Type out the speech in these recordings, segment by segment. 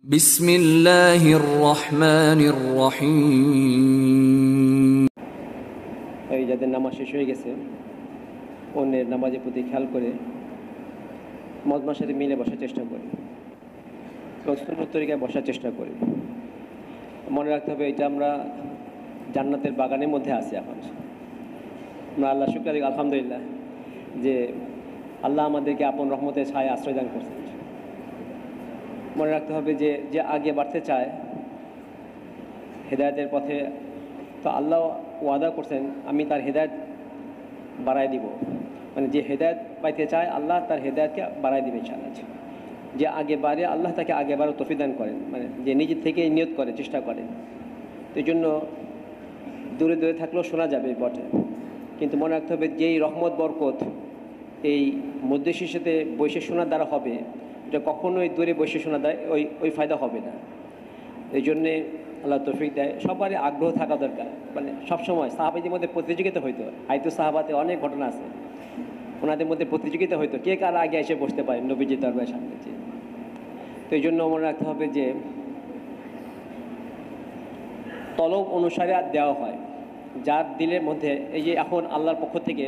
বিসমিল্লাহির রহমানির রহিম। এই যাদের নামাজ শেষ হয়ে গেছে অন্যের নামাজের প্রতি খেয়াল করে মজমার সাথে মিলে বসার চেষ্টা করি, সুন্নত তরিকায় বসার চেষ্টা করি। মনে রাখতে হবে এটা আমরা জান্নাতের বাগানের মধ্যে আছি। এখন আমরা আল্লাহ শুকর আলহামদুলিল্লাহ যে আল্লাহ আমাদেরকে আপন রহমতের ছায় আশ্রয় দান করছেন। মনে রাখতে হবে যে যে আগে বাড়তে চায় হেদায়েতের পথে, তো আল্লাহ ওয়াদা করছেন আমি তার হেদায়েত বাড়ায় দিব। মানে যে হেদায়েত পাইতে চায় আল্লাহ তার হেদায়েতকে বাড়ায় দিবে ইনশাআল্লাহ। যে আগে বাড়ে আল্লাহ তাকে আগে বাড়ার তৌফিক দান করেন, মানে যে নিজের থেকে নিয়ত করে চেষ্টা করে। তো এই জন্য দূরে দূরে থাকলেও শোনা যাবে বটে, কিন্তু মনে রাখতে হবে যেই রহমত বরকত এই মধ্যশীর সাথে বসে শোনার দ্বারা হবে, এটা কখনোই দূরে বসে শোনা দেয় ওই ফায়দা হবে না। এই জন্যে আল্লাহ তৌফিক দেয়। সবারই আগ্রহ থাকা দরকার, মানে সবসময় সাহাবাদের মধ্যে প্রতিযোগিতা হইতো। আইতু সাহাবাতে অনেক ঘটনা আছে, ওনাদের মধ্যে প্রতিযোগিতা হইতো কে কার আগে এসে বসতে পারে নবীজি দরবারের সামনে। তো এই জন্য মনে রাখতে হবে যে তলব অনুসারে দেওয়া হয় যার দিলের মধ্যে। এই যে এখন আল্লাহর পক্ষ থেকে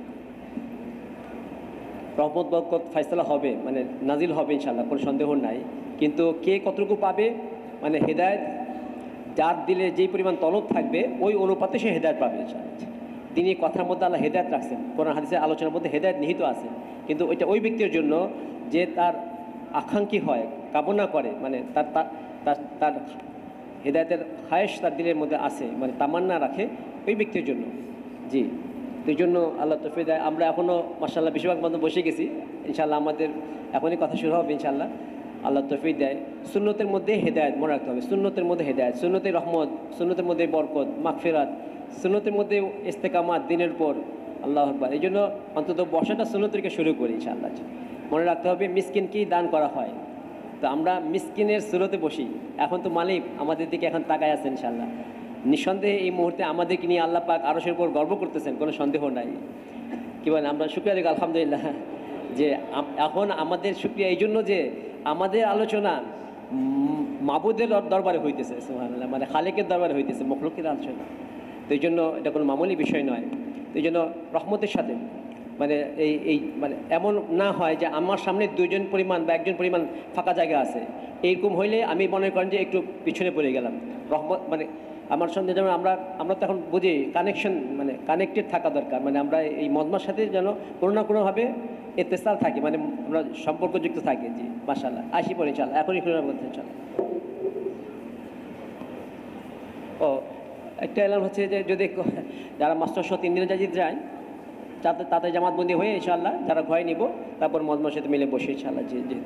রহমত বরকত ফায়সালা হবে, মানে নাজিল হবে ইনশাআল্লাহ, কোনো সন্দেহ নাই। কিন্তু কে কতটুকু পাবে, মানে হেদায়েত যার দিলে যেই পরিমাণ তলব থাকবে ওই অনুপাতে সে হেদায়েত পাবে ইনশাআল্লাহ। তিনি কথার মধ্যে আল্লাহ হেদায়েত রাখছেন, কোরআন হাদিসের আলোচনার মধ্যে হেদায়েত নিহিত আছে, কিন্তু ওইটা ওই ব্যক্তির জন্য যে তার আকাঙ্ক্ষী হয়, কামনা করে, মানে তার তার তার হেদায়েতের খায়েশ তার দিলের মধ্যে আছে, মানে তামান্না রাখে, ওই ব্যক্তির জন্য। জি, এই জন্য আল্লাহ তৌফিক দেয়। আমরা এখনও মাশাআল্লাহ বেশিরভাগ বন্ধু বসে গেছি, ইনশাআল্লাহ আমাদের এখনই কথা শুরু হবে ইনশাআল্লাহ। আল্লাহ তৌফিক দেয়। সুন্নতের মধ্যে হেদায়েত মনে রাখতে হবে, সুন্নতের মধ্যে হেদায়েত, সুন্নতের রহমত, সুন্নতের মধ্যে বরকত, মাগফিরাত, সুন্নতের মধ্যে ইস্তেকামাত দিনের পর। আল্লাহু আকবার। এই জন্য অন্তত বসাটা সুন্নত থেকে শুরু করি ইনশাআল্লাহ। মনে রাখতে হবে মিসকিনকেই দান করা হয়, তো আমরা মিসকিনের সুরতে বসি। এখন তো মালিক আমাদের দিকে এখন তাকায় আছেন ইনশাআল্লাহ। নিঃসন্দেহে এই মুহূর্তে আমাদেরকে নিয়ে আল্লাহ পাক আরশের উপর গর্ব করতেছেন, কোনো সন্দেহ নাই। কি বলেন, আমরা শুকরিয়া দিই আলহামদুলিল্লাহ যে এখন আমাদের শুকরিয়া এই জন্য যে আমাদের আলোচনা মাবুদের দরবারে হইতেছে, সুবহানাল্লাহ, মানে খালেকের দরবারে হইতেছে, মখলুকের আলোচনা। তো এই জন্য এটা কোনো মামুলি বিষয় নয়। তো এই জন্য রহমতের সাথে মানে এই মানে এমন না হয় যে আমার সামনে দুইজন পরিমাণ বা একজন পরিমাণ ফাঁকা জায়গা আছে, এইরকম হইলে আমি মনে করেন যে একটু পিছনে পড়ে গেলাম। রহমত মানে আমার সঙ্গে যেমন আমরা তো এখন বুঝি কানেকশন, মানে কানেক্টেড থাকা দরকার, মানে আমরা এই মজমার সাথে যেন কোনো না কোনোভাবে ইত্তেসাল থাকি, মানে আমরা সম্পর্কযুক্ত থাকি। জি মাশাআল্লাহ, আসি পরে ইনশাআল্লাহ, এখনই শুরু করতে ইনশাআল্লাহ। ও একটা এলাম হচ্ছে যে যদি যারা মাস্টার সহ 3 দিনে যদি যায় তাতে জামাতবন্দি হয়ে ইনশাআল্লাহ যারা ঘরে নিব, তারপর মজমার সাথে মিলে বসে ইনশাআল্লাহ। জি জি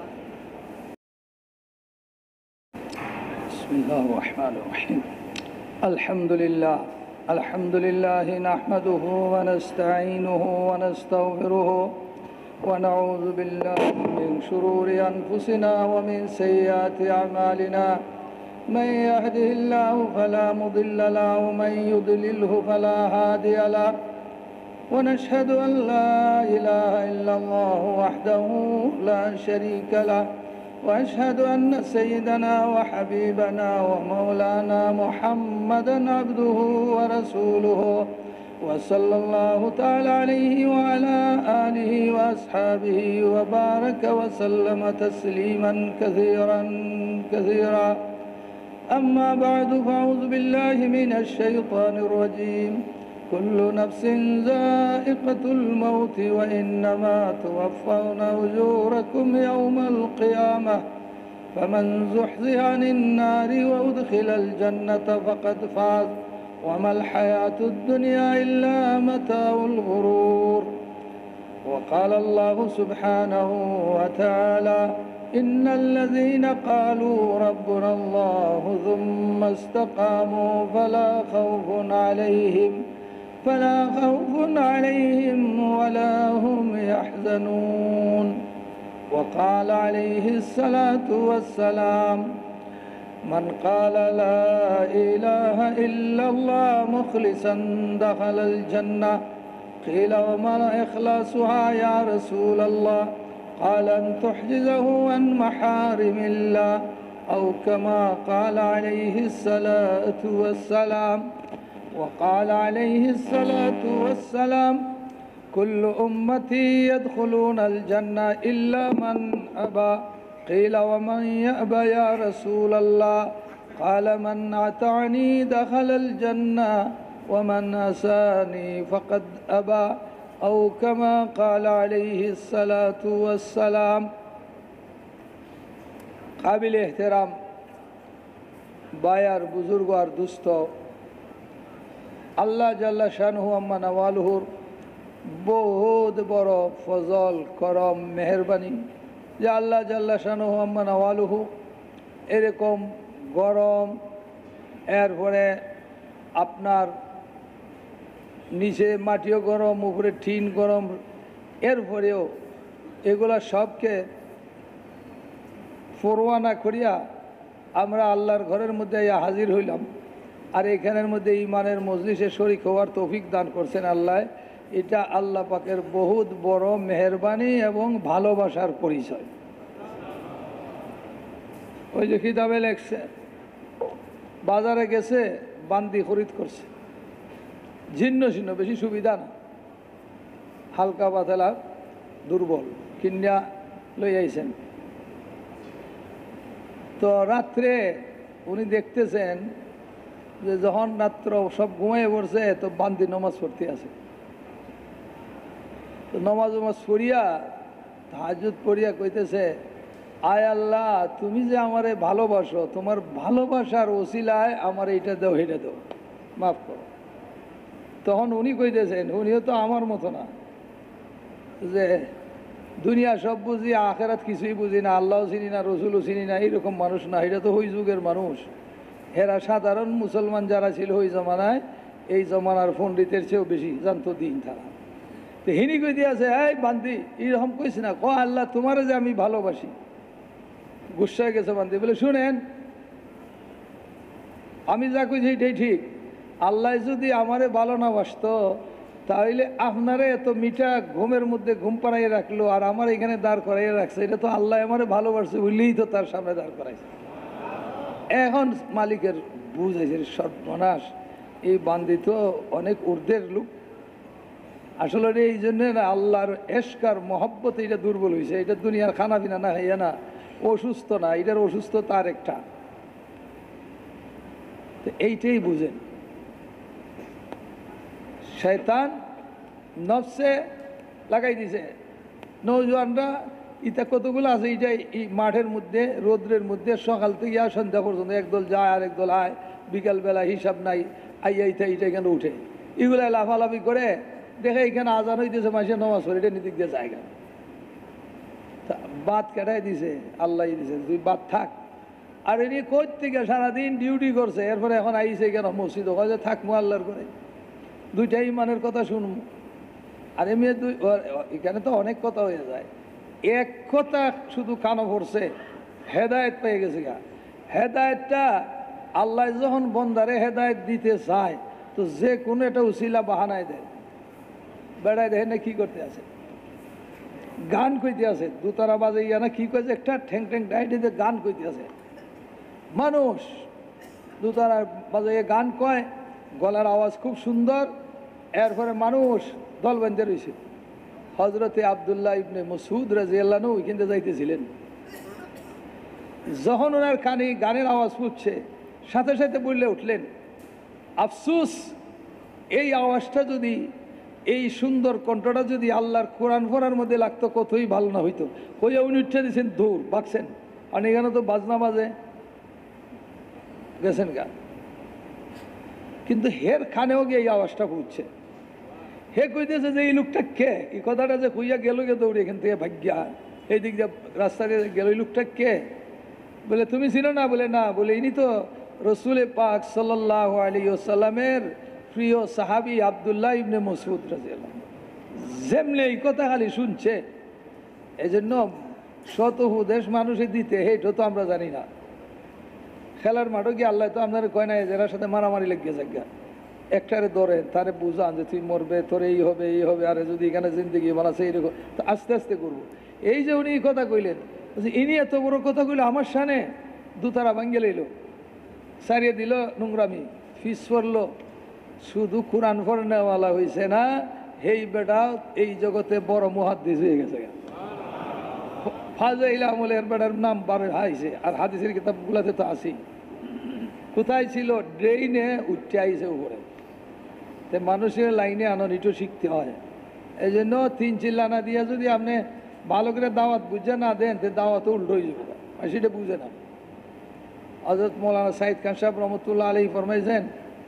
বিসমিল্লাহির রহমানির রহিম। আলহামদুলিল্লাহ আলহামদুলিল্লাহ নাহমাদুহু ওয়া নাস্তাঈনুহু ওয়া নাস্তাগফিরুহু ওয়া নাউযু বিল্লাহি মিন শুরুরি আনফুসিনা ওয়া মিন সাইয়্যাতি আমালিনা। من يهده الله فلا مضل له ومن يضلله فلا هادي له، ونشهد أن لا إله إلا الله وحده لا شريك له، وأشهد أن سيدنا وحبيبنا ومولانا محمدا عبده ورسوله، وصلى الله تعالى عليه وعلى آله وأصحابه وبارك وسلم تسليما كثيرا كثيرا. أما بعد، فأعوذ بالله من الشيطان الرجيم. كل نفس ذائقة الموت وإنما توفون أجوركم يوم القيامة، فمن زحزح عن النار وأدخل الجنة فقد فاز، وما الحياة الدنيا إلا متاع الغرور. وقال الله سبحانه وتعالى: إن الذين قالوا ربنا الله ثم استقاموا فلا خوف عليهم ولا هم يحزنون. وقال عليه الصلاة والسلام: من قال لا إله إلا الله مخلصا دخل الجنة. قيل: وما إخلاصها يا رسول الله؟ قال: أن تحجزه عن محارم الله أو كما قال عليه الصلاة والسلام. وقال عليه الصلاة والسلام: كل أمتي يدخلون الجنة إلا من أبى. قيل: ومن يأبى يا رسول الله؟ قال: من أطاعني دخل الجنة ومن عصاني فقد أبى. أو كما قال عليه الصلاة والسلام. قابل احترام বায়ার বুজুর্গ আর দুস্থ, আল্লাহ জাল্লা শানহু আম্মা নওয়ালুহুর বহুত বড় ফজল করম মেহরবানি যে আল্লাহ জাল্লা শানহু আম্মা নওয়ালুহু এরকম গরম, এরপরে আপনার নিচে মাটিও গরম, উপরে টিন গরম, এরপরেও এগুলা সবকে ফরওয়ানা করিয়া আমরা আল্লাহর ঘরের মধ্যে হাজির হইলাম। আর এখানের মধ্যে ইমানের মজলিসে শরীক হওয়ার তৌফিক দান করছেন আল্লাহ। এটা আল্লাহ পাকের বহুত বড় মেহরবানি এবং ভালোবাসার পরিচয়। ওই যে কিতাবে লেখছে, বাজারে গেছে, বান্দি খরিদ করছে, ঝিন্ন ছিন্ন, বেশি সুবিধা না, হালকা পাতলা দুর্বল, কিনিয়া লই আইছেন। তো রাত্রে উনি দেখতেছেন যে যখন রাত্র সব ঘুমাইয়ে পড়ছে, তো বান্দি নমাজ পড়তে আছে। তো নমাজ পড়িয়া তাহাজ্জুদ পড়িয়া কইতেছে, আয় আল্লাহ, তুমি যে আমারে ভালোবাসো, তোমার ভালোবাসার ওসিলায় আমার এইটা দাও, এটা দাও, মাফ করো। তখন উনি কইতেছেন, উনিও তো আমার মতো না, যে দুনিয়া সব বুঝি, আখেরাত কিছুই বুঝি না, আল্লাহও চিনি না, রসুলও চিনি না, এইরকম মানুষ না। এটা তো ওই যুগের মানুষ। এরা সাধারণ মুসলমান যারা ছিল ওই জমানায়, এই জমানার পণ্ডিতের চেয়েও বেশি জানতো দিন তারা। তো হিনি কই দিয়েছে, এই বান্দি এরকম কইস না, ক আল্লাহ তোমারে যে আমি ভালোবাসি। গুসায় গেছে বান্দি, বলে শুনেন, আমি যা কইছি এটাই ঠিক। আল্লাহ যদি আমারে ভালো না বাসতো, তাহলে আপনারে এত মিঠা ঘুমের মধ্যে ঘুম পাড়াইয়ে রাখলো, আর আমার এখানে দাঁড় করাইয়ে রাখছে। এটা তো আল্লাহ আমারে ভালোবাসছে বললেই তো তার সামনে দাঁড় করাইছে। এখন মালিকের বুঝাইছে সর্বনাশ, এই বান্দি তো অনেক ঊর্ধ্বের লোক। আসলে এই জন্য না, আল্লাহর এশকার মহব্বত এটা দুর্বল হয়েছে। এটা দুনিয়ার খানা পিনা না হইয়া না, অসুস্থ না, এটার অসুস্থ তার একটা। তো এইটাই বুঝেন, শয়তান নফসে লাগাই দিছে। নৌজওয়ানরা ইটা কতগুলো আছে, এইটাই এই মাঠের মধ্যে রৌদ্রের মধ্যে সকাল থেকে আর সন্ধ্যা পর্যন্ত একদল যায় আর একদল আয়, বিকালবেলা হিসাব নাই, আইয়াইতে এইটা এখানে উঠে, এগুলো লাফালাফি করে দেখে এখানে আজান হইতেছে, মাসে নমাজ পড়ে, এটা নিদিক দিয়ে জায়গা বাদ কাটাই দিছে, আল্লাহ দিছে, তুই বাদ থাক। আর এনে কই থেকে সারাদিন ডিউটি করছে, এরপরে এখন আইসে কেন মসজিদ, হয় যে থাকবো আল্লাহর করে, দুইটা ইমানের কথা শুনবো। আর এমনি এখানে তো অনেক কথা হয়ে যায়, এক কথা শুধু কানো পড়ছে, হেদায়েত পেয়ে গেছে গা। হেদায়েতটা আল্লাহ যখন বন্দারে হেদায়েত দিতে চায়, তো যে কোনো একটা উসিলা বাহানায় দেয়। বেড়ায় দেখেন না কি করতে আছে, গান কইতে আছে, দুতারা বাজে ইয়া না কি কয়েছে, একটা ঠ্যাং ঠ্যাং ডাইটে গান কইতে আছে। মানুষ দুতারা বাজে গান কয়, গলার আওয়াজ খুব সুন্দর, এরপরে মানুষ দল বেঁধে রয়েছে। হজরতে আবদুল্লাহ ইবনে মাসউদ রাদিয়াল্লাহু আনহু ওইখানে যাইতেছিলেন, যখন ওনার কানে গানের আওয়াজ পুচ্ছে, সাথে সাথে বললে উঠলেন, আফসুস, এই আওয়াজটা যদি, এই সুন্দর কণ্ঠটা যদি আল্লাহর কোরআন পড়ার মধ্যে লাগতো, কতই ভালো না হইতো। কইয়া উনি উঠে দিয়েছেন, দূর বাকছেন, আর এখানে তো বাজনা বাজে গেছেন গা। কিন্তু হের খানেও গিয়ে এই আওয়াজটা পুচ্ছে। হে কইতেছে যে এই লোকটা কে, এই কথাটা যে কইয়া গেল গে দৌড়ে এখান থেকে ভাগ্যা, এই দিক দিয়ে রাস্তা দিয়ে গেল, এই লোকটা কে? বলে তুমি চিনো না? বলে না। বলে ইনি তো রসুল পাক সাল্লাল্লাহু আলাইহি ওয়াসাল্লামের প্রিয় সাহাবী আবদুল্লাহ ইবনে মাসউদ রাদিয়াল্লাহু আনহু। যেমনি এই কথা খালি শুনছে, এই জন্য শত উপদেশ মানুষে দিতে, এইটা তো আমরা জানি না। খেলার মাঠে গিয়ে আল্লাহ তো আপনার কয় না, যারা সাথে মারামারি লেগে যাক, একটারে ধরে তারে বুঝান যে তুই মরবে, তোর এই হবে এই হবে, আরে যদি এখানে জিন্দগি বানাচ্ছে এইরকম, তো আস্তে আস্তে করবো। এই যে উনি এই কথা কইলেন, ইনি এত বড় কথা কইলে আমার সামনে, দুতারা ভাঙ্গে লইল, সারিয়ে দিল নোংরামি, ফিস পড়লো, শুধু কোরআন পড়ে নেওয়ালা হয়েছে না, এই বেটা এই জগতে বড় মুহাদ্দিস হয়ে গেছে। ফাজাইল আমলের বেটার নাম বারে হাইছে, আর হাদিসের কিতাবগুলাতে তো আসি। কোথায় ছিল? ড্রেইনে উঠতে আইছে উপরে। তো মানুষের লাইনে আনন্দিত শিখতে হয়। এই জন্য 3 চিল্লানা দিয়ে যদি আপনি ভালো করে দাওয়াত বুঝে না দেন, তো দাওয়াত উল্টো হয়ে যাবে, আর সেটা বুঝে না। হযরত মৌলানা সাইদ খান সাহেব রহমতুল্লাহ আলাইহি ফরমাইছেন,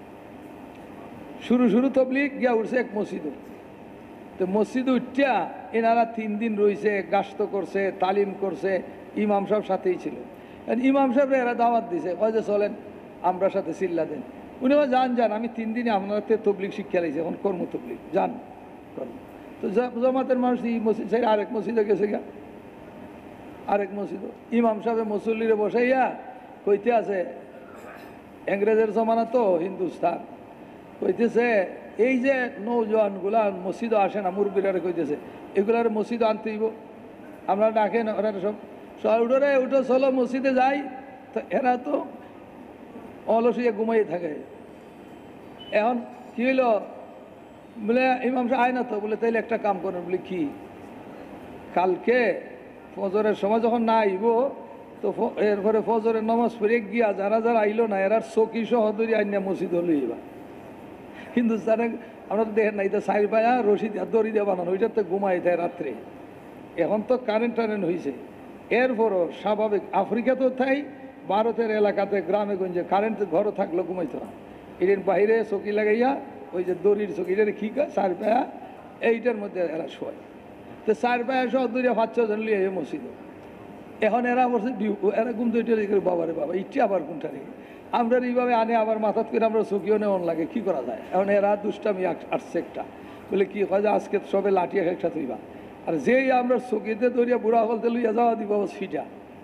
শুরু তবলিগ গিয়া উঠছে এক মসজিদে। তো মসজিদে উঠিয়া এনারা 3 দিন রয়েছে, গাস্ত করছে, তালিম করছে, ইমাম সাহেব সাথেই ছিল। ইমাম সাহেব এরা দাওয়াত দিছে, ওই যে চলেন আমরা সাথে চিল্লা দেন। উনি যান, আমি 3 দিনে আপনাদের তবলিগ শিক্ষা লাইছি, এখন কর্ম তবলিগ যান কর্ম। তো জমাতের মানুষ এই মসজিদ ছেড়ে আরেক মসজিদে গেছে গা, আরেক মসজিদ। ইমাম সাহেব মুসল্লিরে বসাইয়া কইতে আছে, ইংরেজের জমানা তো হিন্দুস্তান, কইতেছে এই যে নৌজওয়ানগুলা মসজিদও আসে না, মুরব্বীরা কইতেছে এগুলার মসজিদও আনতে হইব, আমরা ডাকেন ওরা সব উঠোরে উঠো চলো মসজিদে যাই। তো এরা তো অলসিয়া ঘুমাই থাকে। এখন কি হইল, বলে ইমাম সাহেব আয় না তো, বলে তাইলে একটা কাম করেন। বলে কি? কালকে ফজরের সময় যখন না আইব, তো এরপরে ফজরের নামাজ পড়ে গিয়া যারা আইলো না, এরা চকি সহ ধরে আইনা মসজিদ হলো। এবার হিন্দুস্তানে আমরা তো দেখেন না, এটা সাইড পায়া রশি দড়ি দিয়ে বানানো, ওইটার তো ঘুমাই দেয় রাত্রে। এখন তো কারেন্ট হয়েছে। এরপরও স্বাভাবিক আফ্রিকাতেও তাই, ভারতের এলাকাতে গ্রামে গঞ্জে কারেন্ট ঘরও থাকলেও ঘুমাইতো না। এর বাইরে চকি লাগাইয়া ওই যে দড়ির চকিটার কি চার পায়া এইটার মধ্যে এরা শোয়। তো চার পায়া সহ দূরে 5-6 জন লিয়ে মসজিদ। এখন এরা বলছে এরা ঘুম তৈরি করে, বাবারে বাবা ইচ্ছে আবার কোনটা রেখে আমরা এইভাবে আনে, আবার মাথাত করে আমরা চকিও নেওয়ান লাগে, কি করা যায়? এখন এরা দুষ্টামি আসছে একটা, বলে কি হয় যে আজকে সবে লাঠিয়া একসাথে হইবা, আর যেই আমরা চকিতে ধরিয়া বুড়া হলতে লইয়া যাওয়া দিব ফিটা।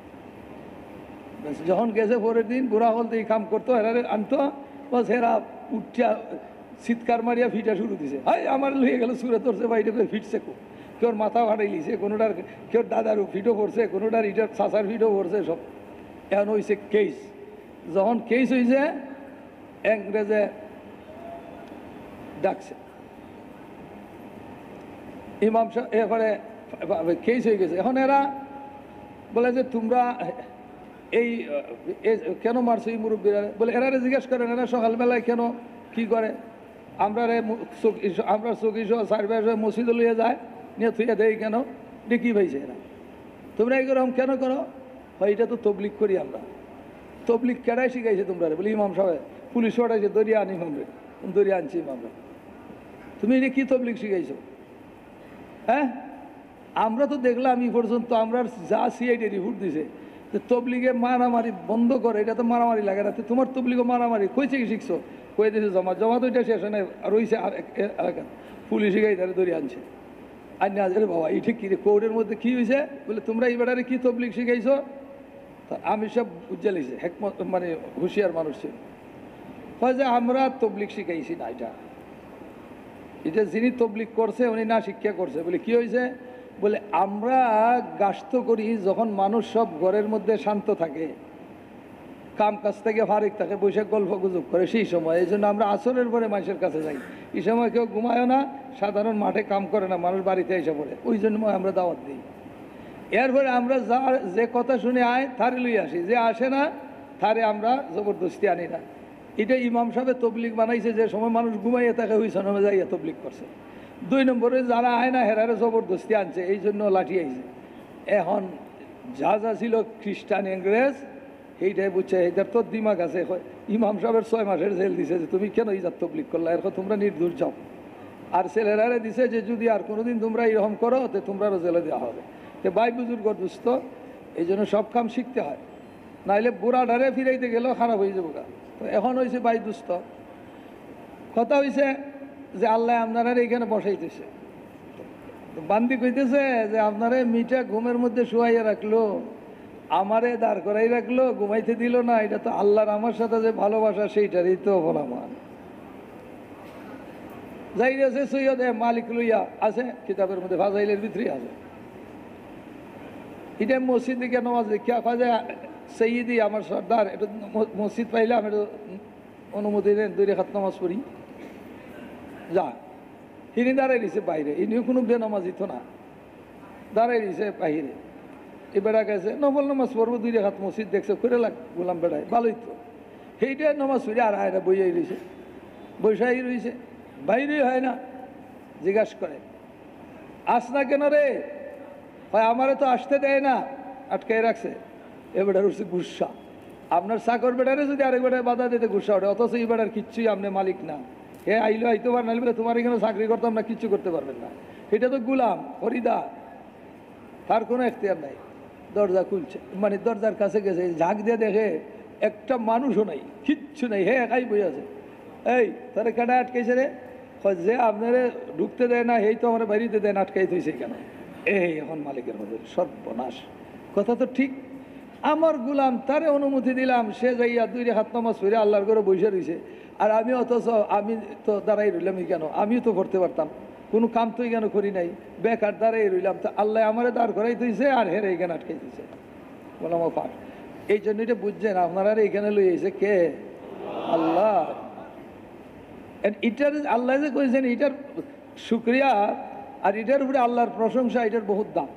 যখন গেছে পরের দিন বুড়া হলতে এই কাম করতো, এরা আনতো, বস এরা উঠিয়া চিৎকার মারিয়া ফিটা শুরু দিছে, হাই আমার লইয়া গেল সুরে ধরছে বাইরে করে ফিটছে, কেউ মাথা ফাটাই লিছে, কোনোটার কেউ দাদারও ফিটও পড়ছে, কোনোটার ইটার চাচার ফিটও পড়ছে, সব। এখন হয়েছে কেস। যখন কেস হয়েছে, ইংরেজে ডাকছে ইমাম সাহেব, এরপরে কেস হয়ে গেছে। এখন এরা বলে যে তোমরা এই কেন মারছো এই মুরব্বীরা? বলে এরা জিজ্ঞেস করেন, এরা সকালবেলায় কেন কি করে? আমরা চকি সহ সার্ভে মসজিদে লইয়া যায়, নিয়ে থুইয়া দেয় কেন? এটা কী পাইছে এরা? তোমরা এরকম কেন করো? হয় এটা তো তবলিগ করি আমরা। তবলিগ কেডাই শিখাইছে তোমরা? বলি ইমাম সাহেব পুলিশ ওটাইছে, দরিয়া আনি ইমামরে, দরিয়া আনছি ইমামরা। তুমি এটা কী তবলিগ শিখাইছো? হ্যাঁ, আমরা তো দেখলাম এই পর্যন্ত আমরা যা সিআইডি রিপোর্ট দিছে যে তবলিগে মারামারি বন্ধ করে, এটা তো মারামারি লাগে না। তোমার তবলিগও মারামারি কইছে কি শিখছো? কয়ে দিয়েছে জমা তো এটা শেষ হয় না, রয়েছে আর এলাকা পুলিশ শিখাই তারা দরিয়া আনছে। আর না আরে বাবা এই ঠিক কী রে, কোর্টের মধ্যে কী হয়েছে? বলে তোমরা এই বেড়ারে কী তবলিগ শিখাইছো? তা আমি সব বুঝে লিখছি, হেকমত মানে হুঁশিয়ার মানুষ ছিল, হয় যে আমরা তবলিগ শিখাইছি না, এটা যিনি তবলিগ করছে উনি না শিক্ষা করছে। বলে কি হয়েছে? বলে আমরা গাস্ত করি যখন মানুষ সব ঘরের মধ্যে শান্ত থাকে, কাম কাজ থেকে ফারিক থাকে, বসে গল্প গুজব করে, সেই সময়। এই জন্য আমরা আসরের পরে মানুষের কাছে যাই। এই সময় কেউ ঘুমায়ও না, সাধারণ মাঠে কাম করে না, মানুষ বাড়িতে এসে পড়ে, ওই জন্য আমরা দাওয়াত দিই। এরপরে আমরা যে কথা শুনে আয় তারে লই আসি, যে আসে না তারে আমরা জবরদস্তি আনি না। এটা ইমাম সাহেব তবলিগ বানাইছে, যে সময় মানুষ ঘুমাইয়ে থাকে ওই সময় যাইয়া তবলিগ করছে। 2 নম্বরে যারা আয় না হেরারে জবরদস্তি আনছে, এই জন্য লাঠি আইছে। এখন যা ছিল খ্রিস্টান ইংরেজ, এইটাই বুঝছে এদের তোর দিমাগ আছে। ইমাম সাহেবের 6 মাসের জেল দিছে, যে তুমি কেন ইজাত তবলিগ করলা, এরকম তোমরা নির্দোষ যাও। আর ছেলেরারে দিছে যে যদি আর কোনোদিন তোমরা এরকম করো তো তোমরারও জেলে দেওয়া হবে। তো ভাই বুজুর্গ দুস্থ, এই জন্য সব কাম শিখতে হয়, নাইলে বুড়া ডারে ফিরাইতে গেলেও খারাপ হয়ে যাবো। তো এখন হয়েছে ভাই দুস্থ, কথা হয়েছে যে আল্লাহ আপনারা এইখানে বসাইতেছে। বান্দি কইতেছে যে আপনারা মিঠা ঘুমের মধ্যে শুয়াইয়া রাখলো, আমারে দাঁড় করাই রাখলো, ঘুমাইতে দিল না। এটা তো আল্লাহর আমার সাথে যে ভালোবাসা, সেইটারই তো বলামান। যাই আছে সৈয়দ মালিক লইয়া আছে, কিতাবের মধ্যে ফাজাইলের ভিতরে আছে। এটা মসজিদ দিকে নামাজ দেখিয়া খাওয়া যায়, সৈয়দি আমার সর্দার এটা মসজিদ পাইলাম, এটা অনুমতি দেন 2 রাকাত নামাজ পড়ি। যা ইনি দাঁড়াই দিছে বাইরে, ইনিও কোনো বেনামাজি তো না, দাঁড়াই দিছে বাহিরে। এ বেড়া গেছে নফল নামাজ পড়বো, 2 রাকাত মসজিদ দেখছে করে লাগ গোলাম বেড়ায়, ভালোই তো। সেইটা নামাজ পড়ে আর আয়রা বইয়াই রয়েছে, বৈশাই রয়েছে, বাইরেই হয় না। জিজ্ঞাস করে আস না কেন রে? হয় আমারে তো আসতে দেয় না, আটকাই রাখছে। এ বেটার উঠছে গুসা। আপনার চাকর বেটারে যদি আরেক বেটায় বাধা দিতে গুসা ওঠে, অথচ এই বেটার কিচ্ছুই আপনি মালিক না। হে আইলো আইতে পার, নাইলে তোমার এখানে চাকরি করতাম না, কিচ্ছু করতে পারবেন না। এটা তো গুলাম হরিদা, তার কোনো এখতিয়ার নাই। দরজা খুলছে, মানে দরজার কাছে গেছে, ঝাঁক দিয়ে দেখে একটা মানুষও নাই, কিচ্ছু নাই, হে একাই বই আছে। এই তারা কেডা আটকাইছে রে? যে আপনারে ঢুকতে দেয় না, এই তো আমার বাড়িতে দেয় না, আটকাই থইছে কেন? এই এখন মালিকের মধ্যে সর্বনাশ। কথা তো ঠিক। আমার গুলাম, তারে অনুমতি দিলাম, সে যাইয়া 2 রাকাত নামাজ পড়ে আল্লাহর ঘরে বসে রয়েছে, আর আমি অথচ আমি তো দাঁড়াই রইলাম কেন? আমিও তো করতে পারতাম, কোনো কাম তো কেন করি নাই, বেকার দাঁড়াই রইলাম। তো আল্লাহ আমারে দাঁড় করাই দিয়েছে আর হেরে এখানে আটকাই দিয়েছে। বললাম ও পাঠ। এই জন্য এটা বুঝছেন, আপনারা এখানে লই এসে কে? আল্লাহ। এটার আল্লাহ যে করেছেন, এটার শুক্রিয়া আর এটার উপরে আল্লাহর প্রশংসা, এটার বহুত দাম।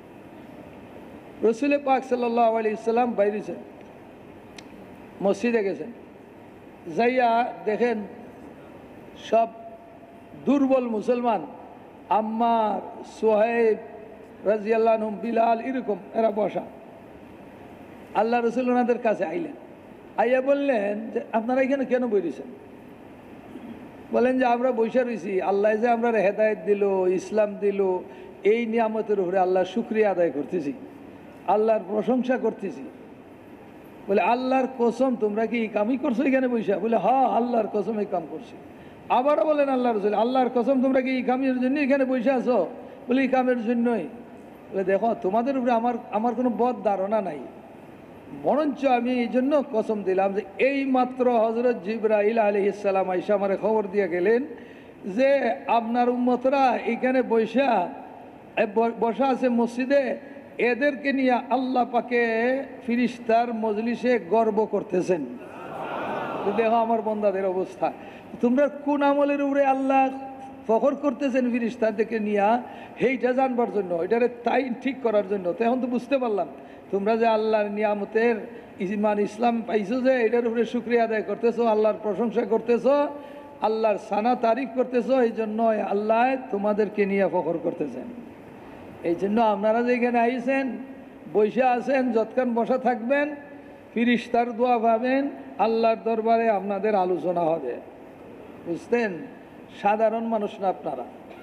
রসুল পাক সাল্লাল্লাহু আলাইহি সাল্লাম বাইরেছেন, মসজিদে গেছেন, যাইয়া দেখেন সব দুর্বল মুসলমান, আম্মার, সোহেব রাদিয়াল্লাহু আনহু, বিলাল, এরকম এরা বসা। আল্লাহ রসুল ওনাদের কাছে আইলেন, আইয়া বললেন যে আপনারা এখানে কেন বইরেছেন? বলেন যে আমরা বসে রয়েছি, আল্লাহ যে আমরা হেদায়েত দিল, ইসলাম দিল, এই নিয়ামতের উপরে আল্লাহর শুকরিয়া আদায় করতেছি, আল্লাহর প্রশংসা করতেছি। বলে আল্লাহর কসম তোমরা কি এই কামই করছো এখানে বসে? বলে হ্যাঁ, আল্লাহর কসম এই কাম করছি। আবারও বলেন আল্লাহ রসুল, আল্লাহর কসম তোমরা কি এই কামের জন্য এখানে বসে আছো? বলে এই কামের জন্যই। বলে দেখো তোমাদের উপরে আমার কোনো বদ ধারণা নাই, বরঞ্চ আমি এই জন্য কসম দিলাম যে এই মাত্র হযরত জিবরাইল আলাইহিস সালাম আইসা আমারে খবর দিয়ে গেলেন যে আপনার উম্মতরা এখানে বসা আছে মসজিদে, এদেরকে নিয়ে আল্লাহ পাকে ফিরিস্তার মজলিসে গর্ব করতেছেন। দেখো আমার বন্দাদের অবস্থা, তোমরা কোন আমলের উপরে আল্লাহ ফখর করতেছেন ফিরিস্তাদেরকে নিয়ে, সেইটা জানবার জন্য, এটারে তাই ঠিক করার জন্য। তো এখন তো বুঝতে পারলাম তোমরা যে আল্লাহর নিয়ামতের ইমান ইসলাম পাইছো, যে এটার উপরে শুকরিয়া আদায় করতেছো, আল্লাহর প্রশংসা করতেছো, আল্লাহর সানা তারিফ করতেছো, এই জন্য আল্লাহ তোমাদেরকে নিয়ে ফখর করতেছেন। এই জন্য আপনারা যে এখানে আইছেন, বসে আছেন, যতক্ষণ বসা থাকবেন ফিরিস্তার দোয়া পাবেন, আল্লাহর দরবারে আপনাদের আলোচনা হবে। বুঝতেন? সাধারণ মানুষ না আপনারা,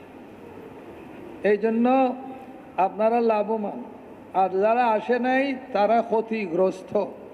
এই জন্য আপনারা লাভবান, আর যারা আসে নাই তারা ক্ষতিগ্রস্ত।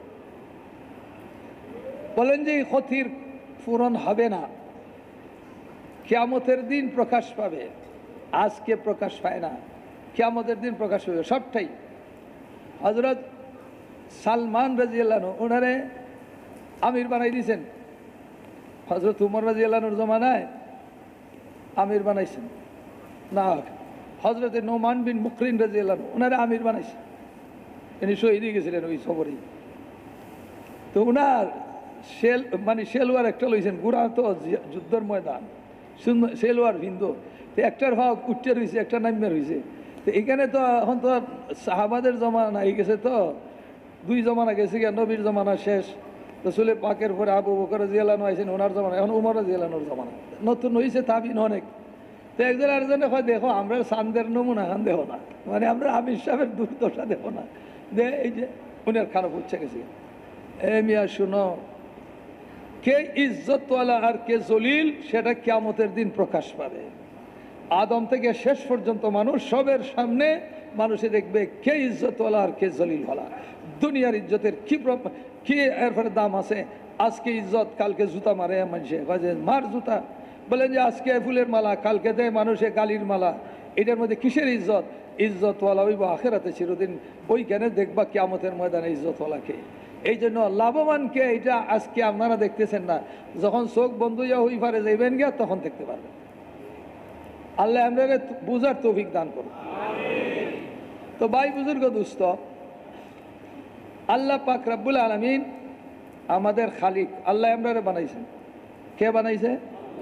বলেন যে এই ক্ষতির পূরণ হবে না, কিয়ামতের দিন প্রকাশ পাবে, আজকে প্রকাশ পায় না, কিয়ামতের দিন প্রকাশ পাবে সবটাই। হযরত সালমান রাদিয়াল্লাহু আনহু ওনারে আমির বানাই দিয়েছেন, হযরত উমর রাদিয়াল্লাহু আনহুর জমানায় আমির বানাইছেন না, হযরত নোমান বিন মুকরিন রাদিয়াল্লাহু আনহু ওনারে আমির বানাইছেন, ইনি শহীদ হয়ে গেছিলেন ওই সফরেই। তো ওনার সেলওয়ার একটা লইছেন, গুড়া তো যুদ্ধের ময়দান, সেলওয়ার ভিন্দ, তো একটার ভাব উঠতে রয়েছে, একটা নাম্যা রয়েছে। তো এখানে তো এখন তো সাহাবাদের জমানা হয়ে গেছে, তো 2 জমানা গেছে গিয়া, নবীর জমানা শেষ, রাসূলের পাকের পরে আবু বকর রাদিয়াল্লাহু আনহু আইছেন, ওনার জমানা, এখন উমর রাদিয়াল্লাহু আনহুর জমানা, নতুন হয়েছে তাবিন অনেক। তো একজন আরেকজনে হয় দেখো আমরা চান্দের নমুনা খান দেখো না, মানে আমরা আমির সাহেবের দুর্দশা দেখো না, যে এই যে উনার খারাপ হচ্ছে গেছে। এ মিয়া শুনো, কে ইজ্জতওয়ালা আর কে জলিল সেটা কিয়ামতের দিন প্রকাশ পাবে। আদম থেকে শেষ পর্যন্ত মানুষ সবের সামনে মানুষে দেখবে কে ইজ্জতওয়ালা আর কে জলিলওয়ালা। দুনিয়ার ইজ্জতের কি এরপরে দাম আছে? আজকে ইজ্জত, কালকে জুতা মারে মানুষে, মার জুতা। বলেন যে আজকে ফুলের মালা, কালকে দেয় মানুষে গালির মালা, এটার মধ্যে কিসের ইজ্জত? ইজ্জতওয়ালা হইব আখেরাতে চিরদিন, ওইখানে দেখবা কিয়ামতের ময়দানে ইজ্জতওয়ালাকে। এই জন্য লাভবানকে এটা আজকে আপনারা দেখতেছেন না, যখন চোখ বন্ধ হই পারে যাইবেন গিয়া তখন দেখতে পারবেন। আল্লাহ আমরা বুঝার তৌফিক দান করুন। তো ভাই বুজুর্গ দুস্থ, আল্লাহ পাক রব্বুল আলামিন আমাদের খালিক, আল্লাহ আমরারে বানাইছেন। কে বানাইছে?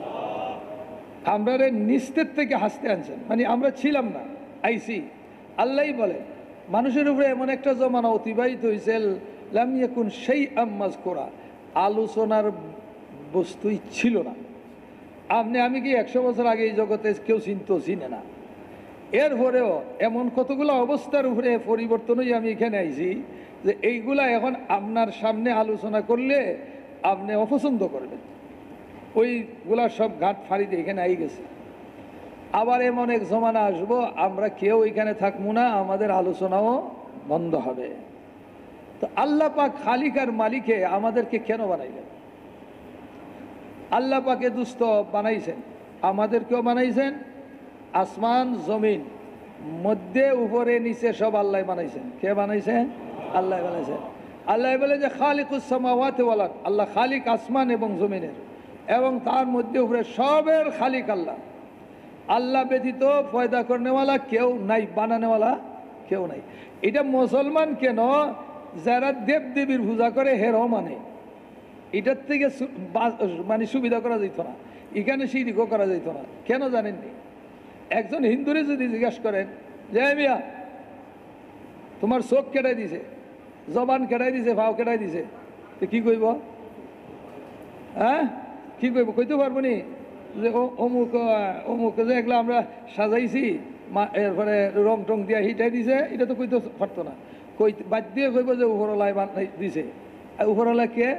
আমরারে নিস্তের থেকে হাসতে আনছেন, মানে আমরা ছিলাম না, আইসি। আল্লাহই বলে মানুষের উপরে এমন একটা জমানা অতিবাহিত হয়েছে, লাম ইয়াকুন শাইআম মাযকুরা, আলোচনার বস্তুই ছিল না। আমি কি 100 বছর আগে এই জগতে কেউ চিনে না। এরপরেও এমন কতগুলো অবস্থার উপরে পরিবর্তন হয়ে আমি এখানে আইছি যে এইগুলা এখন আপনার সামনে আলোচনা করলে আপনি অপছন্দ করবেন। ওইগুলা সব ঘাট ফাড়ি দিয়ে এখানে আই গেছে। আবার এমন এক জমানা আসবো আমরা কেউ এখানে থাকবো না, আমাদের আলোচনাও বন্ধ হবে। তো আল্লাহ পাক খালিক আর মালিকে আমাদেরকে কেন বানাইলেন? আল্লাহ পাকে দুস্থ বানাইছেন, আমাদেরকেও বানাইছেন। আসমান জমিন মধ্যে উপরে নিচে সব আল্লাহ বানাইছেন। কে বানাইছেন? আল্লাহ বানাইছেন। আল্লাহ বলে যে খালিকুস সামাওয়াতি ওয়াল আরদ, আল্লাহ খালিক আসমান এবং জমিনের, এবং তার মধ্যে উপরে সবের খালিক আল্লাহ। আল্লাহ ব্যতীত পয়দা করনেওয়ালা কেউ নাই, বানানেওয়ালা কেউ নাই। এটা মুসলমান কেন, যারা দেব দেবীর পূজা করে হেরাও মানে, এটার থেকে মানে সুবিধা করা যেত না, এখানে শিরিকও করা যেত না। কেন জানেননি? একজন হিন্দুরে যদি জিজ্ঞাসা করেন যে মিয়া তোমার চোখ কেটাই দিছে, জবান কেটাই দিছে, ভাও কেটাই দিছে, তো কি কইব? হ্যাঁ, কি কইব? কইতে পারবো নি যে অমুক অমুক যে এগুলো আমরা সাজাইছি, এরপরে রং টং দিয়া হিটাই দিছে, এটা তো কইতে পারতো না। বাদ দিয়ে কইব যে উপরওয়ালায় দিছে। আর উপরওয়ালা কে?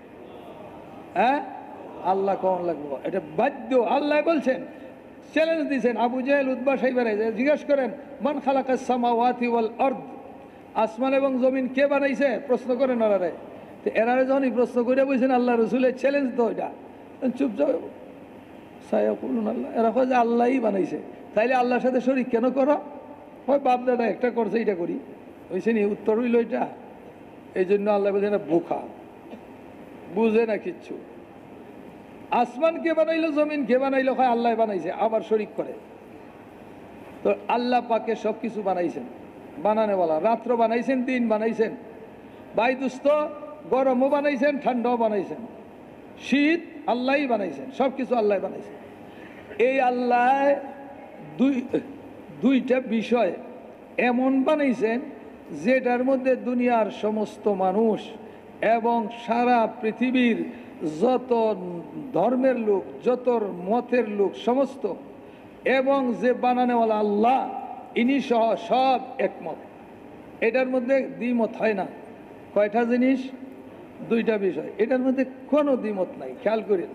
হ্যাঁ, আল্লাহ কখন লাগবো, এটা বাধ্য। আল্লাহ বলছেন, চ্যালেঞ্জ দিয়েছেন আবু জাহেল উতবা সাইবারে, জিজ্ঞেস করেন মান খালাকাস সামাওয়াতি ওয়াল আরদ, আসমান এবং জমিন কে বানাইছে? প্রশ্ন করেন ওরারে। তো এরারে যখন প্রশ্ন করে বলছেন আল্লাহ রসুলের চ্যালেঞ্জ তো ওইটা, চুপচাপ সায়াকুলুন আল্লাহ, এরা কয় যে আল্লাহই বানাইছে। তাইলে আল্লাহর সাথে শরীক কেন করো? হয় বাপ দাদা একটা করছে, এটা করি, হয়েছে নি? উত্তর হইল এটা। এই জন্য আল্লাহ বলছে না, বোকা, বুঝে না কিচ্ছু। আসমান কে বানাইলো, জমিন কে বানাইলো? হয় আল্লাহ বানাইছে, আবার শরীক করে। তো আল্লাহ পাকে সব কিছু বানাইছেন, বানানেওয়ালা। রাত্র বানাইছেন, দিন বানাইছেন, ভাই দুস্থ, গরমও বানাইছেন, ঠান্ডাও বানাইছেন, শীত আল্লাহই বানাইছেন, সব কিছু আল্লাহ বানাইছেন। এই আল্লাহ দুইটা বিষয় এমন বানাইছেন যেটার মধ্যে দুনিয়ার সমস্ত মানুষ এবং সারা পৃথিবীর যত ধর্মের লোক, যত মতের লোক সমস্ত, এবং যে বানানেওয়ালা আল্লাহ ইনি সহ সব একমত। এটার মধ্যে দ্বিমত হয় না। কয়টা জিনিস? দুইটা বিষয়, এটার মধ্যে কোনো দ্বিমত নাই, খেয়াল করেন।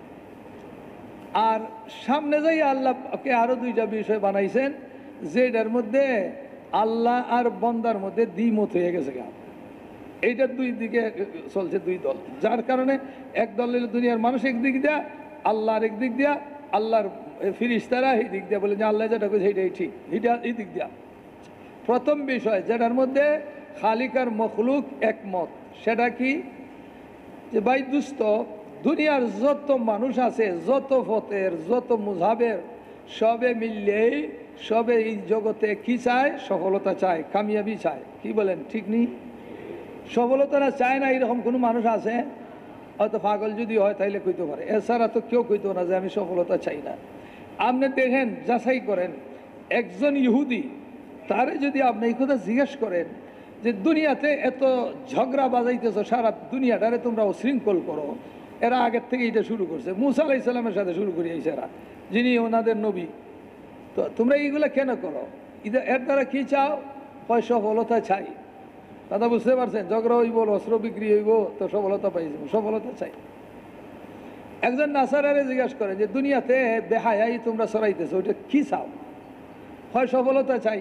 আর সামনে যাই আল্লাহকে আরো দুইটা বিষয় বানাইছেন যেটার মধ্যে আল্লাহ আর বন্দার মধ্যে দ্বিমত হয়ে গেছে। এইটার দুই দিকে চলছে, দুই দল, যার কারণে এক দল দুনিয়ার মানুষ এক দিক দিয়া, আল্লাহর এক দিক দিয়া, আল্লাহর ফিরিস্তারা এই দিক দিয়া বলে যে আল্লাহ যেটা কইছে এইটাই ঠিক, এটা এই দিক দিয়া। প্রথম বিষয় যেটার মধ্যে খালিক আর মখলুক একমত, সেটা কি? যে ভাই দুস্থ, দুনিয়ার যত মানুষ আছে, যত ফতের, যত মুজাবের, সবে মিললেই সবে এই জগতে কি চায়? সফলতা চায়, কামিয়াবি চায়। কি বলেন, ঠিক নেই? সফলতা না চায় না এরকম কোনো মানুষ আছে? হয়তো পাগল যদি হয় তাইলে কইতে পারে, এছাড়া তো কেউ কইতো না যে আমি সফলতা চাই না। আপনি দেখেন, যাচাই করেন, একজন ইহুদি, তারে যদি আপনি এই কথা জিজ্ঞেস করেন যে দুনিয়াতে এত ঝগড়া বাজাইতেছ, সারা দুনিয়াটারে তোমরা উশৃঙ্খল করো, এরা আগের থেকে এটা শুরু করছে, মুসা আলাইহিস সালামের সাথে শুরু করিয়েছে এরা, যিনি ওনাদের নবী। তো তোমরা এইগুলা কেন করো? এর দ্বারা কি চাও? হয় সফলতা চাই। দাদা বুঝতে পারছেন? ঝগড়া হইব, অস্ত্র বিক্রি হইব, তো সফলতা পাইব, সফলতা চাই। একজন নাসারারে জিজ্ঞাসা করে যে দুনিয়াতে বেহায়াই তোমরা সরাইতেছো, ওইটা কি চাও? হয় সফলতা চাই।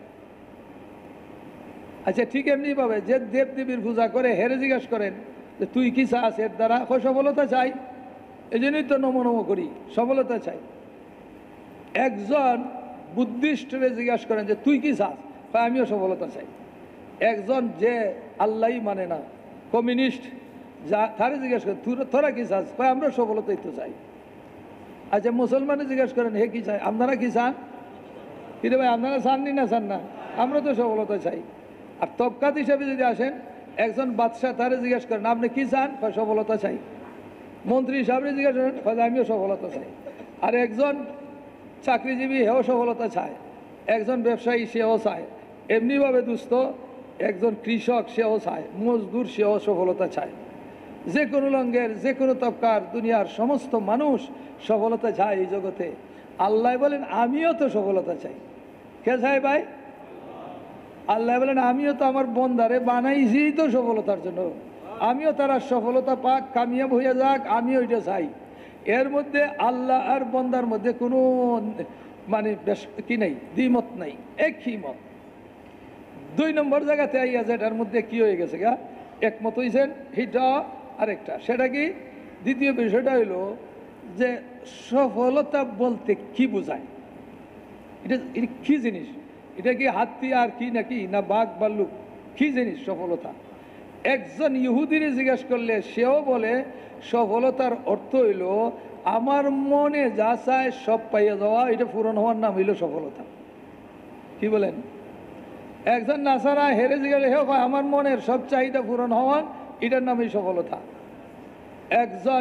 আচ্ছা, ঠিক এমনি পাবে যে দেব দেবীর পূজা করে, হেরে জিজ্ঞাসা করেন যে তুই কি চাস? এর দ্বারা হয় সফলতা চাই, এই জন্যই তো নমো নমো করি, সফলতা চাই। একজন বুদ্ধিস্টরে জিজ্ঞাসা করেন যে তুই কি চাস? আমিও সফলতা চাই। একজন যে আল্লাহই মানে না, কমিউনিস্ট, যা তারে জিজ্ঞাসা করেন তোরা কি চাস? আমরা সফলতাই তো চাই। আচ্ছা, মুসলমানে জিজ্ঞাসা করেন হে কি চাই? আপনারা কি চান? কিন্তু ভাই আপনারা চাননি না চান না? আমরা তো সফলতা চাই। আর তবকাত হিসাবে যদি আসেন, একজন বাদশাহ তারে জিজ্ঞেস করেন আপনি কি চান? কয় সফলতা চাই। মন্ত্রী সাহেবরে জিজ্ঞেস করেন, কয় আমিও সফলতা চাই। আর একজন চাকরিজীবী হেও সফলতা চায়, একজন ব্যবসায়ী সেও চায়। এমনিভাবে দুস্থ একজন কৃষক সেও চায়, মজদুর সেও সফলতা চায়। যে কোনো রঙের যে কোনো তবকার দুনিয়ার সমস্ত মানুষ সফলতা চায় এই জগতে। আল্লাহ বলেন আমিও তো সফলতা চাই। কে চাই ভাই? আল্লাহ বলেন আমিও তো আমার বন্দারে বানাইছি তো সফলতার জন্য, আমিও তারা সফলতা পাক, কামিয়াব হইয়া যাক, আমিও এটা চাই। এর মধ্যে আল্লাহ আর বন্দার মধ্যে কোনো মানে কি নেই, দ্বিমত নাই, একই মত। 2 নম্বর জায়গাতে আইয়া যেটার মধ্যে কি হয়ে গেছে গা, একমত হয়েছেন হিটা আরেকটা। সেটা কি? দ্বিতীয় বিষয়টা হইল যে সফলতা বলতে কি বোঝায়, এটা কি জিনিস? এটা কি হাতি আর কি নাকি, না বাঘ ভাল্লুক? কি জিনিস সফলতা? একজন ইহুদিরে জিজ্ঞেস করলে সেও বলে সফলতার অর্থ হইল আমার মনে যা চায় সব পাইয়া যাওয়া, এটা পূরণ হওয়ার নাম হইল সফলতা। কি বলেন? একজন নাসারা হেরে জিজ্ঞাসা হেও কয় আমার মনের সব চাহিদা পূরণ হওয়ার, এটার নামই সফলতা। একজন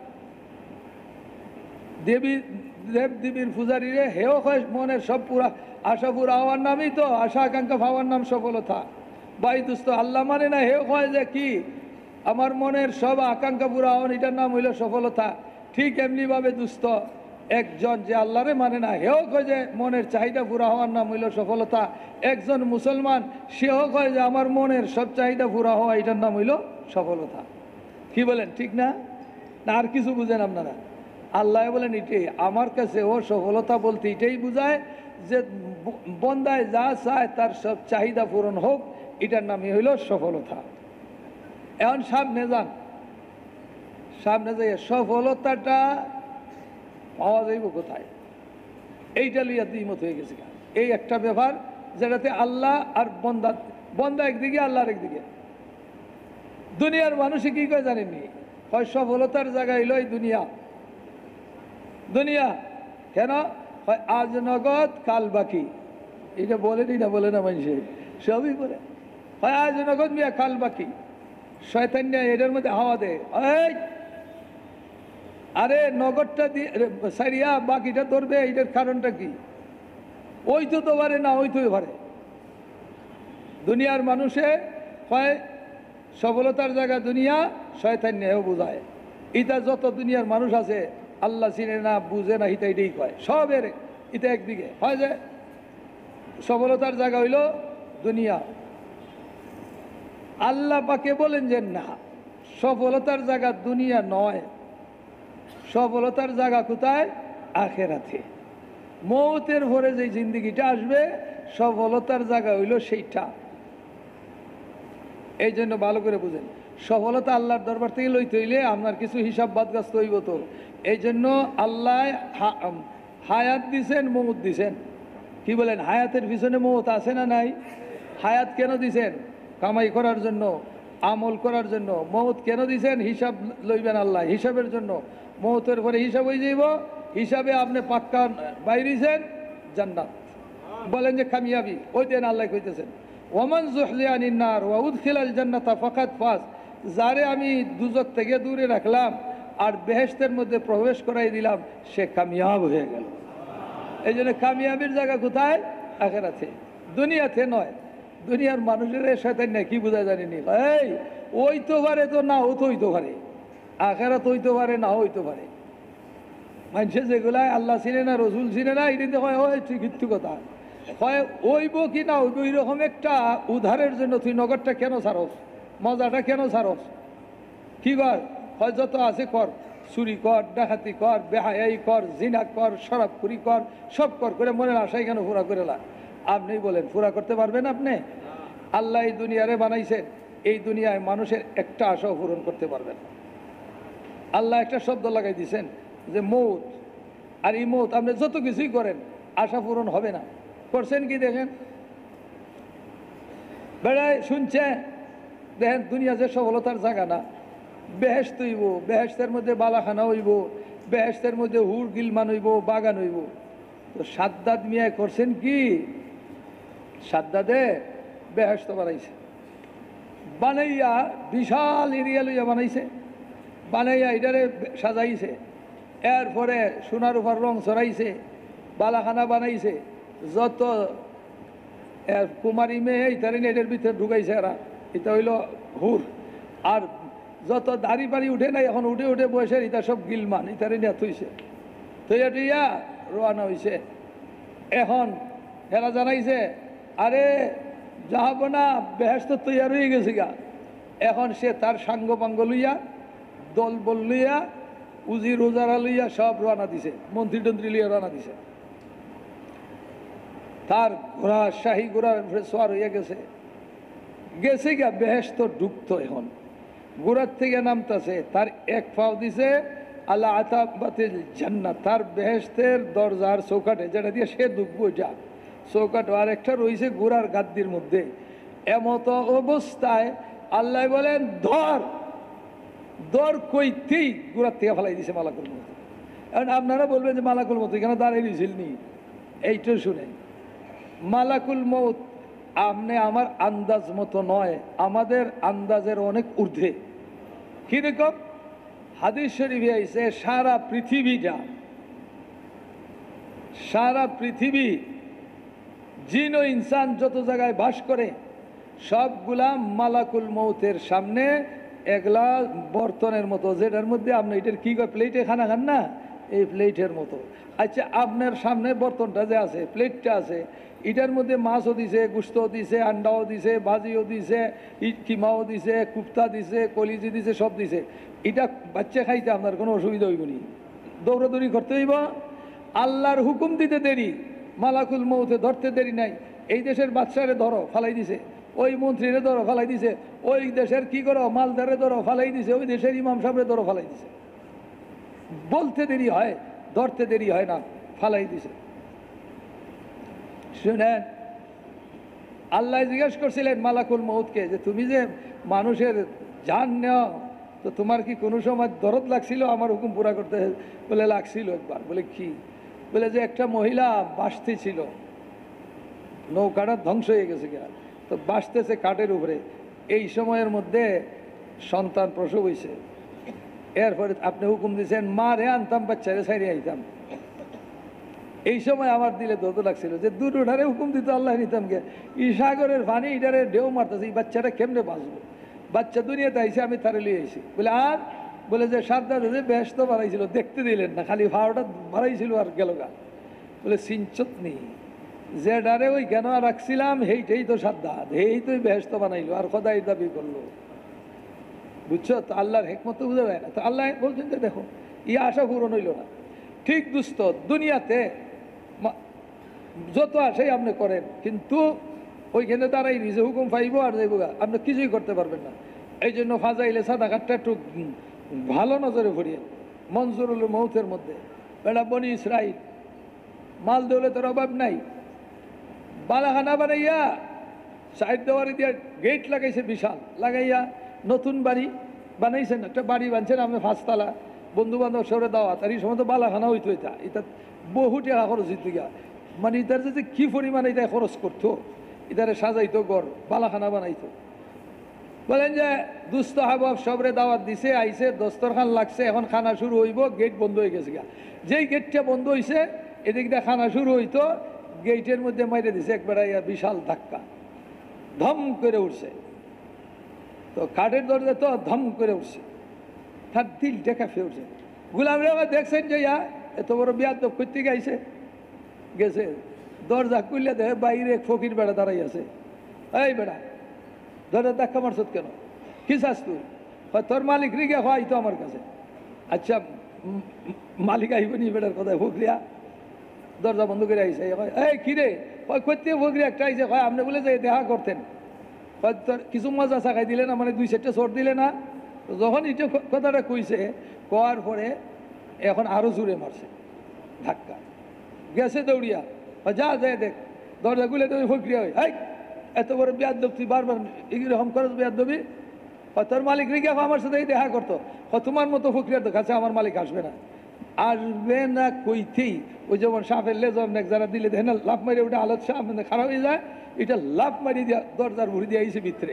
দেবী দেবদেবীর পূজারীরে হেও কয় মনের সব পুরা আশা পুরা হওয়ার নামই তো আশা আকাঙ্ক্ষা পাওয়ার নাম সফলতা। ভাই দোস্ত আল্লাহ মানে না, হেও কয় যে কি আমার মনের সব আকাঙ্ক্ষা পুরা হওয়ার, এটার নাম হইল সফলতা। ঠিক এমনিভাবে দোস্ত একজন যে আল্লাহরে মানে না, হেও কয় যে মনের চাহিদা পুরা হওয়ার নাম হইল সফলতা। একজন মুসলমান সেও কয় যে আমার মনের সব চাহিদা পুরা হওয়া, এটার নাম হইল সফলতা। কি বলেন? ঠিক না? না আর কিছু বুঝেন আপনারা? আল্লাহ বলেন এটাই আমার কাছে ও সফলতা বলতে এটাই বুঝায় যে বন্দায় যা চায় তার সব চাহিদা পূরণ হোক, এটার নামই হইল সফলতা। এখন সামনে যান, সামনে যাই সফলতাটা পাওয়া যাইব কোথায়? এইটা লইয়া দ্বিমত হয়ে গেছে। এই একটা ব্যাপার যেটাতে আল্লাহ আর বন্দা, বন্দা একদিকে আল্লাহ একদিকে। দুনিয়ার মানুষে কি করে জানেননি? হয় সফলতার জায়গা হইল এই দুনিয়া। দুনিয়া কেন হয় আজ নগদ কাল বাকি, এটা বলেনি না, বলে না মানুষে, সবই বলে। হয় আজ নগদ মিয়া কাল বাকি। শয়তান এটার মধ্যে হাওয়া দেয়, আরে নগদটা দিয়ে সারিয়া বাকিটা ধরবে, এটার কারণটা কি? ওই তো পারে না, ওই তো পারে। দুনিয়ার মানুষে হয় সফলতার জায়গা দুনিয়া, শয়তান নেও বোঝায়। ইটা যত দুনিয়ার মানুষ আছে আল্লাহ চিনে না, বুঝে না, হিতা এটাই কয় সবের। এটা একদিকে হয় যে সফলতার জায়গা হইল দুনিয়া। আল্লাহ পাকে বলেন যে না, সফলতার জায়গা দুনিয়া নয়, সফলতার জায়গা কোথায়? আখেরাতে। মৌতের পরে যে জিন্দিগিটা আসবে সফলতার জায়গা হইল সেইটা। এই জন্য ভালো করে বুঝেন, সফলতা আল্লাহর দরবার থেকে লইতে হইলে আপনার কিছু হিসাব বাদগ্রস্ত হইব। তো এই জন্য আল্লাহ হায়াত দিছেন, মৌত দিছেন। কি বলেন? হায়াতের পিছনে মৌত আছে না নাই? হায়াত কেন দিছেন? কামাই করার জন্য, আমল করার জন্য। মৌত কেন দিছেন? হিসাব লইবেন আল্লাহ, হিসাবের জন্য। মৌতের পরে হিসাব হয়ে যাইব, হিসাবে আপনি পাক্কা বাইরেছেন জান্নাত। বলেন যে কামিয়াবি, ওই দিন আল্লাহ কইতেছেন ওমান জুহলিয়ানিন নার ওয়া উদখিলাল জান্নাতা ফাকাদ ফাজ। যারে আমি দুজক থেকে দূরে রাখলাম আর বেহেশতের মধ্যে প্রবেশ করাই দিলাম, সে কামিয়াব হয়ে গেল। এই জন্য কামিয়াবির জায়গা কোথায়? আখেরাতে, দুনিয়াতে নয়। দুনিয়ার মানুষের সাথে না কি বোঝা জানিনি, এই ওই তো পারে তো না, ও তো হইতে পারে। আখেরাত হইতে পারে, না হইতে পারে। মানুষে যেগুলাই আল্লাহ চিনে না, রসুল চিনে না, এটি হয় ওই ঠিক কথা হয় ওইব কি না ওইব। এইরকম একটা উদ্ধারের জন্য তুই নগরটা কেন ছাড়স, মজাটা কেন ছাড়স? কি কর? হয় যত আছে কর, চুরি কর, ডাকাতি কর, বেহায়াই কর, জিনা কর, শরাবখুরি কর, সব কর, করে মনের আশাই কেন পুরা করে লাগ? আপনি বলেন পুরা করতে পারবেন আপনি? আল্লাহ এই দুনিয়ারে বানাইছেন, এই দুনিয়ায় মানুষের একটা আশাও পূরণ করতে পারবেন। আল্লাহ একটা শব্দ লাগাই দিয়েছেন যে মৌত। আর এই মৌত আপনি যত কিছুই করেন আশা পূরণ হবে না। করছেন কি দেখেন, বেড়ায় শুনছে দেখেন দুনিয়া যে সফলতার জায়গা না। বেহেশত হইব, বেহেশতের মধ্যে বালাখানা হইব, বেহেশতের মধ্যে হুর গিলমান হইব, বাগান হইব। তো সাদ্দাদ মিয়ায় করছেন কি? সাদ্দাদে বেহেশত বানাইছে। বানাইয়া বিশাল এরিয়া লইয়া বানাইছে, বানাইয়া এটারে সাজাইছে, এরপরে সোনার উপর রং চড়াইছে, বালাখানা বানাইছে, যত কুমারী মেয়ে ইতারে এটার ভিতরে ঢুকাইছে এরা, এটা হইল হুর। আর যত দাড়ি বাড়ি উঠে নাই এখন উঠে উঠে বসে এটা সব গিলমান, ইতারে নিয়ে থইছে, থইয়া টইয়া রোয়ানা হইছে। এখন এরা জানাইছে আরে যাহব না বেহেশত তৈয়ার হয়ে গেছে গা। এখন সে তার সাঙ্গ পাঙ্গ লইয়া দল বল লইয়া উজির উজারা লইয়া সব রওনা দিছে, মন্ত্রী টন্ত্রী লইয়া রওনা দিছে। তার ঘোড়া শাহী ঘোড়ার সোয়ার হইয়া গেছে, গেছে গা বেহেশত ঢুকতো। এখন ঘোড়ার থেকে নামতাছে, তার এক পাও দিছে আল্লাহ আতাবাতিল জান্নাত, তার বেহেশতের দরজার চৌকাটে যেটা দিয়ে সে ঢুকবো যা চৌকাট, আর একটা রয়েছে ঘোড়ার গাদ্দির মধ্যে। এমত অবস্থায় আল্লাহ বলেন ধর ধর, কইতেই ঘোড়ার থেকে ফেলাই দিছে মালাকুল মত। এখন আপনারা বলবেন যে মালাকুল মত এখানে দাঁড়িয়ে দিয়েছিল নি, এইটা শুনেন। মালাকুল মত আপনি আমার আন্দাজ মতো নয়, আমাদের আন্দাজের অনেক ঊর্ধ্বে। কিরকম? হাদিস শরীফে আইছে সারা পৃথিবীটা, সারা পৃথিবী জিন ও ইনসান যত জায়গায় বাস করে সবগুলা মালাকুল মৌতের সামনে এগুলা বর্তনের মতো, যেটার মধ্যে আপনি এটার কি করে প্লেটে খানা খান না, এই প্লেটের মতো। আচ্ছা আপনার সামনে বর্তনটা যে আছে, প্লেটটা আছে, এটার মধ্যে মাছও দিছে, গুস্তও দিছে, আন্ডাও দিছে, ভাজিও দিছে, কিমাও দিছে, কুপ্তা দিছে, কলিজি দিছে, সব দিছে। এটা বাচ্চা খাইতে আপনার কোনো অসুবিধা হইব নি? দৌড়াদৌড়ি করতে হইব। আল্লাহর হুকুম দিতে দেরি, মালাকুল মৌতে ধরতে দেরি নাই। এই দেশের বাদশারে ধরো ফালাই দিছে, ওই মন্ত্রীরে ধরো ফালাই দিছে, ওই দেশের কি করো মালদারে ধরো ফালাই দিছে, ওই দেশের ইমাম সাহেবরে ধরো ফালাই দিছে। বলতে দেরি হয়, ধরতে দেরি হয় না, ফালাই দিছে। শুনেন, আল্লাহ জিজ্ঞেস করছিলেন মালাকুল মৌতকে যে তুমি যে মানুষের জান নেও, তো তোমার কি কোনো সময় দরদ লাগছিল আমার হুকুম পুরা করতে? বলে লাগছিল একবার। বলে কি? বলে যে একটা মহিলা বাসতে ছিল, নৌকাটা ধ্বংস হয়ে গেছে গা, তো বাসতেছে কাঠের উপরে, এই সময়ের মধ্যে সন্তান প্রসব হয়েছে। এরপরে আপনি হুকুম দিয়েছেন মা রে আনতাম, বাচ্চারে ছাড়িয়ে আইতাম। এই সময় আমার দিলে দোদ লাগছিল যে দুটোটারে হুকুম দিত আল্লাহ নিতাম গে। ই সাগরের পানি ইটারে ঢেউ মারতেছে, এই বাচ্চাটা কেমনে বাঁচবো? বাচ্চা দুনিয়াতে আইসে, আমি তারে লিয়ে আইসি। বলে আর বলে যে সারদা যে ব্যস্ত বাড়াইছিল, দেখতে দিলেন না, খালি ভাওটা বাড়াইছিল আর গেল গা। বলে সিনচত নেই, যে ডারে ওই জ্ঞান রাখছিলাম সেইটাই তো সাদ্দাত, এই তো ব্যস্ত বানাইলো আর খোদাই দাবি করলো। বুঝছো তো? আল্লাহর হেকমত তো বুঝা যায় না। তো আল্লাহ বলছেন যে দেখো ই আশা পূরণ হইল না। ঠিক দুস্থ দুনিয়াতে যত আশাই আপনি করেন, কিন্তু ওইখানে তারাই নিজে হুকুম পাইব আর যাইব, আপনি কিছুই করতে পারবেন না। এই জন্য ফাজাইলে সাদাকাতটা একটু ভালো নজরে ভরিয়ে। মনজুরুল মৌতের মধ্যে বেড়া বনি ইসরাইল, মাল দৌলতের অভাব নাই, বালাখানা বানাইয়া সাইড দেওয়ারি দিয়ে গেট লাগাইছে বিশাল, লাগাইয়া নতুন বাড়ি বানাইছেন, একটা বাড়ি বানছেন আপনি 5 তালা, বন্ধু বান্ধব সরে দেওয়া, তার এই সময় তো বালাখানা হইতো, এটা বহু টাকা খরচ হইতো গিয়া। মানে ইতার যে কি পরিমাণে এটা খরচ করতো, ইতারে সাজাইতো ঘর, বালাখানা বানাইতো। বলেন যে দুস্থ হাবাব সবরে দাওয়াত দিছে, আইসে, দস্তরখান লাগছে, এখন খানা শুরু হইব, গেট বন্ধ হয়ে গেছে গা। যেই গেটটা বন্ধ হয়েছে এদিক দিয়ে খানা শুরু হইতো, গেটের মধ্যে মাইরে দিছে একবার বিশাল ধাক্কা, ধম করে উঠছে। তো কাঠের দরজা তো ধম করে উঠছে, তার দিলটা কাঁপে উঠছে। গুলামরা দেখছেন যে এত বড় বিয়াদ তো করতে গাইছে গেছে, দরজা খুললে দেখে বাইরে এক ফকির বেড়া দাঁড়াই আছে। এই বেড়া দরজা ধাক্কা মারছত কেন? কি চাস তুই? তোর মালিক রিগে হয় তো আমার কাছে। আচ্ছা মালিক আইব নি বেড়ার কথায়? ফকরিয়া দরজা বন্ধ করে আইসে। এই কিরে করতে ফকরি একটা আইসে, হয় আপনি বলে যে দেখা করতেন, তোর কিছু মজা চাকাই দিলে না, মানে 2-4টা চোর দিলে না। যখন এটা কথাটা কইছে, কোয়ার পরে এখন আরো জোরে মারছে ধাক্কা, গেছে দৌড়িয়া, যা যায় দেখ দরজা খুলে তুমি ফকরিয়া হয়। এই এত বড় বিয়াদ তুই বারবার এরকম করস বিয়াদ দবি? তোর মালিক রেগে আমার সাথে দেখা করতো, তোমার মতো ফকরিয়ার কাছে আমার মালিক আসবে না। আসবে না কইতেই ওই যেমন সাপের লেজম যারা দিলে দেখেন লাভ মারিয়ে ওটা আলত সাপ খারাপ হয়ে যায়, এটা লাভ মারিয়ে দিয়া দরজার ভুড়ি দিয়ে আইসে ভিতরে।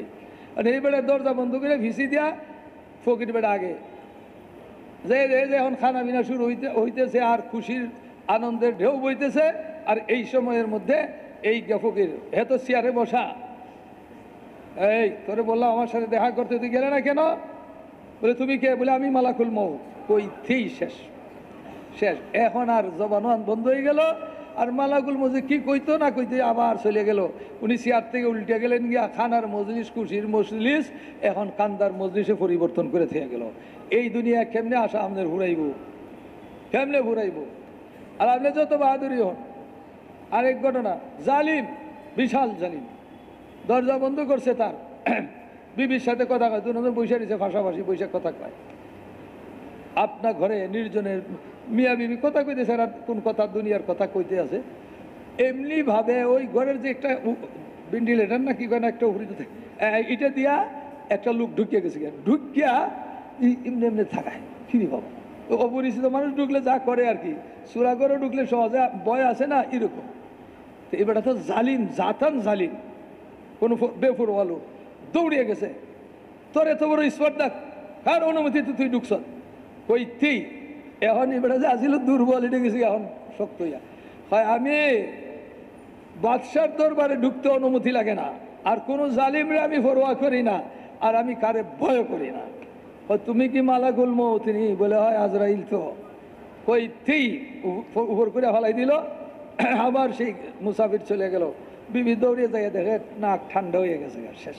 আর এই বেড়ে দরজা বন্ধ করে ভিসি দিয়া ফকির বেড়া আগে যে এখন খানা পিনা শুরু হইতেছে আর খুশির আনন্দের ঢেউ বইতেছে। আর এই সময়ের মধ্যে এই ফকির তো চেয়ারে বসা, এই তোরে বললাম আমার সাথে দেখা করতে, তুই গেলে না কেন? বলে তুমি কে? বলে আমি মালাকুল মউত। কইতেই শেষ শেষ, এখন আর জবান বন্ধ হয়ে গেল। আর মালাকুল মজলিস কি কইতো না কইতে আবার চলে গেল। উনি চেয়ার থেকে উল্টে গেলেন গিয়া খানার মজলিস, খুশির মজলিস এখন কান্দার মজলিসে পরিবর্তন করে থেকে গেল। এই দুনিয়া কেমনে আসা আমাদের ঘুরাইব, কেমনে ঘুরাইব? আর আপনি যত বাহাদুরি হন। আরেক ঘটনা, জালিম, বিশাল জালিম, দরজা বন্ধ করছে তার বিবির সাথে কথা কয়, দুজন বৈশা দিছে, ফাঁসাফাঁসি বৈশা কথা কয়। আপনার ঘরে নির্জনের মিয়া বিবি কথা কইতেছে, আর কোন কথা দুনিয়ার কথা কইতে আছে। এমনি ভাবে ওই ঘরের যে একটা ভেন্টিলেটার না কি কয় না একটা উপরিত থাকে, এটা দিয়া একটা লোক ঢুকিয়ে গেছে, ঢুকিয়া এমনি এমনি থাকায় ফিরি বাবা। অপরিচিত মানুষ ঢুকলে যা করে আর কি, চূড়া করে ঢুকলে সহজে ভয় আসে না, এরকম। তো এবারটা তো জালিম, জাতান জালিম, কোনো বেফরোয়া লোক দৌড়িয়ে গেছে, তোর এত বড় স্পট দেখ, কার অনুমতিতে তুই ঢুকছ? কইতেই এখন এবারে যে আসিল দুর্বল, এটা গেছি এখন শক্ত হইয়া হয়। আমি বাদশার দরবারে ঢুকতে অনুমতি লাগে না, আর কোনো জালিমরে আমি ফরোয়া করি না, আর আমি কারে ভয় করি না। তুমি কি মালাকুল মউত? তিনি বলে হয় আজরাইল। তো কইতেই উপর করে ফেলাই দিল। আবার সেই মুসাফির চলে গেল, বিবি দৌড়িয়ে যাই দেখে নাক ঠান্ডা হয়ে গেছে, শেষ।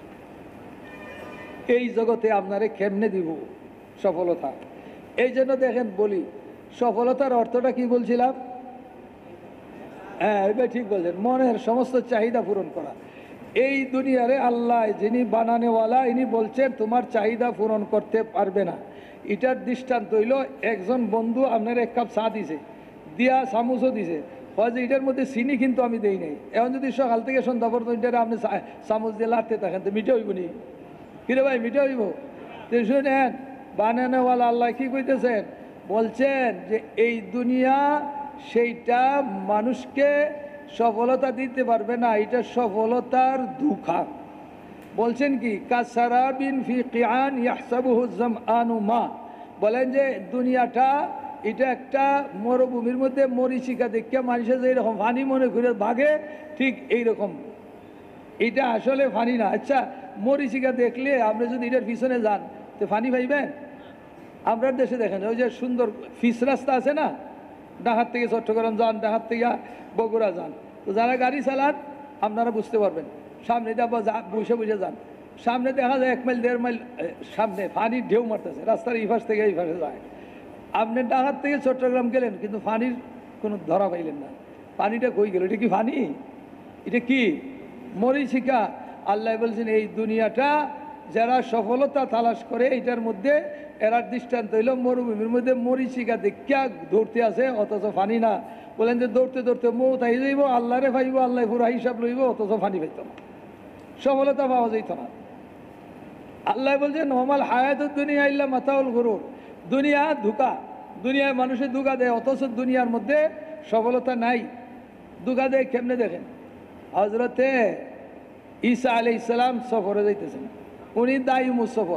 এই জগতে আপনারে কেমনে দিব সফলতা? এই জন্য দেখেন বলি, সফলতার অর্থটা কি বলছিলাম? হ্যাঁ, এবার ঠিক বলছেন, মনের সমস্ত চাহিদা পূরণ করা। এই দুনিয়ারে আল্লাহ যিনি বানানেওয়ালা, ইনি বলছেন তোমার চাহিদা পূরণ করতে পারবে না। এটার দৃষ্টান্ত হইল, একজন বন্ধু আপনার এক কাপ চা দিছে, দিয়া চামচও দিছে, হয় যে এটার মধ্যে চিনি কিন্তু আমি দেই নাই। এখন যদি সকাল থেকে সন্ধ্যা পর্যন্ত আপনি চামচ দিয়ে লাড়তে থাকেন তো মিঠে হইব নি? কিরে ভাই, মিঠে হইব? তো শুনেন, বানানেওয়ালা আল্লাহ কি কইতেছেন? বলছেন যে এই দুনিয়া সেইটা মানুষকে সফলতা দিতে পারবে না, এটা সফলতার ধোঁকা। বলছেন কি, কাসারাবিন ফি কিআন ইয়াহসাবুহু যামআনু মা। বলেন যে দুনিয়াটা এটা একটা মরুভূমির মধ্যে মরিচিকা দেখে মানুষের যে এরকম পানি মনে করে ভাগে, ঠিক এইরকম। এটা আসলে পানি না। আচ্ছা, মরিচিকা দেখলে আপনি যদি এটার পিছনে যান তো পানি পাইবেন? আমরা দেশে দেখেন ওই যে সুন্দর ফিস রাস্তা আছে না, ডাহাত থেকে চট্টগ্রাম যান, ডাহাত থেকে বগুড়া যান, তো যারা গাড়ি চালান আপনারা বুঝতে পারবেন। সামনে দিয়ে বসে বসে যান, সামনে দেখা যায় 1 মাইল 1.5 মাইল সামনে পানির ঢেউ মারতেছে, রাস্তার এই পাশ থেকে এই পাশে যায়। আপনি ডাহাত থেকে চট্টগ্রাম গেলেন কিন্তু পানির কোনো ধরা পাইলেন না। পানিটা কই গেল? এটা কি পানি? এটা কি মরিচিকা? আল্লাহ বলছেন এই দুনিয়াটা যারা সফলতা তালাশ করে এটার মধ্যে এরার দৃষ্টান্ত হইল মরুভূমির মধ্যে মরিচিকা দেখা দৌড়তে আছে, অথচ পানি না। বলেন যে দৌড়তে দৌড়তে মৌত আই যাইব, আল্লাহরে পাইব, আল্লাহ পুরা হিসাব লইব, অথচ পানি পাইত না, সফলতা পাওয়া যাইত না। আল্লাহ বলছেন নমাল হায়াতুদ দুনিয়া ইল্লা মাতাউল গুরুর। দুনিয়া ধোঁকা, দুনিয়ায় মানুষের ধোঁকা দেয়, অথচ দুনিয়ার মধ্যে সফলতা নাই। ধোঁকা দেয় কেমনে দেখেন? হজরতে ঈসা আলাইহিস সালাম সফরে যাইতেছেন, উনি দায়মুস সফর,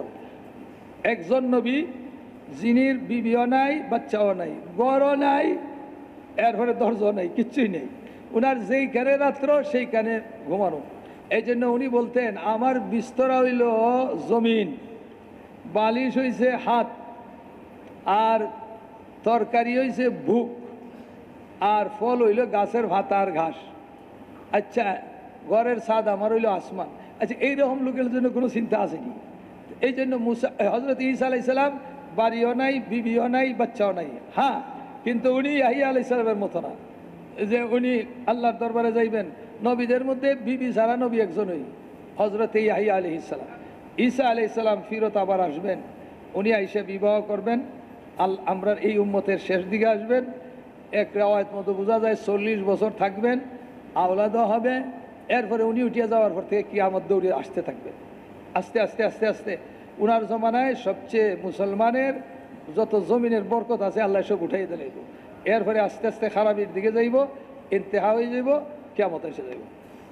একজন নবী যিনির বিবিও নাই, বাচ্চাও নাই, গড়ও নাই, এরপরে দরজাও নাই, কিচ্ছুই নেই। উনার যেইখানে রাত্র সেইখানে ঘুমানো। এই জন্য উনি বলতেন আমার বিস্তরা হইল জমিন, বালিশ হইছে হাত, আর তরকারি হইছে ভুক, আর ফল হইল গাছের ভাতা আর ঘাস। আচ্ছা, ঘরের ছাদ আমার হইল আসমান। আচ্ছা, এইরকম লোকের জন্য কোনো চিন্তা আছে কি? এই জন্য হজরত ঈসা আলাইহিস সালাম বাড়িও নাই, বিবিও নাই, বাচ্চাও নাই। হ্যাঁ, কিন্তু উনি ইয়াহিয়া আলাইহিস সালামের মতো না যে উনি আল্লাহর দরবারে যাইবেন। নবীদের মধ্যে বিবি ছাড়া নবী একজনই, হজরত ইয়াহিয়া আলাইহিস সালাম। ঈসা আলাইহিস সালাম ফিরত আবার আসবেন, উনি আইসা বিবাহ করবেন, আমরা এই উম্মতের শেষ দিকে আসবেন। এক রেওয়ায়ত মতো বোঝা যায় 40 বছর থাকবেন, আওলাদও হবে। এরপরে উনি উঠিয়ে যাওয়ার পর থেকে কিয়ামত দৌড়ে আসতে থাকবে। আস্তে আস্তে আস্তে আস্তে উনার জমানায় সবচেয়ে মুসলমানের যত জমিনের বরকত আছে আল্লাহ সব উঠাই দিলে, এরপরে আস্তে আস্তে খারাপের দিকে যাইব, ইন্তেহা হয়ে যাইব, কিয়ামত এসে যাইব।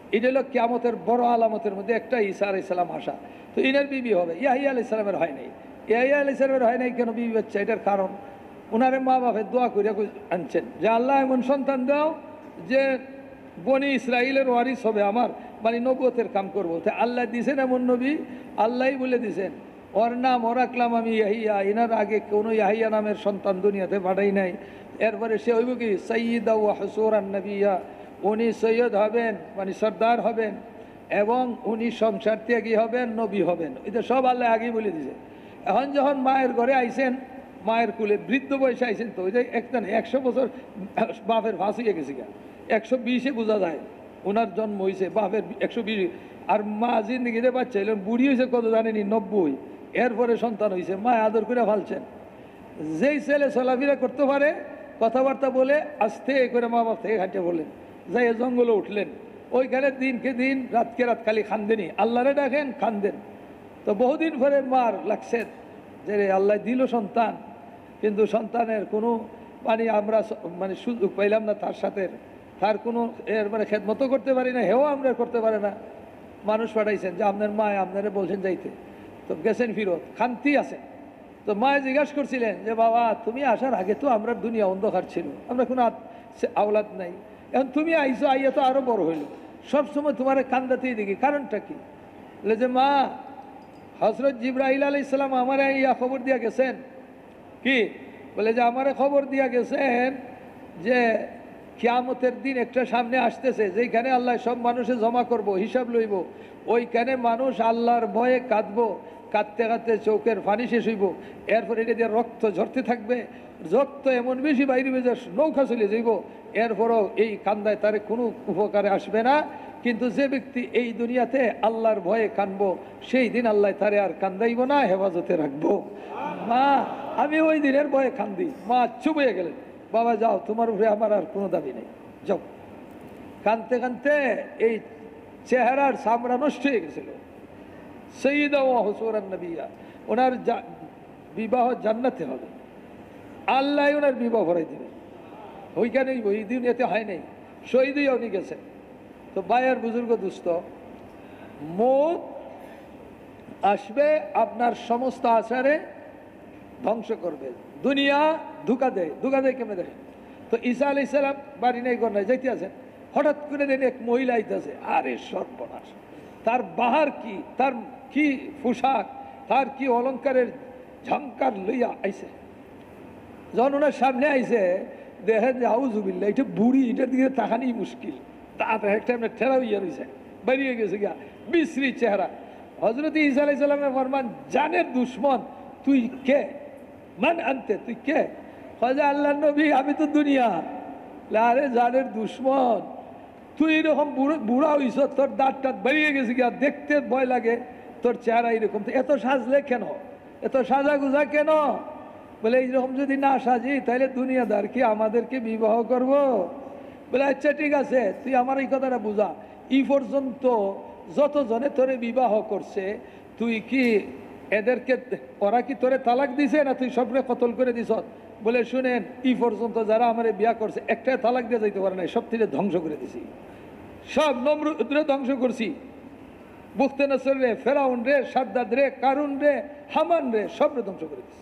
এটা হলো কিয়ামতের বড় আলামতের মধ্যে একটা, ঈসা আলাইহিস সালাম আসা। তো ইনার বিবি হবে, ইয়াহিয়া আলাইহিস সালামের হয় নাই। ইয়াহিয়া আলাইহিস সালামের হয় নাই কেন বিবি হচ্ছে? এটার কারণ ওনারে মা বাপের দোয়া করে আনছেন যে আল্লাহ এমন সন্তান দাও যে বনি ইসরাইলের ওয়ারিস হবে, আমার মানে নবুয়তের কাম করবো। তো আল্লাহ দিছেন এমন নবী, আল্লাহই বলে দিছেন ওর নাম ও রাখলাম আমি ইয়াহিয়া। এনার আগে কোনো ইয়াহিয়া নামের সন্তান দুনিয়াতে পাঠাই নাই। এরপরে সে হইব কি সৈয়দা ওয়া হুসুরান নবিয়া, উনি সৈয়দ হবেন মানে সর্দার হবেন, এবং উনি সংসার ত্যাগী হবেন, নবী হবেন। এটা সব আল্লাহ আগেই বলে দিছে। এখন যখন মায়ের ঘরে আইছেন, মায়ের কুলে বৃদ্ধ বয়সে আইছেন, তো ওই যে একটা 100 বছর বাপের ফাঁস হয়ে গেছে গা, 120-এ বোঝা যায় ওনার জন্ম হয়েছে, বাপের 120। আর মা জিন্দগিতে বাচ্চা এলেন, বুড়ি হয়েছে কত জানেনি, 90। এরপরে সন্তান হয়েছে, মা আদর করে ফালছেন। যেই ছেলে চলাফেরা করতে পারে, কথাবার্তা বলে, আস্তে করে মা বাপ থেকে হাঁটে বললেন, যাই জঙ্গলে উঠলেন, ওইখানে দিনকে দিন রাতকে রাত খালি খান্দেনি, আল্লাহরে ডাকেন খান্দেন। তো বহুদিন পরে মার লাগছে যে আল্লাহ দিল সন্তান, কিন্তু সন্তানের কোনো মানে আমরা মানে সুযোগ পাইলাম না, তার সাথে তার কোনো এর মানে খেদমত করতে পারি না, হেও আমরা করতে পারে না। মানুষ পাঠাইছেন যে আপনার মায় আপনারে বলছেন যাইতে, তো গেছেন ফিরত, খান্তি আছেন। তো মায় জিজ্ঞাসা করছিলেন যে বাবা তুমি আসার আগে তো আমরা দুনিয়া অন্ধকার ছিল, আমরা কোনো আওলাদ নাই, এখন তুমি আইসো, আইয়া তো আরো বড় হইলো, সবসময় তোমার কান্দাতেই দেখি, কারণটা কি? বলে যে মা হযরত জিবরাইল আলাইহিস সালাম আমার ইয়া খবর দিয়া গেছেন। কি বলে? যে আমারে খবর দিয়া গেছেন যে কিয়ামতের দিন একটা সামনে আসতেছে, যেখানে আল্লাহ সব মানুষে জমা করব, হিসাব লইব। ওইখানে মানুষ আল্লাহর ভয়ে কাঁদবো, কাঁদতে কাঁদতে চোখের পানি শেষ হইব, এরপর এটা দিয়ে রক্ত ঝরতে থাকবে, রক্ত এমন বেশি বাইরে যে নৌকা চলে যাইব, এরপরও এই কান্দায় তার কোনো উপকারে আসবে না। কিন্তু যে ব্যক্তি এই দুনিয়াতে আল্লাহর ভয়ে কানবো, সেই দিন আল্লাহ তারে আর কান্দাইব না, হেফাজতে রাখবো। মা আমি ওই দিনের ভয়ে কান্দি। মা চুপ হয়ে গেলেন, বাবা যাও, তোমার উপরে আমার আর কোনো দাবি নেই, যাও। কানতে কানতে এই চেহারার চামড়া নষ্ট হয়ে গেছিল। সৈয়দা ওয়া হুসুরান নবিয়া, ওনার বিবাহ জান্নাতে হবে, আল্লাহ ওনার বিবাহ ভরাই দিবে। ওইখানেই ওই দুনিয়াতে হয় নাই, শহীদ হইয়া উনি গেছেন। তো বায়ার বুজুর্গ দুস্থ, মৌত আসবে, আপনার সমস্ত আচারে ধ্বংস করবে। দুনিয়া ধোঁকা দেয়, ধোঁকা দেয় কেমনে দেখেন তো? ঈসা আলাইহিস সালাম বাড়ি নেই, ঘর নাই, যাইতে আছেন, হঠাৎ করে দেন এক মহিলা আইতেছে, আরে সর্বনাশ, তার বাহার কি, তার কি পোশাক, তার কি অলঙ্কারের ঝংকার লইয়া আইছে। যখন ওনার সামনে আইছে, দেখেন যে আউযুবিল্লাহ, এটা বুড়ি, এটার দিকে তাকানি মুশকিল, তাতে একটা এমনি ঠেলা হইয়া রয়েছে, বেরিয়ে গেছে গিয়া বিশ্রী চেহারা। হযরত ঈসা আলাইহিস সালামের ফরমান, জানের দুশ্মন তুই কে? মান আনতে, তুই কে? হয় আল্লাহর নবী, আমি তো দুনিয়া। আরে জানের দুশ্মন, তুই এরকম বুড়া হইছ, তোর দাঁত টাত বেরিয়ে গেছে গিয়া, দেখতে ভয় লাগে, তোর চেহারা এরকম, এত সাজলে কেন, এত সাজা গুজা কেন? বলে এইরকম যদি না সাজি তাহলে দুনিয়াদার কি আমাদেরকে বিবাহ করব? বলে আচ্ছা ঠিক আছে, তুই আমার এই কথাটা বুঝা, ই পর্যন্ত যতজনে তোরে বিবাহ করছে, তুই কি এদেরকে, ওরা কি তোরে তালাক দিছে না তুই সবরে কতল করে দিছ? বলে শুনেন, ই পর্যন্ত যারা আমার বিয়া করছে একটা তালাক দিয়ে যাইতে পারে না, সব থেকে ধ্বংস করে দিছি, সব নমরুদরে ধ্বংস করছি, বুখতেনসর রে, ফেরাউন রে, সাদ্দাদ রে, কারুন রে, হামান রে, সবরে ধ্বংস করে দিছি।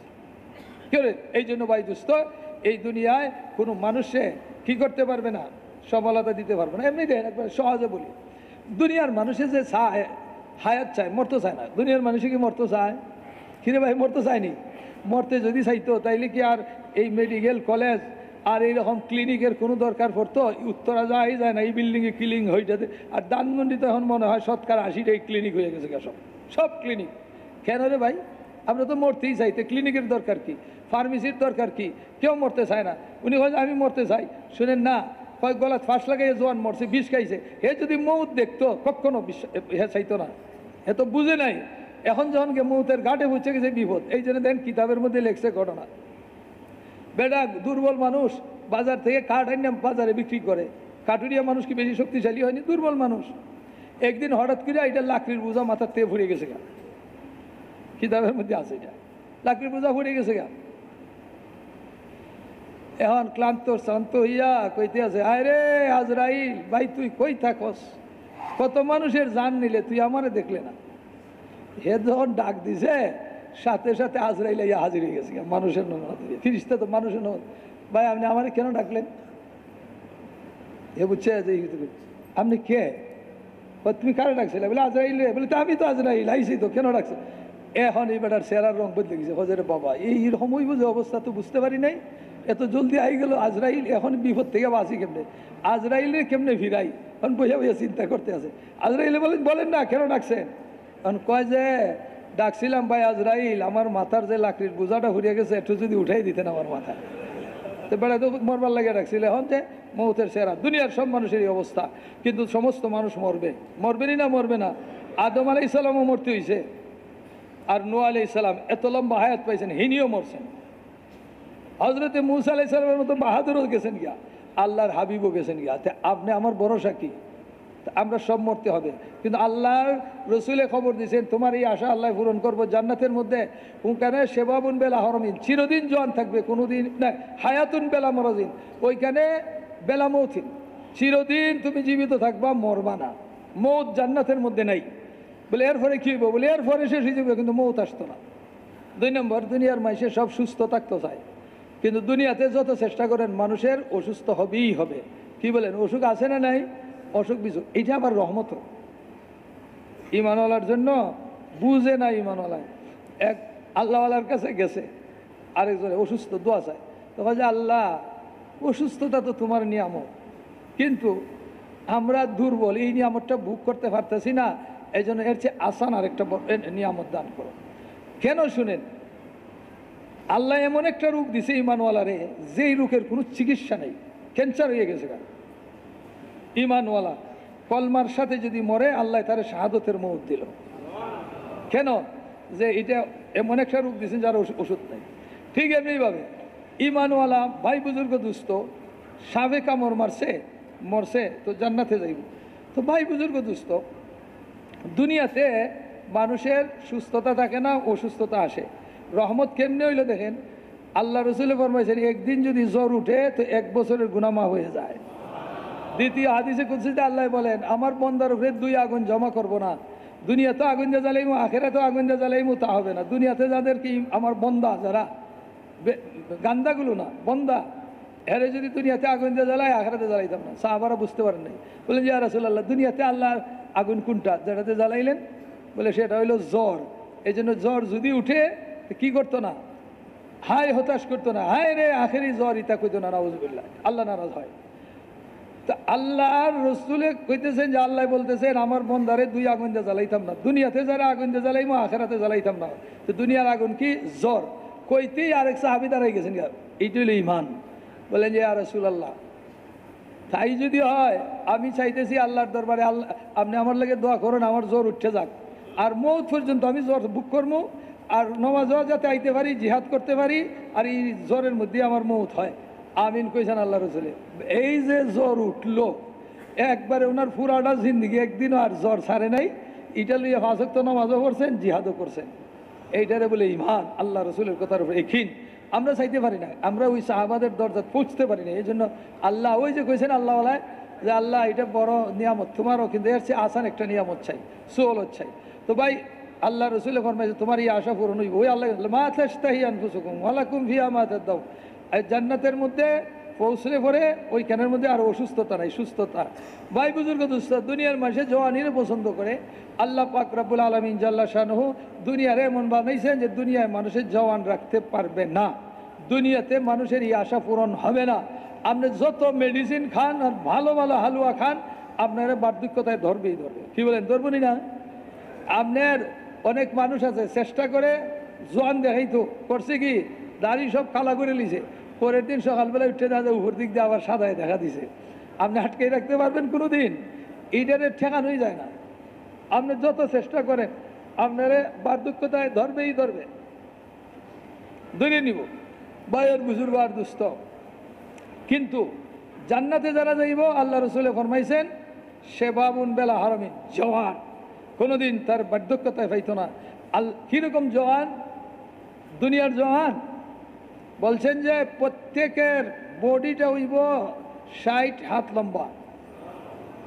এই জন্য ভাই দোস্ত, এই দুনিয়ায় কোনো মানুষে কি করতে পারবে না, সফলতা দিতে পারবে না। এমনি দেন একবার সহজে বলি, দুনিয়ার মানুষে যে চায় হায়াত চায়, মরতে চায় না। দুনিয়ার মানুষে কি মরতে চায়? কিরে ভাই, মরতে চায়নি? মরতে যদি চাইতো তাইলে কি আর এই মেডিকেল কলেজ আর এইরকম ক্লিনিকের কোনো দরকার পড়তো? উত্তরা যাওয়াই যায় না, এই বিল্ডিংয়ে ক্লিনিক হয়ে যাতে। আর ধানমন্ডিতে এখন মনে হয় 80-টা ক্লিনিক হয়ে গেছে, সব ক্লিনিক। কেন রে ভাই? আমরা তো মরতেই চাই, তো ক্লিনিকের দরকার কি, ফার্মেসির দরকার কি? কেউ মরতে চায় না। উনি হয় আমি মরতে চাই, শুনেন না, কয়েক গলাত ফাঁস লাগাইয়ে জোয়ান মরছে, বিষ খাইছে, হে যদি মৌত দেখতো কখনো হে চাইতো না, এ তো বুঝে নাই। এখন যখন মৌতের ঘাটে বুঝে গেছে বিপদ, এই জন্য দেন কিতাবের মধ্যে লেখছে ঘটনা, বেটা দুর্বল মানুষ বাজার থেকে কাঠ আইনে বাজারে বিক্রি করে। কাঠুরিয়া মানুষ কি বেশি শক্তিশালী হয়নি? দুর্বল মানুষ। একদিন হঠাৎ করে এটা লাকড়ির বোঝা মাথার থেকে ফুরিয়ে গেছে গা, কিতাবের মধ্যে আছে, এটা লাকড়ির বোঝা ফুরিয়ে গেছে গা। এখন ক্লান্ত শ্রান্ত হইয়া কইতে আছে, আয় রে আজরাইল ভাই, তুই কই থাকস? কত মানুষের জান নিলে, তুই আমারে দেখলে না। হে যখন ডাক দিছে সাথে সাথে আজরাইল ইয়া হাজির হয়ে গেছে মানুষের নমুনা দিয়ে। ফিরিস্তা তো মানুষের নমুনা। ভাই আপনি আমারে কেন ডাকলেন? এ বুঝছে যে আপনি কে? তুমি কারে ডাকছিলে? বলে আজরাইল। বলে তো আমি তো আজরাইল আইসি তো, কেন ডাকছে? এখন এই বেটার চেহারার রং বদলে গেছে। হজরে বাবা এইরকম ওই বুঝে অবস্থা তো বুঝতে পারি নাই, এত জলদি আই গেল আজরাইল। এখন বিপদ থেকে বাঁচি কেমনে? আজরাইলে কেমনে ফিরাই? এখন বইয়া বইয়া চিন্তা করতে আছে। আজরাইলে বলেন না কেন ডাকছেন? এখন কয় যে ডাকছিলাম ভাই আজরাইল, আমার মাথার যে লাকড়ির বোঝাটা ঘুরিয়ে গেছে, একটু যদি উঠাই দিতেন আমার মাথা। তো বেড়া তো মরবার লাগে ডাকছিল। এখন যে মৌতের সেরা, দুনিয়ার সব মানুষেরই অবস্থা, কিন্তু সমস্ত মানুষ মরবে। মরবেনই না? মরবে না? আদম আলাইহিস সালামও মরতে হয়েছে, আর নূহ আলাইহিস সালাম এত লম্বা হায়াত পাইছেন, হিনিও মরছেন। হজরতে মুসা আলাইহিস সালামের মতো বাহাদুরও গেছেন গিয়া, আল্লাহর হাবিবও গেছেন গিয়া। আপনি আমার ভরসা কি? আমরা সব মরতে হবে, কিন্তু আল্লাহর রসুলে খবর দিয়েছেন তোমার এই আশা আল্লাহ পূরণ করবো। জান্নাতের মধ্যে ওখানে সেবাবুন বেলা হরমিন, চিরদিন জোয়ান থাকবে, কোনোদিন না। হায়াতুন বেলা মরদিন, ওইখানে বেলা মৌথিন, চিরদিন তুমি জীবিত থাকবা, মরবা না। মৌত জান্নাতের মধ্যে নাই। বলে এরপরে কী হইব? বলে এরপরে শেষ হয়ে যাবে, কিন্তু মৌত আসতো না। 2 নম্বর, দুনিয়ার মানুষের সব সুস্থ থাকতে চায়, কিন্তু দুনিয়াতে যত চেষ্টা করেন মানুষের অসুস্থ হবেই হবে। কি বলেন? অসুখ আছে না নাই? অসুখ বিসুখ, এটা আবার রহমত ইমানওয়ালার জন্য। বুঝে না ইমানওয়ালায়। এক আল্লাহওয়ালার কাছে গেছে, আরেকজনে অসুস্থ, দোয়া চায়। তখন যে আল্লাহ অসুস্থতা তো তোমার নিয়ামত, কিন্তু আমরা দুর্বল, এই নিয়ামতটা ভোগ করতে পারতেছি না, এই জন্য এর চেয়ে আসান আরেকটা নিয়ামত দান করো। কেন শুনেন? আল্লাহ এমন একটা রোগ দিছে ইমানওয়ালারে, যেই রোগের কোনো চিকিৎসা নেই। ক্যান্সার হয়ে গেছে গা, ইমানওয়ালা কলমার সাথে যদি মরে, আল্লাহ তার শাহাদতের মৌত দিল। কেন? যে এটা এমন একটা রোগ দিয়েছেন যার ওষুধ নেই। ঠিক এমনিভাবে ইমানওয়ালা ভাই বুজুর্গ দুস্থ, সাবে কামড় মরছে তো জান্নাতে যাইব। তো ভাই বুজুর্গ দুস্থ, দুনিয়াতে মানুষের সুস্থতা থাকে না, অসুস্থতা আসে। রহমত কেমনে হইলো দেখেন, আল্লাহ রসুলে ফরমাইছেন একদিন যদি জ্বর উঠে তো 1 বছরের গুনাহ মাফ হয়ে যায়। দ্বিতীয় হাদিসে কুদসিতে আল্লাহ বলেন, আমার বন্দার উপরে 2 আগুন জমা করব না। দুনিয়াতে আগুন দিয়ে জ্বালাইমু, আখেরাতে আগুন দিয়ে জ্বালাইমু, তা হবে না। দুনিয়াতে যাদের কি আমার বন্দা, যারা গান্দাগুলো না বন্দা, এরে যদি দুনিয়াতে আগুন দিয়ে জ্বালাই, আখেরাতে জ্বালাইতাম না। সাহাবারা বুঝতে পারেন নাই, বলেন ইয়া রাসূলুল্লাহ, দুনিয়াতে আল্লাহর আগুন কোনটা যেটাতে জ্বালাইলেন? বলে সেটা হইলো জ্বর। এই জন্য জ্বর যদি উঠে কি করতো না? হায় হতাশ করতো না, হায় রে আখেরি জ্বর, ইতা কইতো না, নাউযুবিল্লাহ, আল্লাহ নারাজ হয়। তা আল্লাহর রসুলে কইতেছেন যে আল্লাহ বলতেছেন আমার বন্দারে 2 আগুন দিয়ে জ্বালাইতাম না। দুনিয়াতে যারা আগুন দিয়ে জ্বালাইমো, আখেরাতে জ্বালাইতাম না। তো দুনিয়ার আগুন কি? জ্বর। কইতেই আরেক সাহাবী দাঁড়াই গেছেন, এইটা হইল ইমান। বলেন যে ইয়া রাসূলুল্লাহ, তাই যদি হয় আমি চাইতেছি আল্লাহর দরবারে, আল্লাহ আপনি আমার লাগে দোয়া করুন, আমার জ্বর উঠে যাক, আর মৌত পর্যন্ত আমি জ্বর বুক করবো, আর নমাজও যাতে আইতে পারি, জিহাদ করতে পারি, আর এই জ্বরের মধ্যে আমার মৌত হয়। আমিন কইছেন আল্লাহ রসুলে। এই যে জ্বর উঠলো, একবারে ওনার পুরাটা জিন্দিগি একদিনও আর জ্বর ছাড়ে নাই। এটা লইয়া 5 ওয়াক্ত নামাজও করছেন, জিহাদও করছেন। এইটারে বলে ইমান। আল্লাহ রসুলের কথার উপরে এখিন আমরা চাইতে পারি না, আমরা ওই সাহাবাদের দরজা পৌঁছতে পারি না। এই জন্য আল্লাহ ওই যে কইছেন আল্লাহওয়ালায় যে আল্লাহ এটা বড় নিয়ামত তোমারও, কিন্তু এর চেয়ে আসান একটা নিয়ামত চাই, সুহলত চাই। তো ভাই আল্লাহ রসুলে ফরমাইছে তোমার এই আশা পূরণ হইব। ওই আল্লাহ মা তাশতাহি আনফুসুকুম ওয়া লাকুম ফিহা মা তাদাউ। জান্নাতের মধ্যে পৌঁছলে পরে ওইখানের মধ্যে আর অসুস্থতা নাই, সুস্থতা। ভাই বুজুর্গ দুস্থ, দুনিয়ার মানুষের জওয়ানিরে পছন্দ করে। আল্লাহ পাক রব্বুল আলামিন জাল্লা শানুহু দুনিয়ার এমন বানাইছেন যে দুনিয়ায় মানুষের জওয়ান রাখতে পারবে না। দুনিয়াতে মানুষের এই আশা পূরণ হবে না। আপনি যত মেডিসিন খান আর ভালো ভালো হালুয়া খান, আপনারা বার্ধক্যতায় ধরবেই ধরবে। কি বলেন? ধরবনি না? আপনার অনেক মানুষ আছে চেষ্টা করে জোয়ান দেখাইতো, করছে কি দাড়ি সব কালা করে লিছে, পরের দিন সকালবেলা উঠে দেখা যায় উপর দিক দিয়ে আবার সাদায় দেখা দিছে। আপনি আটকে রাখতে পারবেন কোনো দিন? এইটারে ঠেকানোই যায় না। আপনি যত চেষ্টা করেন আপনারে বার্ধক্যতায় ধরবেই ধরবে, ধরে নিব। ভাইয়ের বুজুর্গ আর দুস্থ, কিন্তু জান্নাতে যারা যাইব আল্লাহ রসুলে ফরমাইছেন সেবাবুন বেলা হারামিন, জওয়ান, কোনোদিন তার বার্ধক্যতায় পাইতো না। কীরকম জওয়ান? দুনিয়ার জওয়ান বলছেন যে প্রত্যেকের বডিটা হইব 60 হাত লম্বা,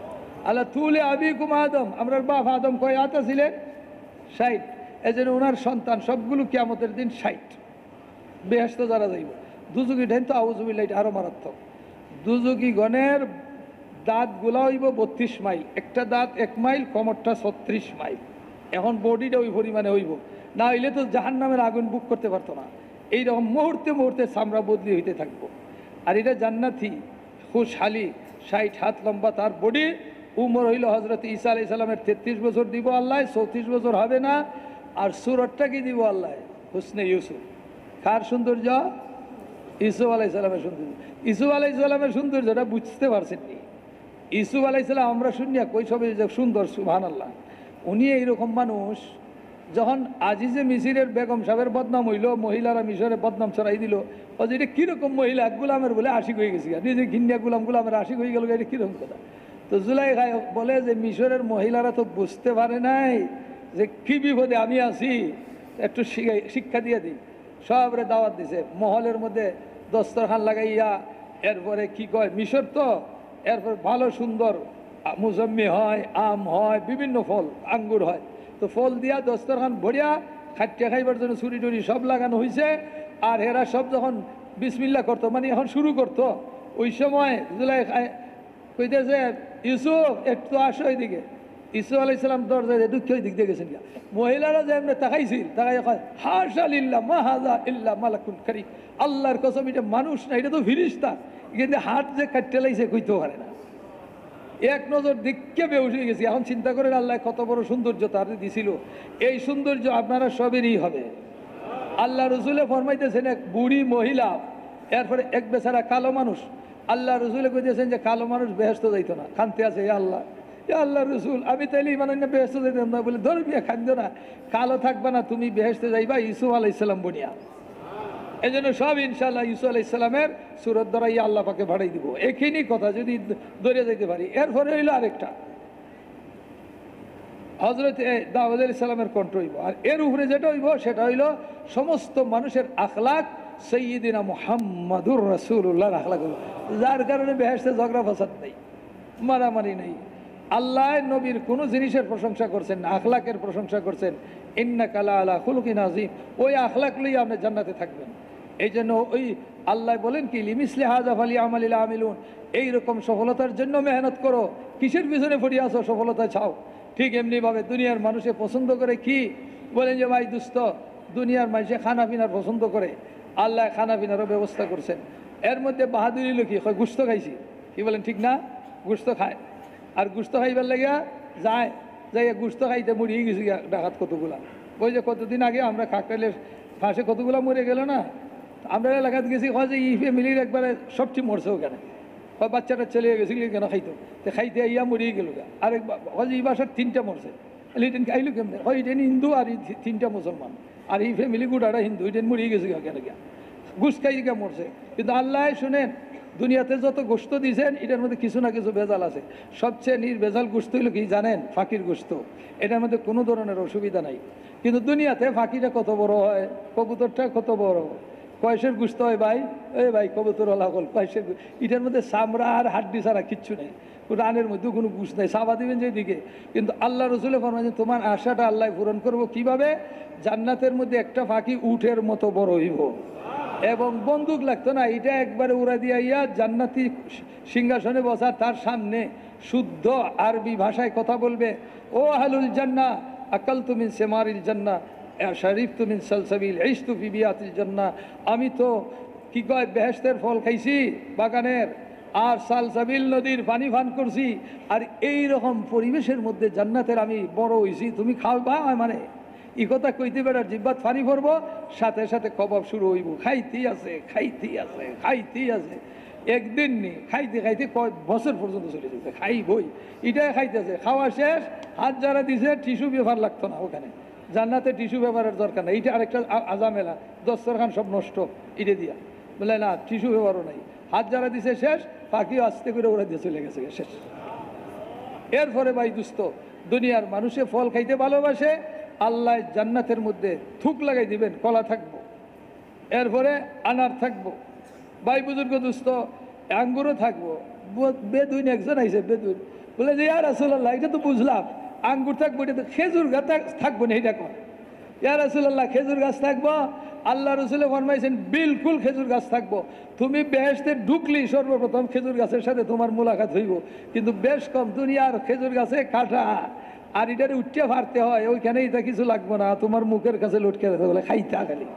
আল্লাহ তুলে আবিকুম আদম, আমরার বাপ আদম কয় আতা ছিলেন 60, এই জন্য ওনার সন্তান সবগুলো কিয়ামতের দিন 60 বেহেশত যারা যাইব। দুজুকি ঢেন তো আউজুবিল্লাহ, এটা আরও মারাত্মক। দুজুকি গণের দাঁতগুলা হইব 32 মাইল, একটা দাঁত 1 মাইল, কমরটা 36 মাইল। এখন বডিটা ওই পরিমাণে হইব, না হইলে তো জাহান্নামের আগুন বুক করতে পারতো না। এইরকম মুহূর্তে মুহূর্তে চামড়া বদলি হইতে থাকবো। আর এটা জান্নাতি খুশহালি, 60 হাত লম্বা তার বডি। উমর হইল হজরত ঈসা আলাইহিস সালামের 33 বছর দিব আল্লাহ, 34 বছর হবে না। আর সুরতটা কি দিব আল্লাহ? হুসনে ইউসুফ। কার সৌন্দর্য? ইউসুফ আলাইহিস সালামের সৌন্দর্য। ইউসুফ আলাইহিস সালামের সৌন্দর্যটা বুঝতে পারছেননি। ইউসুফ আলাইহিস সালাম আমরা শুনিয়া কই সবে যে সুন্দর, সুবহানাল্লাহ। উনি এইরকম মানুষ, যখন আজিজে মিসিরের বেগম সাহেবের বদনাম হইল, মহিলারা মিশরের বদনাম ছড়াই দিল, ও যে এটা কীরকম মহিলা, গুলামের বলে আশিক হয়ে গেছি, নিজে ঘিন্যা গুলামের আশিক হয়ে গেল, এটা কীরকম কথা? তো জুলাইখা বলে যে মিশরের মহিলারা তো বুঝতে পারে নাই যে কী বিপদে আমি আছি, একটু শিক্ষা দিয়ে দিই। সবরে দাওয়াত দিছে, মহলের মধ্যে দস্তরখান লাগাইয়া, এরপরে কি কয় মিশর তো, এরপর ভালো সুন্দর মুজম্মি হয়, আম হয়, বিভিন্ন ফল, আঙ্গুর হয়। তো ফল দিয়া দস্তরখান ভরিয়া খাটিয়া খাইবার জন্য ছুরি টুরি সব লাগানো হয়েছে। আর এরা সব যখন বিসমিল্লাহ করতো, মানে এখন শুরু করতো, ওই সময় জুলাইখায় কইতেছে ইউসুফ একটু আসো এইদিকে। ইউসুফ আলাইহিস সালাম দরজায় দুঃখ ওই দিক দিয়ে গেছেন। মহিলারা যে এমনি তাকাইছিল, তাকাই কয় হাশা লিল্লাহ মা হাযা ইল্লা মালাকুন কারীম, আল্লাহর কসম এটা মানুষ না, এটা তো ফিরিস্তা। কিন্তু হাত যে কাটতে লাইছে কইতেও পারে না। এক নজর দেখকে বেহুশ হয়ে গেছি। এখন চিন্তা করেন আল্লাহ কত বড় সৌন্দর্য তার দিছিল। এই সৌন্দর্য আপনারা সবেরই হবে। আল্লাহ রসুলে ফরমাইতেছেন এক বুড়ি মহিলা, এরপরে এক বেচারা কালো মানুষ। আল্লাহ রসুলে কইতেছেন যে কালো মানুষ বেহেশত যাইতো না, খানতে আছে। আল্লাহ রসুল আমি তাইলে মানে বেহেশত যাইতাম না, বলে ধর্মিয়া খান্দ না, কালো থাকবা না, তুমি বেহেশতে যাইবা ইউসুফ আলাইহিস সালাম বনিয়া। এই জন্য সব ইনশাআল্লাহ ইউসুফ আলাইহিস সালামের সুরত দ্বারাই আল্লাহ পাকে ভাড়াই দিব। এখানেই কথা যদি ধরে যাইতে পারি। এরপরে হইল আরেকটা, হজরত দাউদ আলাইহিস সালামের কণ্ঠ হইব। আর এর উপরে যেটা হইব সেটা হইল সমস্ত মানুষের আখলাক সাইয়্যিদিনা মুহাম্মাদুর রাসূলুল্লাহর আখলাক হইব, যার কারণে বেহেশতে ঝগড়া ফাসাদ নেই, মারামারি নেই। আল্লাহ নবীর কোনো জিনিসের প্রশংসা করছেন না, আখলাকের প্রশংসা করছেন। ইন্নাকা লাআলা খুলুকিন আযীম, ওই আখলাক লইয়া আপনি জান্নাতে থাকবেন। এই জন্য ওই আল্লাহ বলেন কি লিমিসলি হাযা ফালিয়ামালিল আমিলুন, এইরকম সফলতার জন্য মেহনত করো। কিসের পিছনে পড়ে আসো? সফলতা চাও। ঠিক এমনিভাবে দুনিয়ার মানুষে পছন্দ করে কি বলেন যে ভাই দুস্থ, দুনিয়ার মানুষে খানা পিনার পছন্দ করে, আল্লাহ খানা পিনারও ব্যবস্থা করছেন। এর মধ্যে বাহাদুরি লোকি হয় গুস্ত খাইছি, কি বলেন ঠিক না? গুস্ত খায়, আর গুস্ত খাইবার লাগিয়া যায়, যাই গুস্ত খাইতে মরিয়ে গেছি ডাকাত কতগুলা। ওই যে কতদিন আগে আমরা কাকরাইলের ফাঁসে কতগুলা মরে গেল না, আমরা এলাকাতে গেছি, হয় যে ই ফ্যামিলির একবারে সবচেয়ে মরছে ওখানে, হয় বাচ্চাটা চলে গেছিল কেন খাইতো, তো খাইতে ইয়া মরিয়ে গেল। আরেক হয় যে এই বাসার 3টা মরছে, ইটেন খাইলো কেমন হয়, ইটেন হিন্দু আর 3টা মুসলমান, আর এই ফ্যামিলি গোটাটা হিন্দু, ইটেন মরিয়ে গেছে কেন গিয়া গুস খাই গিয়া মরছে। কিন্তু আল্লাহ শুনেন দুনিয়াতে যত গোস্ত দিয়েছেন এটার মধ্যে কিছু না কিছু ভেজাল আছে। সবচেয়ে নির্ভেজাল গোস্ত হইল কি জানেন? ফাঁকির গোস্ত। এটার মধ্যে কোনো ধরনের অসুবিধা নাই। কিন্তু দুনিয়াতে ফাঁকিটা কত বড় হয়, কবুতরটা কত বড়, কয়সের গোস্ত হয় ভাই, এই ভাই কবুতর ওলা হল কয়সের, এটার মধ্যে চামড়া আর হাড্ডি ছাড়া কিচ্ছু নেই, রানের মধ্যে কোনো গুস নেই, চাপা দিবেন যেদিকে। কিন্তু আল্লাহ রসুলে ফরমাইছেন তোমার আশাটা আল্লাহ পূরণ করবো কিভাবে? জান্নাতের মধ্যে একটা ফাঁকি উটের মতো বড় হইব, এবং বন্দুক লাগতো না, এটা একবারে উড়া দিয়া ইয়া জান্নাতি সিংহাসনে বসা, তার সামনে শুদ্ধ আরবি ভাষায় কথা বলবে, ও আহলুল জান্নাহ আকালতু মিন সেমারিল জান্নাহ শরীফতু মিন সালসাবিল ইশতু ফি বিয়াতিল জান্নাহ, আমি তো কি কয় বেহেশতের ফল খাইছি বাগানের, আর সালসাবিল নদীর পানি পান করছি, আর এই রকম পরিবেশের মধ্যে জান্নাতের আমি বড় হইছি, তুমি খাওয়া মানে ই কথা কইতে বেড়ার জিব্বাত ফানি ভরবো, সাথে সাথে কবাব শুরু হইব, খাইতেই আছে খাইতেই আছে খাইতেই আছে, একদিন নি খাইতে খাইতে কয় বছর পর্যন্ত চলে যেতে খাই বই, এটাই খাইতেছে। খাওয়া শেষ, হাত যারা দিছে টিস্যু ব্যবহার লাগতো না ওখানে, জান্নাতে টিস্যু ব্যবহারের দরকার নাই। এইটা আরেকটা আজামেলা, দস্তরখান সব নষ্ট ইটে দিয়া, বলে না টিস্যু ব্যবহারও নাই, হাত যারা দিছে শেষ, পাখিও আস্তে করে ওরা দিয়ে চলে গেছে শেষ। এরপরে ভাই দুস্থ দুনিয়ার মানুষে ফল খাইতে ভালোবাসে, আল্লাহ জান্নাতের মধ্যে থুক লাগাই দিবেন, কলা থাকবো, এরপরে আনার থাকবো, ভাই বুজুর্গ দুস্থ আঙ্গুরও থাকবো। বেদুইন একজন আইসে, বেদুইন বলে যে ইয়া রাসূলুল্লাহ এটা তো বুঝলাম, আঙ্গুর থাকবো, এটা তো খেজুর গাছ থাকবো না, এটা কর। ইয়া রাসূলুল্লাহ খেজুর গাছ থাকবো? আল্লাহ রসুলে ফরমাইছেন বিলকুল খেজুর গাছ থাকবো। তুমি বেহেশতে ঢুকলি সর্বপ্রথম খেজুর গাছের সাথে তোমার মোলাকাত হইব, কিন্তু বেশ কম দুনিয়ার খেজুর গাছে কাটা আর এটারে উঠিয়ে ফারতে হয়, ওইখানে এটা কিছু লাগবো না, তোমার মুখের কাছে লটকে রাখতে বলে খাইতে খালি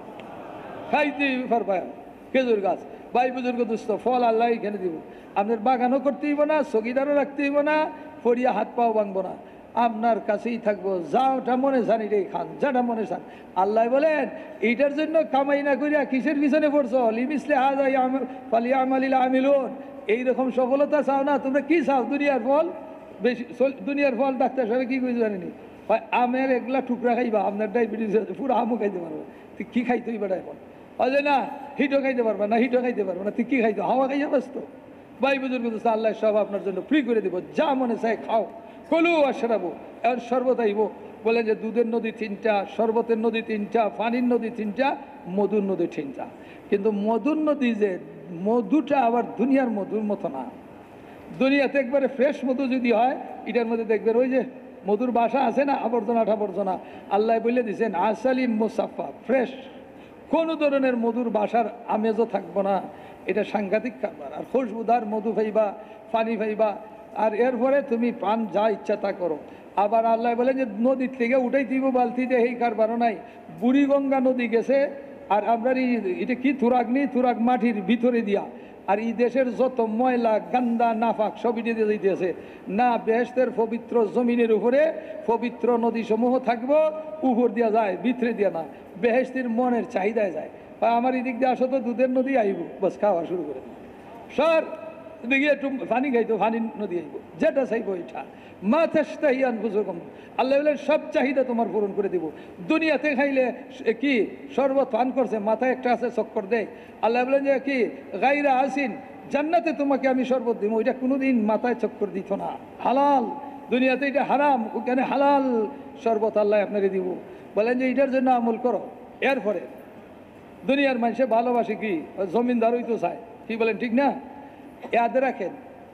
খাইতে পারবা খেজুর গাছ। ভাই বুজুর্গ দুস্থ ফল আল্লাহ এখানে দিব, আপনার বাগানও করতে হইব না, চকিদারও রাখতে হইব না, পড়িয়া হাত পাও ভাঙবো না, আপনার কাছেই থাকবো। যাওটা মনে চান এটাই খান, যাটা মনে চান। আল্লাহ বলেন এইটার জন্য কামাই না করিয়া কিসের পিছনে পড়ছো? লিমিসলে হাজাই ফালিয়া আমালিলা আমিলুন। এইরকম সফলতা চাও না? তোমরা কি চাও? দুনিয়ার ফল বেশি, দুনিয়ার ফল ডাক্তার সাহেব কি করে জানেনি, আমের এগুলা টুকরা খাইবা, আপনার ডায়াবেটিস পুরো আমও খাইতে পারবো, তুই কি খাইতে হইবা এখন? হয় না হিটও খাইতে পারবা না, হিটও খাইতে পারবো না, তুই কি খাইতে? হাওয়া খাইয়া ব্যস্ত। ভাই বুজুর্গ আল্লাহ সব আপনার জন্য ফ্রি করে দেবো, যা মনে চাই খাও, কলু আশরাবু। এখন শরবত আইব, বলে যে দুধের নদী 3টা, শরবতের নদী 3টা, পানির নদী 3টা, মধুর নদী 3টা। কিন্তু মধুর নদী যে মধুটা আবার দুনিয়ার মধুর মতো না। দুনিয়াতে একবারে ফ্রেশ মধু যদি হয়, এটার মধ্যে দেখবেন ওই যে মধুর বাসা আছে না, আবর্জনা ঠাবর্জনা, আল্লাহ বলে দিয়েছেন আসালিম মুসাফা, ফ্রেশ, কোনো ধরনের মধুর বাসার আমেজও থাকবো না। এটা সাংঘাতিক কারবার। আর খুশবুদার মধু পাইবা, পানি পাইবা, আর এরপরে তুমি পান যা ইচ্ছা তা করো। আবার আল্লাহ বলেন যে নদীর থেকে উঠাই দিব বালতিতে, এই কারবারও নাই। বুড়িগঙ্গা নদী গেছে, আর আপনার এটা কি তুরাগনি, তুরাগ মাটির ভিতরে দিয়া, আর এই দেশের যত ময়লা গান্দা নাফাক সব ইটে দিয়ে দিতেছে না। বেহেশতের পবিত্র জমিনের উপরে পবিত্র নদী সমূহ থাকবো, উপর দিয়া যায়, ভিতরে দিয়া না। বেহেশতের মনের চাহিদায় যায়, আমার এদিক দিয়ে আসো তো দুধের নদী আইব, বস খাওয়া শুরু করে দেবো। সর দেখি একটু পানি খাইতো, পানির নদী আইব, যেটা চাইবো ওইটা। মাথাস্তাহিয়ান বুঝুরকম, আল্লাহ বলেন সব চাহিদা তোমার পূরণ করে দিব। দুনিয়াতে খাইলে কি শরবত পান করছে, মাথায় একটা আছে চক্কর দেয়। আল্লাহ বলেন যে কি গাইরা আসিন, জান্নাতে তোমাকে আমি শরবত দিব, ওইটা কোনোদিন মাথায় চক্কর দিত না, হালাল। দুনিয়াতে এটা হারাম, ওখানে হালাল শরবত আল্লাহ আপনাকে দিব। বলেন যে এটার জন্য আমল করো। এরপরে দুনিয়ার মানুষে ভালোবাসে কি, জমিনদারই তো চায়, কি বলেন ঠিক না? ইয়াদ রাখেন,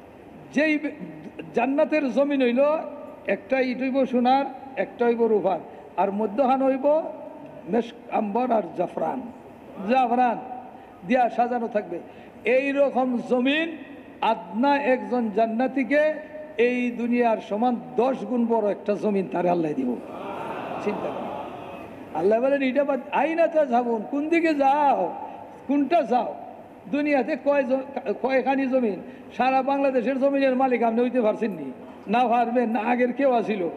যেই জান্নাতের জমিন হইল একটা ইট হইব সোনার, একটা হইব রূপার, আর মধ্যখান হইব মেশক আম্বর আর জাফরান, জাফরান দিয়া সাজানো থাকবে। এই রকম জমিন আদনা একজন জান্নাতিকে এই দুনিয়ার সমান 10 গুণ বড় একটা জমিন তারে আল্লাহ দিব। চিন্তা করেন, আল্লাহ বলেন এটা আইনাতে যাবুন, কোন দিকে যাও, কোনটা যাও? দুনিয়াতে কয়খানি জমিন? সারা বাংলাদেশের জমিনের মালিক আপনি হইতে পারছেন নি? না পারবেন না, আগের কেউ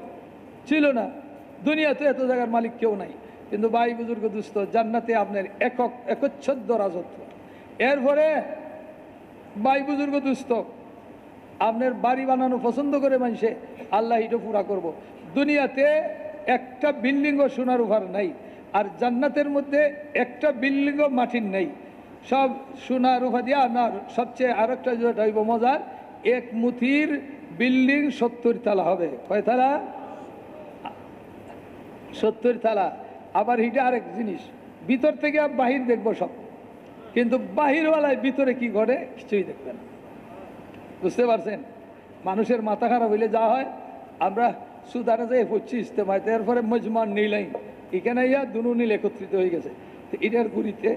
ছিল না। দুনিয়াতে এত জায়গার মালিক কেউ নাই। কিন্তু ভাই বুজুর্গ দুস্থ, জান্নাতে আপনার একচ্ছদ্র রাজত্ব। এরপরে ভাই বুজুর্গ দুস্থ, আপনার বাড়ি বানানো পছন্দ করে মানুষে, আল্লাহ এটা পুরা করব। দুনিয়াতে একটা বিল্ডিংও সোনার উপহার নাই, আর জান্নাতের মধ্যে একটা বিল্ডিংও মাটির নেই, সব সোনার উপহার দিয়া না। সবচেয়ে আরেকটা যেটা হইব মজার, এক মুথির বিল্ডিং 70 তালা হবে। কয় তালা? 70 তালা। আবার এটা আরেক জিনিস, ভিতর থেকে বাহির দেখবো সব, কিন্তু বাহিরওয়ালায় ভিতরে কি ঘটে কিছুই দেখবে না। বুঝতে পারছেন? মানুষের মাথা খারাপ হইলে যা হয়, আমরা সুদানে যাই পড়ছি ইস্তেমায়, এরপরে মজমান নীলাইন, এখানে ইয়া দুনু নীল একত্রিত হয়ে গেছে। তো এটার গুড়িতে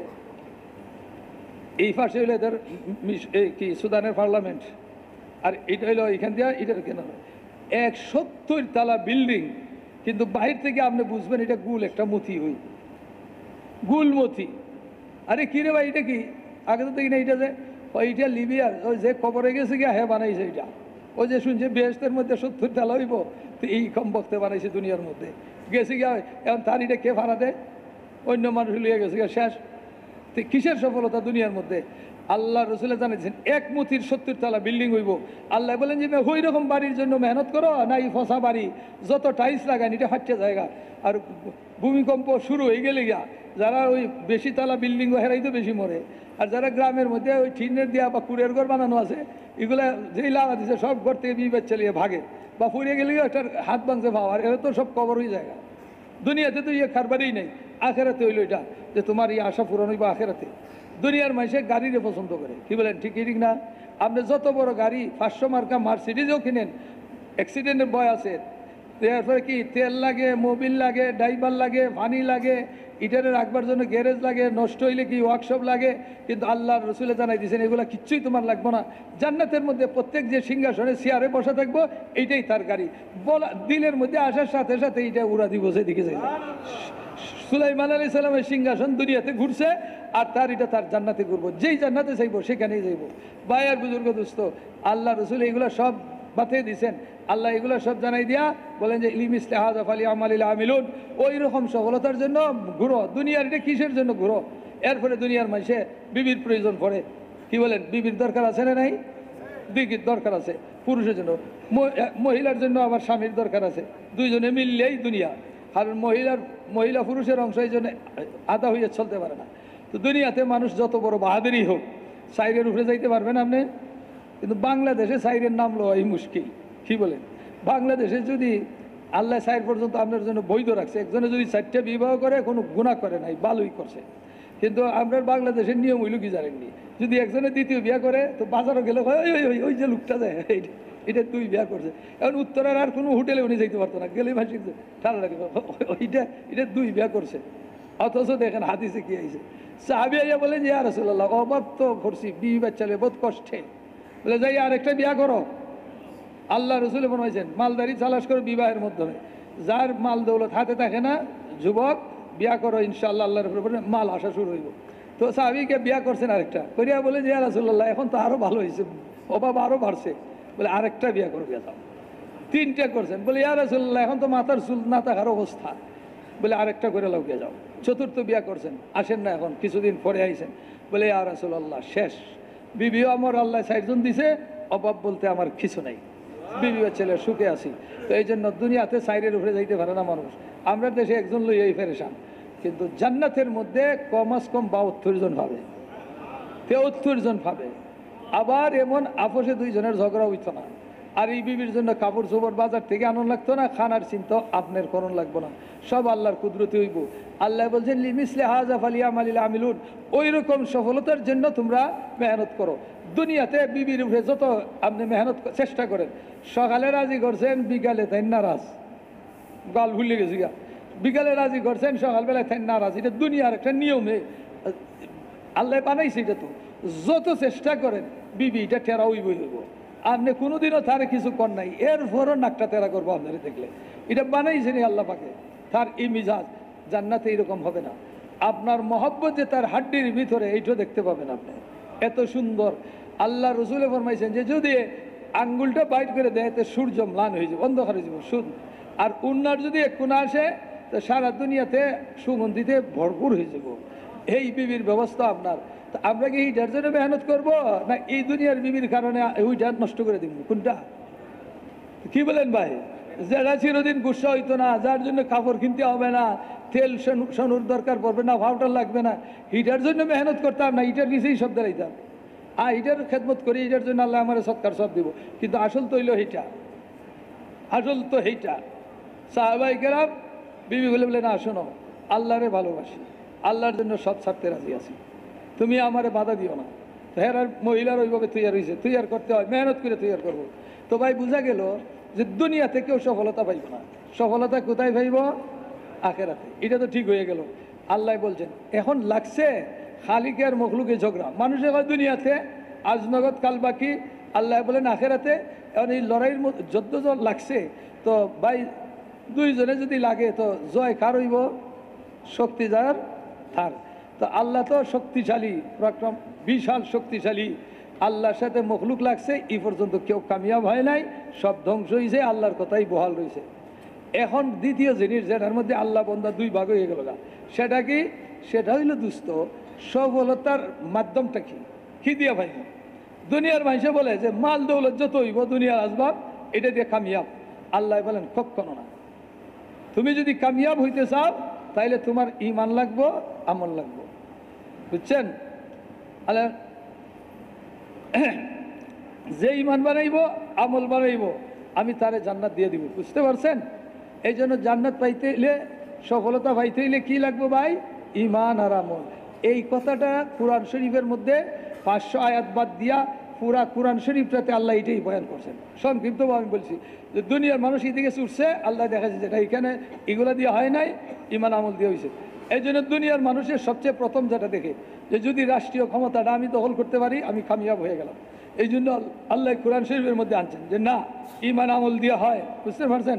এই পাশে হইলো এদের কি সুদানের পার্লামেন্ট, আর এটা হইলো এখান দিয়ে এটার কেন 170 তালা বিল্ডিং, কিন্তু বাহির থেকে আপনি বুঝবেন এটা গুল একটা মতি, হই গুল মতি। আরে কী রে ভাই, এটা কি? আগে তো দেখি না এটা যে ওইটা লিবিয়ার ওই যে কবরে গেছে গিয়া হ্যাঁ বানাইছে এটা, ওই যে শুনছে বেহেশতের মধ্যে 70 তালা হইব, তো এই কম বক্তে বানাইছে দুনিয়ার মধ্যে গেছে গিয়া। এখন তার এটা কে ভাড়া দেয়? অন্য মানুষ লিয়ে গেছে গিয়া, শেষ। তো কিসের সফলতা দুনিয়ার মধ্যে? আল্লাহ রসুল জানিয়েছেন এক মুথির 70 তালা বিল্ডিং হইব। আল্লাহ বলেন যে ওই রকম বাড়ির জন্য মেহনত করো না, এই ফসা বাড়ি যত টাইলস লাগান এটা ফাটছে জায়গা। আর ভূমিকম্প শুরু হয়ে গেলে গিয়া যারা ওই বেশি তালা বিল্ডিং হেরাই তো বেশি মরে, আর যারা গ্রামের মধ্যে ওই টিনের দেওয়া বা কুড়ের ঘর বানানো আছে, এগুলো যেই লাগা দিচ্ছে সব ঘর থেকে বিবাদ চালিয়ে ভাগে, বা ফুরিয়ে গেলে একটা হাত ভাঙছে ভাও, আর এরা তো সব কবর হয়ে জায়গা। দুনিয়াতে তো ইয়ে কারবারই নেই, আখেরাতে হইলো এটা যে তোমার এই আশা পূরণ হইব আখেরাতে। দুনিয়ার মানুষে গাড়িরে পছন্দ করে, কি বলেন ঠিক ঠিক না? আপনি যত বড় গাড়ি 500 মার্কা মার্সিডিজও কিনেন, অ্যাক্সিডেন্টের ভয় আছে, এরপরে কি তেল লাগে, মোবিল লাগে, ড্রাইভার লাগে, পানি লাগে, ইটারে রাখবার জন্য গ্যারেজ লাগে, নষ্ট হইলে কি ওয়ার্কশপ লাগে। কিন্তু আল্লাহর রসুলে জানাই দিয়েছেন এগুলো কিচ্ছুই তোমার লাগবে না। জান্নাতের মধ্যে প্রত্যেক যে সিংহাসনে চেয়ারে বসা থাকবো এইটাই তার গাড়ি। বলা দিলের মধ্যে আসার সাথে সাথে এইটা উড়া দিব সেদিকে যাই। সুলাইমান আলাইহিস সালামের সিংহাসন দুনিয়াতে ঘুরছে, আর তার এটা তার জান্নাতে ঘুরবো। যেই জান্নাতে যাইবো সেখানেই যাইবো। ভাই আর বুজুর্গ দোস্ত, আল্লাহ রসুল এগুলো সব বাতিয়ে দিয়েছেন। আল্লাহ এগুলো সব জানাই দিয়া বলেন যে ইলিমিসলে হাজা ফালি আমালিল আমিলুন, ওই রকম সফলতার জন্য ঘুরো। দুনিয়ার এটা কিসের জন্য ঘুরো? এরপরে দুনিয়ার মানুষে বিবির প্রয়োজন পড়ে, কি বলেন? বিবির দরকার আছে না নাই? বিবির দরকার আছে পুরুষের জন্য, মহিলার জন্য আবার স্বামীর দরকার আছে। দুইজনে মিললেই দুনিয়া। কারণ মহিলা পুরুষের অংশ এই জন্য আদা হইয়া চলতে পারে না। তো দুনিয়াতে মানুষ যত বড় বাহাদুরই হোক, সাইরের উপরে যাইতে পারবেন আপনি। কিন্তু বাংলাদেশে সাইরের নাম লওয়াই মুশকিল, কি বলেন? বাংলাদেশে যদি আল্লাহ সাইর পর্যন্ত আপনার জন্য বৈধ রাখছে, একজনে যদি 4টা বিবাহ করে কোনো গুনাহ করে নাই, ভালোই করছে। কিন্তু আমরা বাংলাদেশের নিয়ম হইল কি জানেননি, যদি একজনে দ্বিতীয় বিয়া করে তো বাজারও গেলে ওই যে লোকটা যায় এটা 2 বিয়া করছে। এখন উত্তরের আর কোনো হোটেলে উনি যাইতে পারতো না, গেলে ভাসি ঠান্ডা লাগে এটা 2 বিয়া করছে। অথচ দেখেন হাদিসে কি আইছে, সাহাবী আইয়া বলেন ইয়া রাসূলুল্লাহ, অভাব তো করছি, বিয়ে বাচ্চালে বহুত কষ্টে, বলে যাই আরেকটা বিয়া করো। আল্লাহ রসুল বলেছেন মালদারি চালাশ করো বিবাহের মাধ্যমে, যার মাল দৌলত হাতে থাকে না যুবক, বিয়া করো, ইনশাআল্লাহ আল্লাহর উপরে মাল আসা শুরু হইব। তো সাহাবীকে বিয়া করছেন আরেকটা করিয়া, বলে যে ইয়া রাসূলুল্লাহ এখন তো আরো ভালো হয়েছে, অভাব আরো বাড়ছে, বলে আরেকটা বিয়া করো, বিয়া যাও। 3টা করছেন, বলে ইয়া রাসূলুল্লাহ এখন তো মাথার চুল না থাকার অবস্থা, বলে আরেকটা করে লাউকে যাও। 4র্থ বিয়া করছেন, আসেন না এখন, কিছুদিন পরে আইছেন, বলে ইয়া রাসূলুল্লাহ শেষ, বিবিও আমার আল্লাহ 4 জন দিছে, অভাব বলতে আমার কিছু নাই, বিবি ছেলে সুখে আছি। তো এই জন্য দুনিয়াতে সাইরের উপরে যাইতে পারে না মানুষ। আমরা দেশে একজন লইয়াই ফেরেশান, কিন্তু জান্নাতের মধ্যে কমাস কম 72 জন পাবে, 73 জন পাবে। আবার এমন আপসে 2 জনের ঝগড়া হইতো না। আর এই বিবির জন্য কাপড় চোপড় বাজার থেকে আনন্দ লাগতো না, খানার চিন্তা আপনার করণ লাগবো না, সব আল্লাহর কুদরতি হইব। আল্লাহ বলছেন লিমিসলে হাজা ফালিয়া মালিল আমিলুন, ওই রকম সফলতার জন্য তোমরা মেহনত করো। দুনিয়াতে বিবির উপরে যত আপনি মেহনত চেষ্টা করেন, সকালে রাজি করছেন, বিকালে তাই নারাজ, গাল ভুলে গেছি গা, বিকালে রাজি করছেন, সকালবেলায় তাই নারাজ। এটা দুনিয়ার একটা নিয়মে আল্লাহ বানাইছে। এটা তো যত চেষ্টা করেন বিবি এটা টেরা হইবই হইব। আপনি কোনোদিনও তার কিছু কর নাই, এরপরও নাকটা তেরা করবো আপনারা দেখলে। এটা বানাইছেন আল্লাহ পাকে, তার এই মিজাজ। জান্নাতে এরকম হবে না। আপনার মহব্বত যে তার হাড্ডির ভিতরে, এইটা দেখতে পাবেন আপনি, এত সুন্দর। আল্লাহ রসুলে ফরমাইছেন যে যদি আঙ্গুলটা বাইট করে দেয় তো সূর্য ম্লান হয়ে যাবে, অন্ধকার হয়ে যাবে শুধু। আর উন্নার যদি এক কোণা আসে তো সারা দুনিয়াতে সুগন্ধিতে ভরপুর হয়ে যাব। এই বিবির ব্যবস্থা আপনার। তো আমরা কি এইটার জন্য মেহনত করবো, না এই দুনিয়ার বিবির কারণে ওইটা নষ্ট করে দিব? কোনটা? কি বলেন ভাই? যারা চিরদিন গুসা হইতো না, যার জন্য কাপড় কিনতে হবে না, তেল সনুর দরকার পড়বে না, পাউডার লাগবে না, হিটার জন্য মেহনত করতাম না, হিটার নিচেই সব দাঁড়াইতাম, আর হিটার খেদমত করি, এটার জন্য আল্লাহ আমার সৎকার সব দিব। কিন্তু আসল তো হইল হিটা, আসল তো এইটা। সাহাবাই কেরাম বিবি বলে বলে না শোনো, আল্লাহরে ভালোবাসি, আল্লাহর জন্য সব ছাড়তে রাজি আছি, তুমি আমারে বাধা দিও না। হ্যাঁ, আর মহিলার ওইভাবে তৈরি হয়েছে, তৈরি করতে হয়, মেহনত করে তৈরি করবো। তো ভাই বোঝা গেল যে দুনিয়াতে কেউ সফলতা পাইব না, সফলতা কোথায় পাইব? আখেরাতে। এটা তো ঠিক হয়ে গেল। আল্লাহ বলছেন এখন লাগছে খালিকে আর মখলুকে ঝগড়া। মানুষের হয় দুনিয়াতে আজ নগদ কাল বাকি, আল্লাহ বলেন আখেরাতে। এখন এই লড়াইয়ের যুদ্ধ লাগছে, তো ভাই 2 জনে যদি লাগে তো জয় কার হইব? শক্তি যার তার। তো আল্লাহ তো শক্তিশালী, পরাক্রম বিশাল শক্তিশালী। আল্লাহর সাথে মখলুক লাগছে, এই পর্যন্ত কেউ কামিয়াব হয় নাই, সব ধ্বংস হয়েছে, আল্লাহর কথাই বহাল রয়েছে। এখন দ্বিতীয় জিনিস যেটার মধ্যে আল্লাহ বন্দা 2 ভাগ হয়ে গেল, সেটা কি? সেটা হইল দুস্থ সফলতার মাধ্যমটা কি? কি দিয়া ভাই? দুনিয়ার মানুষে বলে যে মাল দৌলত যত হইব দুনিয়ার আসবাব, এটা দিয়ে কামিয়াব। আল্লাহ বলেন কখনো না। তুমি যদি কামিয়াব হইতে চাও তাইলে তোমার ঈমান লাগবো, আমল লাগবো, বুঝছেন? আল্লাহ যে ঈমান বানাইব, আমল বানাইব, আমি তারে জান্নাত দিয়ে দিব, বুঝতে পারছেন? এই জন্য জান্নাত পাইতে হইলে, সফলতা পাইতে হইলে কি লাগবে ভাই? ঈমান আর আমল। এই কথাটা কোরআন শরীফের মধ্যে 500 আয়াত বাদ দিয়া পুরা কোরআন শরীফটাতে আল্লাহ এটাই বয়ান করছেন। সংক্ষিপ্তভাবে আমি বলছি যে দুনিয়ার মানুষ এদিকে ছুটছে, আল্লাহ দেখাচ্ছে যেটা এখানে এগুলো দিয়ে হয় নাই, ইমান আমল দিয়ে হয়েছে। এই জন্য দুনিয়ার মানুষের সবচেয়ে প্রথম যেটা দেখে যে যদি রাষ্ট্রীয় ক্ষমতাটা আমি দখল করতে পারি আমি কামিয়াব হয়ে গেলাম। এই জন্য আল্লাহ কোরআন শরীফের মধ্যে আনছেন যে না, ইমান আমল দিয়ে হয়। বুঝতে পারছেন?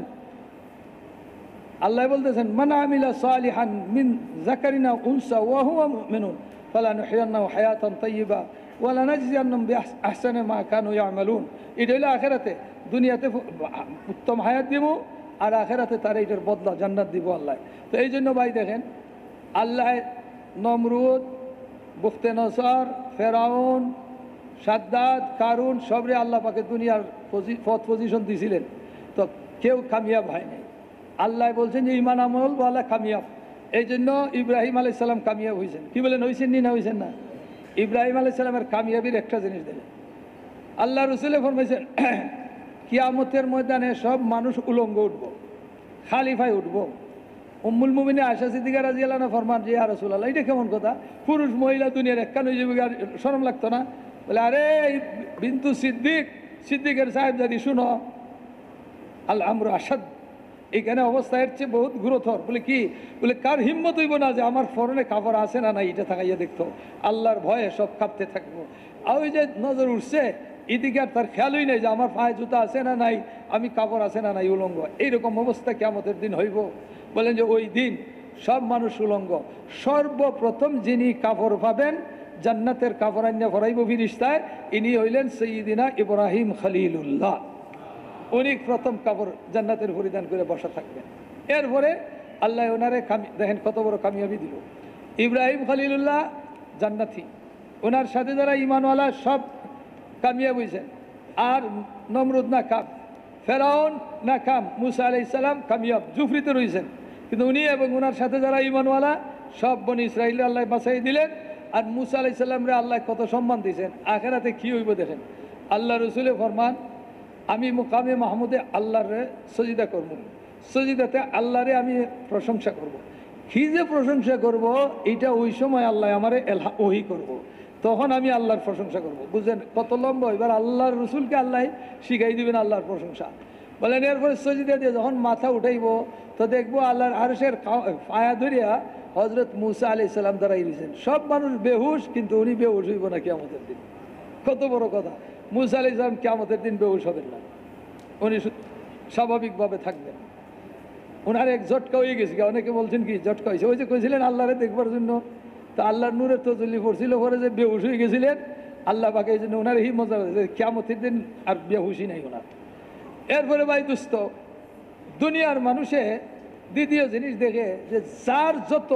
আল্লাহ বলতেছেন মান আমিলা সালিহান মিন যাকারিনা উনসা ওয়া হুয়া মুমিনুন ফালানুহয়িন্নাহু হায়াতান তাইয়্যিবা ওয়া লানাজজিয়ান্নাহুম বিআহসানি মা কানু ইয়ামালুন। এটা হলো আখিরাতে, দুনিয়াতে উত্তম হায়াত দিব আর আখিরাতে তার এটার বদলা জান্নাত দিব আল্লাহ। তো এই জন্য ভাই দেখেন আল্লাহ নমরুদ, বুখতে নসর, ফেরাউন, সাদ্দাত, কারুন সবরে আল্লাহ পাকে দুনিয়ার পথ পজিশন দিয়েছিলেন, তো কেউ কামিয়াব হয় নাই। আল্লাহ বলছেন যে ইমান আমল ওয়ালা কামিয়াব। এই জন্য ইব্রাহিম আলাইহিস সালাম কামিয়াব হয়েছেন। কি বলেন, হয়েছেন নি না হয়েছেন না? ইব্রাহিম আলাইহিস সালামের কামিয়াবির একটা জিনিস দিলেন। আল্লাহ রসুলে ফরমাইছেন কিয়ামতের ময়দানে সব মানুষ উলঙ্গ উঠবো, খালিফায় উঠবো। উম্মুল মুমিনিন আয়েশা সিদ্দিকা রাদিয়াল্লাহু আনহা ফরমান যে ইয়া রাসূলুল্লাহ, এটা কেমন কথা? পুরুষ মহিলা দুনিয়ার একখান হয়ে যাবে, শরম লাগতো না? বলে আরে বিন্তু সিদ্দিকের সাহেবজাদি শুনো, আল আমরু আসাদ, এখানে অবস্থা এর চেয়ে বহুত গুরুতর। বলে কি? বলে কার হিম্মত হইব না যে আমার ফরনে কাপড় আছে না নাই এটা থাকাইয়া দেখতো, আল্লাহর ভয়ে সব কাঁপতে থাকবো। আর ওই যে নজর উঠছে এদিকে আর তার খেয়ালই নেই যে আমার পায়ে জুতা আছে না নাই, আমি কাপড় আছে না নাই, উলঙ্গ। এইরকম অবস্থা কিয়ামতের দিন হইব। বলেন যে ওই দিন সব মানুষ উলঙ্গ। সর্বপ্রথম যিনি কাপড় পাবেন, জান্নাতের কাপড় আনিয়া ফরাইব ফিরিস্তায়, ইনি হইলেন সৈয়দিনা ইব্রাহিম খলিলুল্লাহ। উনি প্রথম কাপড় জান্নাতের পরিধান করে বসা থাকবেন। এরপরে আল্লাহ ওনারে দেখেন কত বড় কামিয়াবি দিল। ইব্রাহিম খলিলুল্লাহ জান্নাতি, ওনার সাথে যারা ইমানওয়ালা সব কামিয়াব হয়েছেন। আর নমরুদ না কাম, ফেরাউন না কাম, মুসা আলাইহিস সালাম কামিয়াব, জুফরিতে রয়েছেন। কিন্তু উনি এবং ওনার সাথে যারা ইমানওয়ালা সব বনি ইসরাইল আল্লাহ বাঁচাই দিলেন। আর মুসা আলাইহিস সালামরে আল্লাহ কত সম্মান দিয়েছেন। আখিরাতে কি হইব দেখেন, আল্লাহ রসুলের ফরমান আমি মুকামে মাহমুদে আল্লাহরে সজিদা করব, সজিদাতে আল্লাহরে আমি প্রশংসা করব। কি যে প্রশংসা করব, এইটা ওই সময় আল্লাহ আমারে ওহি করব, তখন আমি আল্লাহর প্রশংসা করব। বুঝলেন কত লম্বা? এবার আল্লাহর রসুলকে আল্লাহ শিখাই দিবেন আল্লাহর প্রশংসা। বলেন এরপরে সজিদা দিয়ে যখন মাথা উঠাইব তো দেখবো আল্লাহর আরশের পায়া ধরিয়া হজরত মুসা আলাইহিস সালাম দাঁড়াই দিয়েছেন। সব মানুষ বেহুশ, কিন্তু উনি বেহুশ হইব না কিয়ামতের দিন। কত বড় কথা! মুসা আলাইহিস সালাম কিয়ামতের দিন বেহুশ হবেন না, উনি স্বাভাবিকভাবে থাকবেন। ওনার এক ঝটকা হয়ে গেছে। অনেকে বলছেন কি ঝটকা হয়েছে? ওই যে কইছিলেন আল্লাহরে দেখবার জন্য, তা আল্লাহর নূরের তজল্লি পড়ছিল, পরে যে বেহুশ হয়ে গেছিলেন আল্লাহ পাকে, এই জন্য ওনার হিম্মত কিয়ামতের দিন আর বেহুশই নাই ওনার। এরপরে ভাই দুস্থ দুনিয়ার মানুষে দ্বিতীয় জিনিস দেখে যে যার যত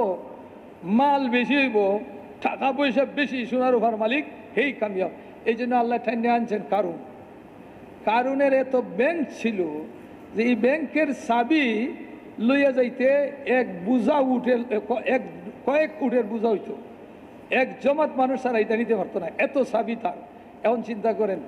মাল বেশি হইব, টাকা পয়সা বেশি, সোনার উপর মালিক, সেই কামিয়াব। এই জন্য আল্লাহ ঠান্ডে আনছেন কারুন। কারুনের এত ব্যাংক ছিল যে এই ব্যাংকের চাবি লইয়া যাইতে এক বুঝা উঠের কয়েক উঠের বুঝা হইতো, এক জমাত মানুষ ছাড়া এটা নিতে পারতো না, এত চাবি তার। এখন চিন্তা করেন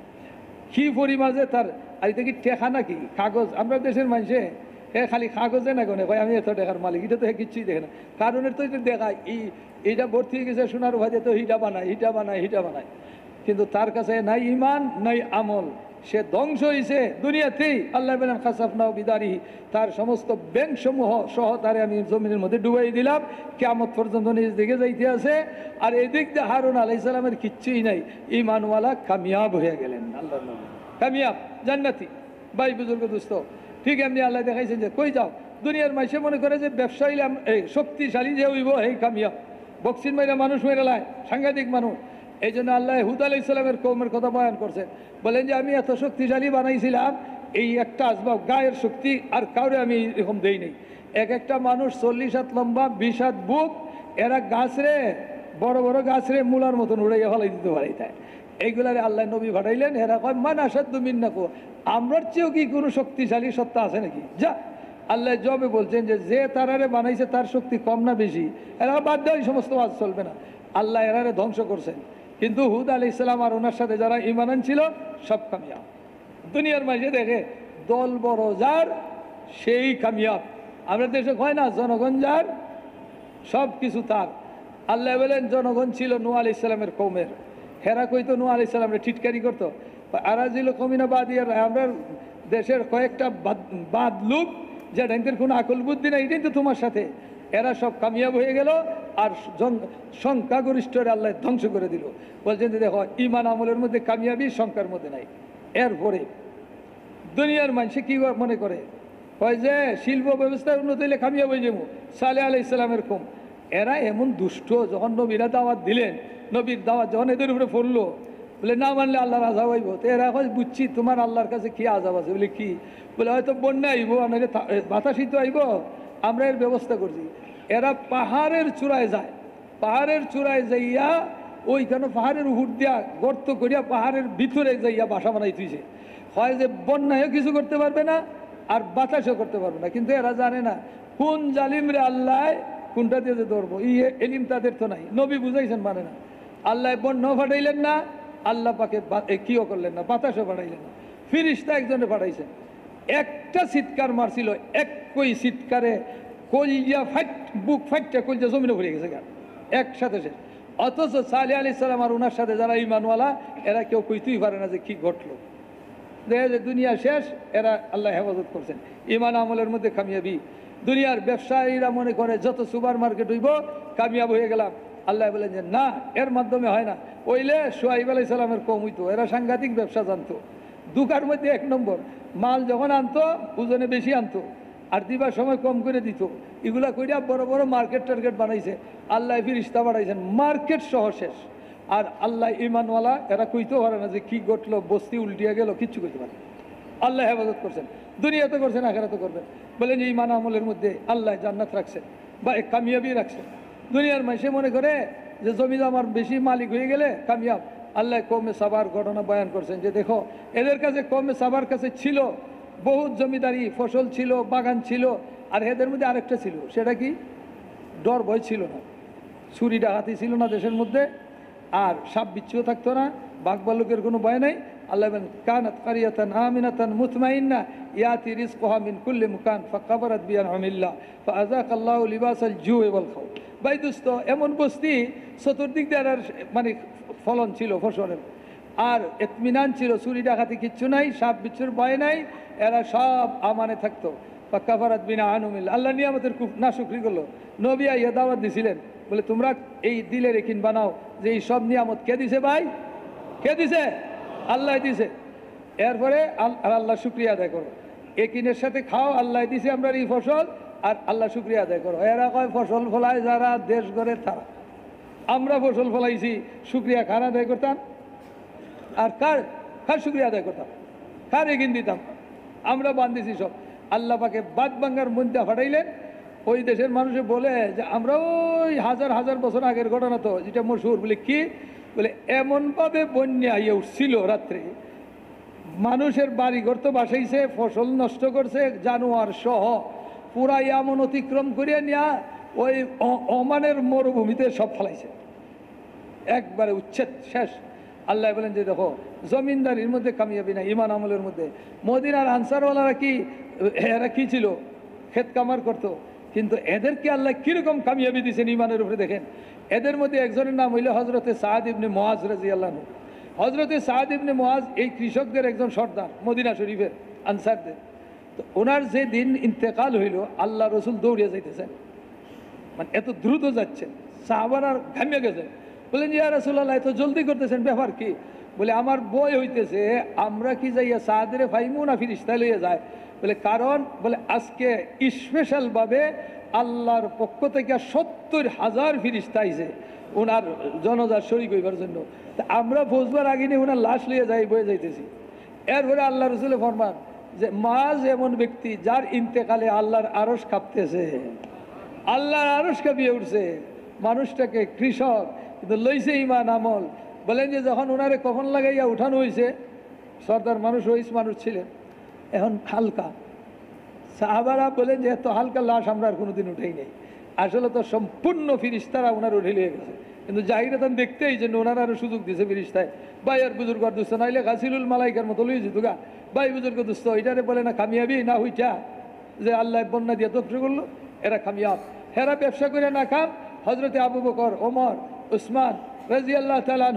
কি পরিমাণে তার। আর এটা কি টেকা নাকি কাগজ? আমরা দেশের মানুষে খালি কাগজে না গনে ভাই আমি এত টাকার মালিক, এটা তো কিচ্ছুই দেখে না। কারণের তো এটা দেখায় এইটা ভর্তি হয়ে গেছে সোনার ভাজে, তো হিটা বানায় হিটা বানায় হিটা বানায়, কিন্তু তার কাছে নাই ইমান নাই আমল, সে ধ্বংস হয়েছে দুনিয়াতেই। আল্লাহ বলেন খাসাফনাহু বিদারিহি, তার সমস্ত ব্যাংক সমূহ সহ তারে আমি জমিনের মধ্যে ডুবাই দিলাম, কিয়ামত পর্যন্ত নিজ দিকে যাইতে আছে। আর এদিক দিয়ে হারুন আলাইহিস সালামের কিচ্ছুই নাই, ইমানওয়ালা কামিয়াব হয়ে গেলেন। আল্লাহ কামিয়াব জান্নাতি। ভাই বুজুর্গ দোস্ত, ঠিক এমনি আল্লাহ দেখাইছেন যে কই যাও দুনিয়ার মাইসে মনে করে যে ব্যবসায়ী এই শক্তিশালী যে হইব এই কামিয়াব, বক্সিন মাইরা মানুষ মেরে লায়, সাংঘাতিক মানুষ। এই জন্য আল্লাহ হুদ আলাইহিস সালামের কওমের কথা বয়ান করছেন, বলেন যে আমি এত শক্তিশালী বানাইছিলাম, এই একটা আসবাব গায়ের শক্তি আর কাউরে আমি এরকম দেই নেই। এক একটা মানুষ 40 হাত লম্বা, 20 হাত বুক, এরা গাছরে বড় বড় গাছরে মূলার মতন উড়াইয়া ফেলাই দিতে পারে। তাই এইগুলারে আল্লাহ নবী পাঠাইলেন, এরা কয় মান আসাদ্দু মিন্নাকু, আমরার চেয়েও কি কোনো শক্তিশালী সত্তা আছে নাকি? যা আল্লাহ জবে বলছেন যে তারারে বানাইছে তার শক্তি কম না বেশি, এরা বাদ দেওয়া এই সমস্ত কাজ চলবে না। আল্লাহ এরারে ধ্বংস করছেন। কিন্তু হুদ আলাইহিস সালাম আর ওনার সাথে যারা ঈমান ছিল সব কামিয়াব। দুনিয়ার মাঝে দেখে দল বড় যার সেই কামিয়াব। আমরা দেশে কয় না জনগণ যার সব কিছু তার। আল্লাহ বলেন জনগণ ছিল নূহ আলাইহিস সালামের কওমের, হেরা কইতো নূহ আলাইহিস সালামরে টিটকারি করতো আরাজিল কমিনা বাদিয়ার আমরা দেশের কয়েকটা বাদ লোক যে এদের কোনো আকল বুদ্ধি নাই, এটাই তো তোমার সাথে। এরা সব কামিয়াব হয়ে গেল আর সংখ্যাগরিষ্ঠরে আল্লাহ ধ্বংস করে দিল। বলছেন যে দেখো ইমান আমলের মধ্যে কামিয়াবি, সংখ্যার মধ্যে নাই। এরপরে দুনিয়ার মানুষে কি মনে করে, হয় যে শিল্প ব্যবস্থায় উন্নত হইলে কামিয়াব হয়ে যাবো, সালেহ আলাইহিস সালামের কম। এরা এমন দুষ্ট, যখন নবীরা দাওয়াত দিলেন, নবীর দাওয়াত যখন এদের উপরে পড়লো, বলে না মানলে আল্লাহর আযাব হইব। তো এরা এখন বুঝছি তোমার আল্লাহর কাছে কি আযাব আছে। বলে কি? বলে হয়তো বন্যা আইব, অনেকে বাতাসিত আইব, আমরা এর ব্যবস্থা করছি। এরা পাহাড়ের চূড়ায় যায়, পাহাড়ের চূড়ায় যাইয়া ওইখানে পাহাড়ের উপর দিয়া গর্ত করিয়া পাহাড়ের ভিতরে যাইয়া বাসা বানাই তুইছে। হয় যে বন্যায়ও কিছু করতে পারবে না আর বাতাসও করতে পারবে না। কিন্তু এরা জানে না কোন জালিমরে আল্লাহ কোনটা দিয়ে যে ধরবো, এলিম তাদের তো নাই। নবী বুঝাইছেন মানে না, আল্লাহ বন্যাও ফাটাইলেন না, আল্লাহ পাকে কিও করলেন না, বাতাসও পাঠাইলেন না, ফিরিস্তা একজনে পাঠাইছেন। একটা চিৎকার মারছিল, একই চিৎকারে কলজা বুক ফাইটটা কলজা জমিনে ভরে গেছে গান একসাথে শেষ। অথচ সালেহ আলাইহিস সালাম আর ওনার সাথে যারা ইমানওয়ালা এরা কেউ কইতেই পারে না যে কি ঘটলো। দেখে যে দুনিয়া শেষ, এরা আল্লাহ হেফাজত করছেন। ইমান আমলের মধ্যে কামিয়াবি। দুনিয়ার ব্যবসায়ীরা মনে করে যত সুপার মার্কেট হইব কামিয়াব হয়ে গেলাম। আল্লাহ বলেন যে না, এর মাধ্যমে হয় না। ওইলে শুআইব আলাইহিস সালামের কম হইতো, এরা সাংঘাতিক ব্যবসা জানতো। দুকার মধ্যে এক নম্বর, মাল যখন আনতো ওজনে বেশি আনতো আর দিবার সময় কম করে দিত। এগুলা কইরা বড় বড় মার্কেট টার্গেট বানাইছে। আল্লাহ ফিরিস্তা বাড়াইছেন, মার্কেট সহ শেষ। আর আল্লাহ ইমানওয়ালা এরা কইতেও পারে না যে কি ঘটলো, বস্তি উল্টিয়া গেল, কিচ্ছু কইতে পারে। আল্লাহ হেফাজত করছেন, দুনিয়াতে করছেন, আখিরাতে করবেন। বলেন যে ইমান আমলের মধ্যে আল্লাহ জান্নাত রাখছেন বা কামিয়াবি রাখছেন। দুনিয়ার মানুষে মনে করে যে জমি আমার বেশি মালিক হয়ে গেলে কামিয়াব। আল্লাহ কমে সাবার ঘটনা বয়ান করছেন যে দেখো এদের কাছে কমে সাবার কাছে ছিল বহুত জমিদারি, ফসল ছিল, বাগান ছিল, আর এদের মধ্যে আরেকটা ছিল, সেটা কি? ডর ভয় ছিল না, চুরি ডাকাতি ছিল না দেশের মধ্যে, আর সাপ বিচ্ছুও থাকতো না, বাঘ ভাল্লুকের কোনো ভয় নাই। আল্লাহ বলেন কানাত কারিয়াতান আমিনাতান মুতমাইন্না ইয়াতি রিজকুহা মিন কুল্লি মুকান ফাকাবারাত বিআনআমিল্লাহ ফাআযাকাল্লাহু লিবাসাল জুই ওয়াল খাউফ। ভাই দোস্ত, এমন বস্তি চতুর্দিক দিয়ে মানে ফলন ছিল ফসলের, আর ইতমিনান ছিল, চুরি ডাকাতি কিচ্ছু নাই, সাপ বিচ্ছুর ভয় নাই, এরা সব আমানে থাকতো। ফাকাবারাত বিআনআমিল্লাহ, আল্লাহ নিয়ামতের খুব নাশুকরি করলো। নবী আইয়া দাওয়াত দিছিলেন, বলে তোমরা এই দিলের একিন বানাও যে এই সব নিয়ামত কে দিছে ভাই? কে দিছে? আল্লাহ দিছে। এরপরে আল্লাহ শুক্রিয়া আদায় করো, একিনের সাথে খাও, আল্লাহ দিছে আমরা এই ফসল, আর আল্লাহ শুক্রিয়া আদায় করো। এরা কয় ফসল ফলায় যারা দেশ গড়ে তারা, আমরা ফসল ফলাইছি, শুক্রিয়া খান আদায় করতাম আর কার কার শুক্রিয়া আদায় করতাম, কার একিন দিতাম? আমরা বান্ধিছি সব। আল্লাহ পাকে বাদ বাঙ্গার মধ্যে ফাটাইলেন। ওই দেশের মানুষে বলে যে আমরা ওই হাজার হাজার বছর আগের ঘটনা তো, যেটা মশহুর। বলে কি? বলে এমনভাবে বন্যা আইয়া উঠছিল রাত্রে, মানুষের বাড়িঘর তো বাসাইছে, ফসল নষ্ট করছে, জানোয়ার সহ পুরা এমন অতিক্রম করিয়া নিয়া ওই ওমানের মরুভূমিতে সব ফেলাইছে, একবারে উচ্ছেদ শেষ। আল্লাহ বলেন যে দেখো জমিনদারির মধ্যে কামিয়াবি না, ইমান আমলের মধ্যে। মদিনার আনসারওয়ালারা কি, এরা কি ছিল? ক্ষেত কামার করতো, কিন্তু এদেরকে আল্লাহ কিরকম কামিয়াবি দিয়েছেন ইমানের উপরে দেখেন। এদের মধ্যে একজনের নাম হইল হজরতে সাদ ইবনে মুআজ রাদিয়াল্লাহু আনহু। হজরতে সাদ ইবনে মুআজ এই কৃষকদের একজন সর্দার, মদিনা শরীফের আনসারদের। তো ওনার যে দিন ইন্তেকাল হইল, আল্লাহ রসুল দৌড়িয়ে যাইতেছেন, মানে এত দ্রুত যাচ্ছেন, সাহাবারা ঘামিয়ে গেছে। বলেন ইয়া রাসূলুল্লাহ এত জলদি করতেছেন, ব্যাপার কি? বলে আমার বই হইতেছে আমরা কি যাইয়া সাদরে ফাইমু না ফিরিস্তা লইয়া যায়? বলে কারণ বলে আজকে স্পেশালভাবে আল্লাহর পক্ষ থেকে 70,000 ফিরিস্তা আইছে ওনার জনজার শরীক হইবার জন্য। তা আমরা পৌঁছবার আগে নিয়ে ওনার লাশ লইয়া যাই বয়ে যাইতেছি। এরপরে আল্লাহ রসুলে ফরমান যে মাঝ এমন ব্যক্তি যার ইন্তেকালে আল্লাহর আরশ কাঁপতেছে, আল্লাহর আরশ কাঁপিয়ে উঠছে। মানুষটাকে কৃষক, কিন্তু লইছে ইমান আমল। বলেন যে যখন ওনারে কফন লাগাইয়া উঠানো হয়েছে, সর্দার মানুষ রইস মানুষ ছিলেন, এখন হালকা। সাহাবারা বলেন যে এত হালকা লাশ আমরা আর কোনোদিন উঠেই নেই। আসলে তো সম্পূর্ণ ফিরিস্তারা ওনার উঠে লিয়ে গেছে, কিন্তু জাহিরে তখন দেখতেই যে ওনার আরও সুযোগ দিয়েছে ফিরিস্তায়। ভাই আর বুজুর্গ আর দুস্থ নাইলে গাছিলুল মালাইকার মতো লই যেত গা। ভাই বুজুর্গ দুস্থ এটারে বলে না কামিয়াবি না হইটা, যে আল্লাহ বন্যা দিয়ে তফরি করলো, এরা কামিয়াব। হেরা ব্যবসা করে না কাম। হজরতে আবু বকর, ওমর, উসমান রাদিয়াল্লাহু তাআলা আনহু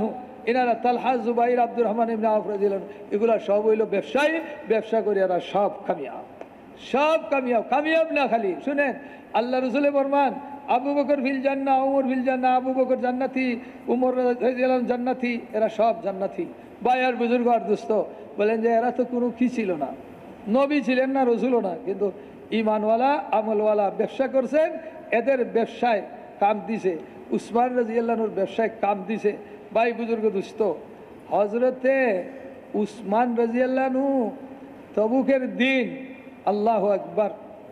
এনারা তালহা জুবাইর আব্দুর রহমান ইবনে আউফ রাদিয়াল্লাহু আনহু, এগুলা সব হইল ব্যবসায়ী, ব্যবসা করে এরা সব কামিয়াব, সব কামিয়াব। কামিয়াব না খালি শুনেন, আল্লাহ রসুলে ফরমান আবু বকর ফিল জান্নাহ, উমর ফিল জান্নাহ, আবু বকর জান্নাতি, উমর রাদিয়াল্লাহু আনহু জান্নাতি, এরা সব জান্নাতি। ভাইয়ার বুজুর্গ আর দোস্ত বলেন যে এরা তো কোনো কি ছিল না, নবী ছিলেন না, রসুলও না, কিন্তু ইমানওয়ালা আমলওয়ালা ব্যবসা করছেন, এদের ব্যবসায় কাম দিছে। উসমান রাদিয়াল্লাহু আনহুর ব্যবসায় কাম দিছে। ভাই বুজুর্গ দোস্ত, হজরতে উসমান রাদিয়াল্লাহু আনহু তবুকের দিন, আল্লাহু আকবার,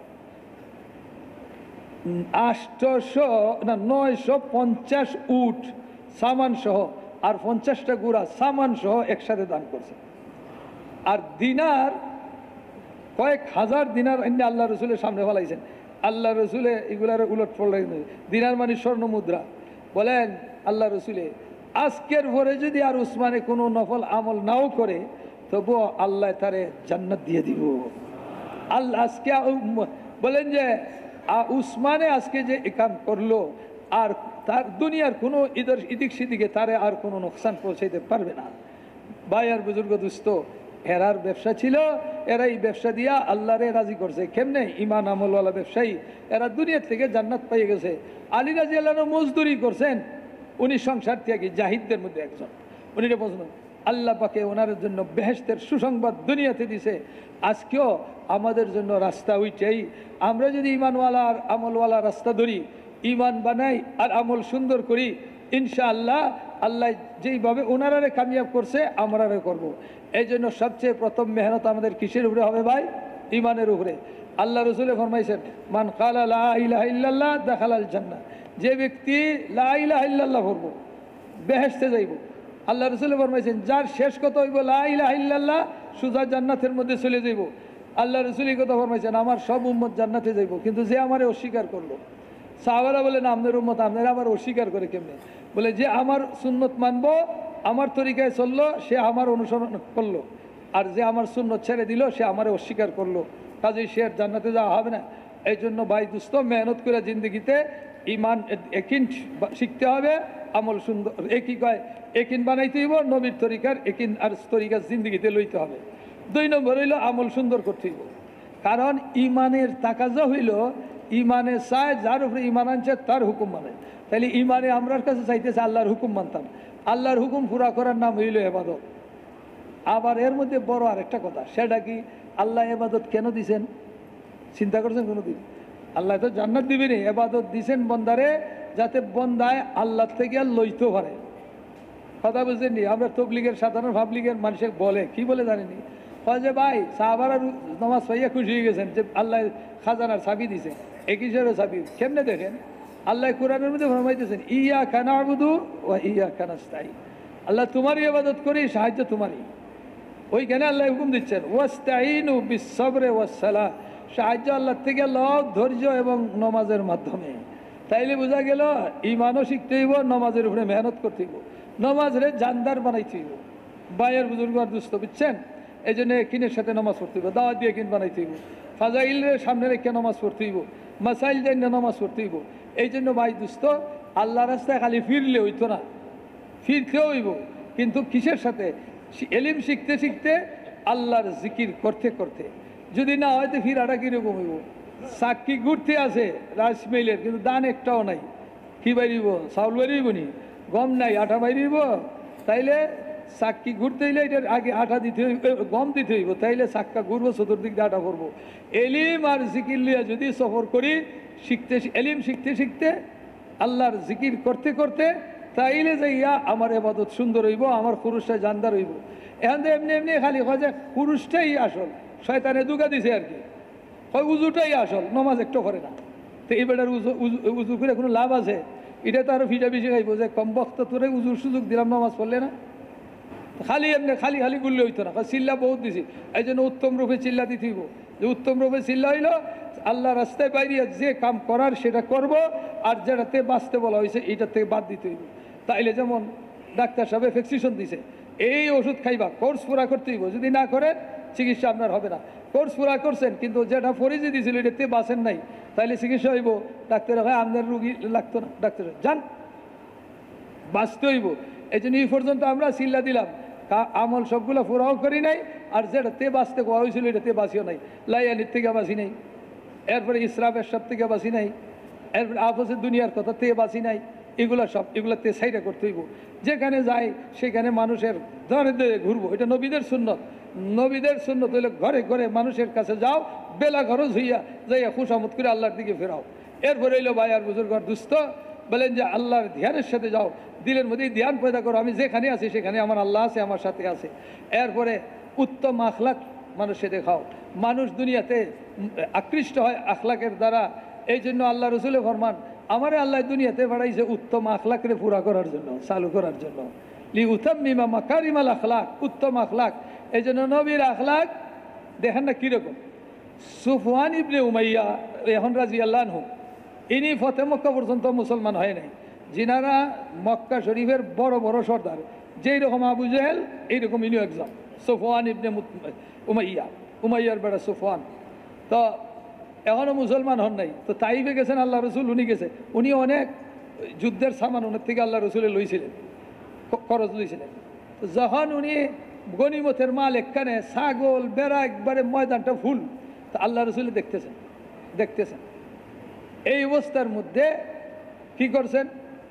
950 উট সামান সহ আর 50টা গুড়া সামান সহ একসাথে দান করছে। আর দিনার কয়েক হাজার দিনার এনে আল্লাহ রসুলের সামনে ফেলাইছেন। আল্লাহ রসুলে এগুলার উলট পড়লেন, দিনার মানে স্বর্ণ মুদ্রা। বলেন আল্লাহ রসুলে আজকের পরে যদি আর উসমানে কোনো নফল আমল নাও করে, তবুও আল্লাহ তারে জান্নাত দিয়ে দিব। আল্লাহ আজকে বলেন যে উসমানে আজকে যে কাম করলো, আর তার দুনিয়ার কোনো ইদিক সিদিকে তারে আর কোনো নোকসান পৌঁছাইতে পারবে না। ভাই আর বুজুর্গ দুস্থ, এরার ব্যবসা ছিল, এরা এই ব্যবসা দিয়া আল্লাহরে রাজি করছে। কেমনে? ইমান আমলওয়ালা ব্যবসায়ী, এরা দুনিয়ার থেকে জান্নাত পাইয়ে গেছে। আলী রাদিয়াল্লাহু আনহু মজদুরি করছেন, উনি সংসার ত্যাগী জাহিদদের মধ্যে একজন। উনি পছন্দ আল্লাহ পাকে ওনার জন্য বেহেশতের সুসংবাদ দুনিয়াতে দিছে। আজকেও আমাদের জন্য রাস্তা ওইটাই। আমরা যদি ইমানওয়ালা আর আমলওয়ালা রাস্তা ধরি, ইমান বানাই আর আমল সুন্দর করি, ইনশাআল্লাহ আল্লাহ যেইভাবে ওনারারে কামিয়াব করছে আমরারে করব। এই জন্য সবচেয়ে প্রথম মেহনত আমাদের কিসের উপরে হবে ভাই? ইমানের উপরে। আল্লাহ রসুলে ফরমাইছেন, মান কালা লা ইলাহা ইল্লাল্লাহ দাখালাল জান্নাহ, যে ব্যক্তি লা ইলাহা ইল্লাল্লাহ পড়ব বেহেশতে যাইব। আল্লাহ রসুলে ফরমাইছেন, যার শেষ কথা হইব লা ইলাহা ইল্লাল্লাহ, সুজা জান্নাতের মধ্যে চলে যাইব। আল্লাহ রসুল কথা ফরমাইছেন, আমার সব উম্মত জান্নাতে যাইব, কিন্তু যে আমারে অস্বীকার করলো। সাহাবারা বলেন, আপনার উম্মত আপনারা আবার অস্বীকার করে কেমনে? বলে, যে আমার সুন্নত মানবো, আমার তরিকায় চললো, সে আমার অনুসরণ করলো, আর যে আমার সুন্নত ছেড়ে দিল, সে আমারে অস্বীকার করলো, কাজেই সে আর জান্নাতে যাওয়া হবে না। এই জন্য ভাই দুস্থ, মেহনত করে জিন্দগিতে ইমান একিন শিখতে হবে, আমল সুন্দর একই কয় একিন বানাইতে হইব, নবীর তরিকার একিন আর তরিকার জিন্দগিতে লইতে হবে। 2 নম্বর হইল আমল সুন্দর করতে হইব। কারণ ইমানের তাকাজা হইল, ইমানে চায় যার উপরে ইমান আনছে তার হুকুম মানে। তাহলে ইমানে আমরার কাছে চাইতেছে আল্লাহর হুকুম মানতাম, আল্লাহর হুকুম পুরা করার নাম হইল এবাদত। আবার এর মধ্যে বড় আরেকটা কথা, সেটা কি? আল্লাহ এবাদত কেন দিছেন চিন্তা করছেন কোনোদিন? আল্লাহ তো জান্নাত দিবেনি, এবাদত দিছেন বন্দারে, যাতে বন্দায় আল্লাহ থেকে আর লইতে পারে। কথা বুঝলেননি? আমরা তবলিগের সাধারণ পাবলিকের মানুষে বলে কি বলে জানেনি, যে ভাই সাহাবারা নামাজ পাইয়া খুশি হয়ে গেছেন যে আল্লাহ খাজানার চাবি দিছে, এক হিসেবে চাবি। কেমনে দেখেন? আল্লাহ কোরআনের মধ্যে ফরমাইতেছেন, ইয়াকা না'বুদু ওয়া ইয়াকা নাস্তাঈন, আল্লাহ তোমারই ইবাদত করি, সাহায্য তোমারই। ওইখানে আল্লাহ হুকুম দিচ্ছেন, ওয়াস্তাঈনু বিস-সাবরি ওয়াস-সালাহ, সাহায্য আল্লাহ থেকে লও ধৈর্য এবং নমাজের মাধ্যমে। তাইলে বোঝা গেল ইমানও শিখতে হইব, নমাজের উপরে মেহনত করতে হইব, নমাজরে জানদার বানাইতে হইব। ভাইয়ের বুজুর্গ আর দুস্থ, বুঝছেন? এই জন্য একিনের সাথে নামাজ পড়তে হইব, দাওয়াত দিয়ে একিন বানাইতে হইব, ফাজাইলের সামনে রেখে নামাজ পড়তে হইব, মাসাইল জানিয়ে নামাজ পড়তে হইব। এই জন্য ভাই দুস্থ, আল্লাহ রাস্তায় খালি ফিরলে হইতো না, ফিরতেও হইব, কিন্তু কিসের সাথে? এলিম শিখতে শিখতে, আল্লাহর জিকির করতে করতে। যদি না হয়তো ফিরাটা কীরকম হইব? সাক্ষী ঘুরতে আছে রাইস মিলের, কিন্তু দান একটাও নাই। কি বাইরিব? চাউল বাইরিব নি? গম নাই, আটা বাইরিব? তাইলে চাক্কি ঘুরতে হইলে এটার আগে আটা দিতে হইব, গম দিতে হইব, তাইলে চাক্কা ঘুরবো, চতুর্দিক দিয়ে আটা করবো। এলিম আর জিকির লিয়া যদি সফর করি, শিখতে এলিম শিখতে শিখতে, আল্লাহর জিকির করতে করতে, তাইলে যাইয়া আমার এবাদত সুন্দর হইব, আমার পুরুষটা জানদার হইব। এখন তো এমনি এমনি খালি হয় যে পুরুষটাই আসল, শয়তানে দুগা দিছে আর কি, হয় উজুটাই আসল, নমাজ একটু করে না। তো এই বেটার উজু করে কোনো লাভ আছে? এটা তো আরো ফিটা বেশি খাইব যে কম বক্ত তোরে উজুর সুযোগ দিলাম, নমাজ পড়লে না। খালি এমনি খালি খালি গুললে হইতো না, চিল্লা বহুত দিছি। এই জন্য উত্তম রূপে চিল্লা দিতে হইব, যে উত্তম রূপে চিল্লা হইল আল্লাহ রাস্তায় বাইরে যে কাম করার সেটা করব, আর যেটাতে বাঁচতে বলা হয়েছে এইটার থেকে বাদ দিতে হইব। তাইলে যেমন ডাক্তার সাহেব প্রেসক্রিপশন দিছে, এই ওষুধ খাইবা, কোর্স পুরা করতে হইব, যদি না করেন চিকিৎসা আপনার হবে না। কোর্স পুরা করছেন কিন্তু যেটা ফরিজে দিয়েছিল এটাতে বাঁচেন নাই, তাইলে চিকিৎসা হইব। ডাক্তার হয় আপনার রুগী লাগতো না, ডাক্তার যান, বাঁচতে হইব। এই জন্য এই পর্যন্ত আমরা চিল্লা দিলাম, আমল সবগুলো পুরাও করি নাই, আর যেটা তে বাঁচতে কোয়া হয়েছিল এটা তে বাঁচিও নাই, লাইয়ানির থেকে বাঁচি নাই, এরপরে ইসরাফের সব থেকে বাঁচি নাই, এরপরে আপসের দুনিয়ার কথা তে বাঁচি নাই, এগুলো সব এগুলোতে সাইডা করতে হইব। যেখানে যাই সেখানে মানুষের ধরে ধরে ঘুরবো, এটা নবীদের সুন্নত। নবীদের সুন্নত হইলে ঘরে ঘরে মানুষের কাছে যাও, বেলা খরচ হইয়া যাইয়া খুশামত করে আল্লাহর দিকে ফেরাও। এরপরে হইলো ভাই আর বুজুর্গ দুস্থ বলেন যে আল্লাহর ধ্যানের সাথে যাও, দিলের মধ্যেই ধ্যান পয়দা করো, আমি যেখানে আছি সেখানে আমার আল্লাহ আছে, আমার সাথে আছে। এরপরে উত্তম আখলাক মানুষে দেখাও, মানুষ দুনিয়াতে আকৃষ্ট হয় আখলাকের দ্বারা। এই জন্য আল্লাহ রসুলে ফরমান, আমারে আল্লাহ দুনিয়াতে বাড়াইছে উত্তম আখলাকরে পুরা করার জন্য, চালু করার জন্য। লি উতাম্মিমা মাকারিমাল আখলাক, উত্তম আখলাক। এই জন্য নবীর আখলাক দেখেন না কীরকম। সুফওয়ান ইবনে উমাইয়া এখন রাদিয়াল্লাহু আনহু, ইনি ফতে মক্কা পর্যন্ত মুসলমান হয় নাই, যিনারা মক্কা শরীফের বড় বড় সর্দার, যেই রকম আবু জেহেল এইরকম ইনিও একজন। সুফওয়ান ইবনে উমাইয়া, উমাইয়ার বেড়া সুফওয়ান, তো এখনও মুসলমান হন নাই। তো তাইফে গেছেন আল্লাহ রসুল, উনি গেছে, উনি অনেক যুদ্ধের সামান ওনার থেকে আল্লাহ রসুলে লইছিলেন, খরচ লইছিলেন। তো যখন উনি গনিমতের মাল একখানে ছাগল বেড়া একবারে ময়দানটা ফুল, তো আল্লাহ রসুলে দেখতেছেন। এই অবস্থার মধ্যে কি করছেন,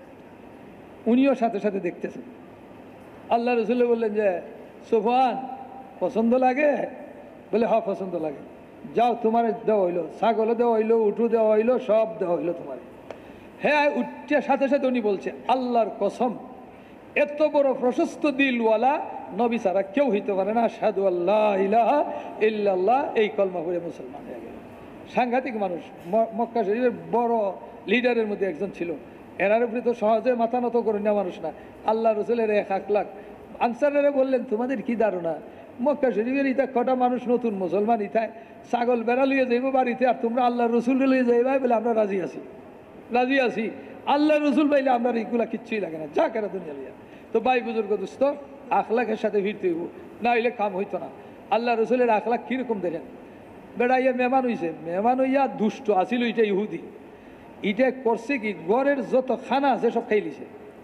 উনিও সাথে সাথে দেখতেছেন। আল্লাহ রসুলে বললেন যে সুফওয়ান পছন্দ লাগে? বলে হ্যাঁ পছন্দ লাগে। যাও তোমার দেওয়া হইলো, ছাগলও দেওয়া হইলো, উঠু দেওয়া হইলো, সব দেওয়া হইলো তোমার। হ্যাঁ উঠতে সাথে সাথে উনি বলছে আল্লাহর কসম, এত বড় প্রশস্ত দিলওয়ালা নবী ছাড়া কেউ হইতে পারে না, আশহাদু আল্লাহ ইলাহা ইল্লাল্লাহ, এই কলমা পড়ে মুসলমান হয়ে গেল। সাংঘাতিক মানুষ, মক্কা শরীফের বড় লিডারের মধ্যে একজন ছিল। এনার উপরে তো সহজে মাথা নত করে নেওয়া মানুষ না। আল্লাহ রসুলের 1 লাখ আনসারেরা বললেন তোমাদের কি ধারণা, মক্কা শরীফের ইতা কটা মানুষ নতুন মুসলমান, ইতায় ছাগল বেড়া লইয়া যাইব বাড়িতে, আর তোমরা আল্লাহ রসুল লইয়া যাইবা? বলে আমরা রাজি আছি, রাজি আছি। আল্লাহ রসুল পাইলে আমরা এইগুলা কিচ্ছুই লাগে না, যা কেন দুনিয়া লইয়া। তো ভাই বুজুর্গ দোস্ত, আখলাকের সাথে ভিড়তে হইব, না হইলে কাম হইতো না। আল্লাহ রসুলের আখলাক কীরকম দেখেন, বেড়া ইয়া মেহমান হইছে, মেহমান হইয়া দুষ্ট আসিল, এটা ইহুদি। এটা করছে কি, ঘরের যত খানা আছে সব খাই লিছে,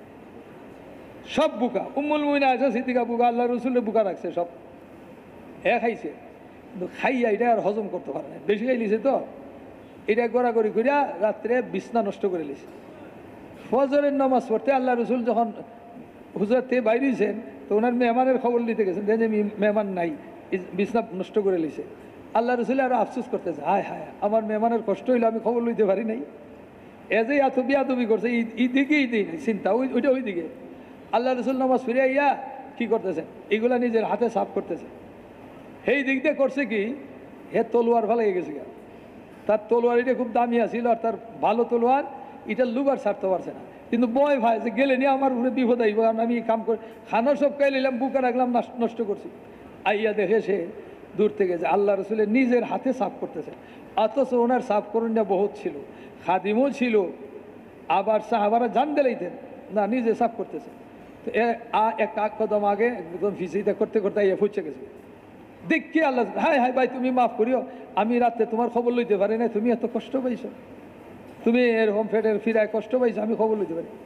সব বুকা। উম্মুল মুমিনা আছে সিদ্দিকা বুকা, আল্লাহ রসুলের বুকা রাখছে সব, খাইছে। কিন্তু খাইয়া এটা আর হজম করতে পারে না, বেশি খাই লিছে। তো এটা গড়াগড়ি করিয়া রাত্রে বিছনা নষ্ট করে লিছে। ফজরের নামাজ পড়তে আল্লাহ রসুল যখন হুজরাতে বাইরেছেন, তো ওনার মেহমানের খবর নিতে গেছেন, যে মেহমান নাই, বিছনা নষ্ট করে লিছে। আল্লাহ রসুল আরো আফসোস করতেছে, হায় হায় আমার মেহমানের কষ্ট হইলো, আমি খবর লইতে পারি নাই। যে এত বিয়াদবি করছে, এই দিকেই দিই নাই চিন্তা, ওইটা ওই দিকে। আল্লাহ রসুল নামাজ ফিরে ইয়া কি করতেছেন, এগুলা নিজের হাতে সাফ করতেছে। সেই দিক দিয়ে করছে কি, হে তলোয়ার ভালো গেছে, তার তলোয়ার এটা খুব দামি আছিল, আর তার ভালো তলোয়ার, এটা লুবার ছাড়তে পারছে না। কিন্তু বয় ভাই যে গেলে নিয়ে আমার উপরে বিপদ আইব, কারণ আমি কাম করে খানা সব খাই নিলাম, বুকা রাখলাম, নষ্ট করছি। আইয়া দেখে সে দূর থেকে যে আল্লাহ রসুলের নিজের হাতে সাফ করতেছে, অথচ ওনার সাফ করণটা বহুত ছিল, খাদিমও ছিল, আবার সাহাবারা জান দিলাইতেন না, নিজে সাফ করতেছে। তো এক কদম আগে একদম ফিসিটা করতে করতে আইয়া ফুচে গেছে। দেখি আল্লাহ, হায় হায় ভাই তুমি মাফ করিও, আমি রাতে তোমার খবর লইতে পারি না, তুমি এত কষ্ট পাইছো, তুমি এরকম ফেটের ফিরায় কষ্ট পাইছো, আমি খবর লইতে পারি।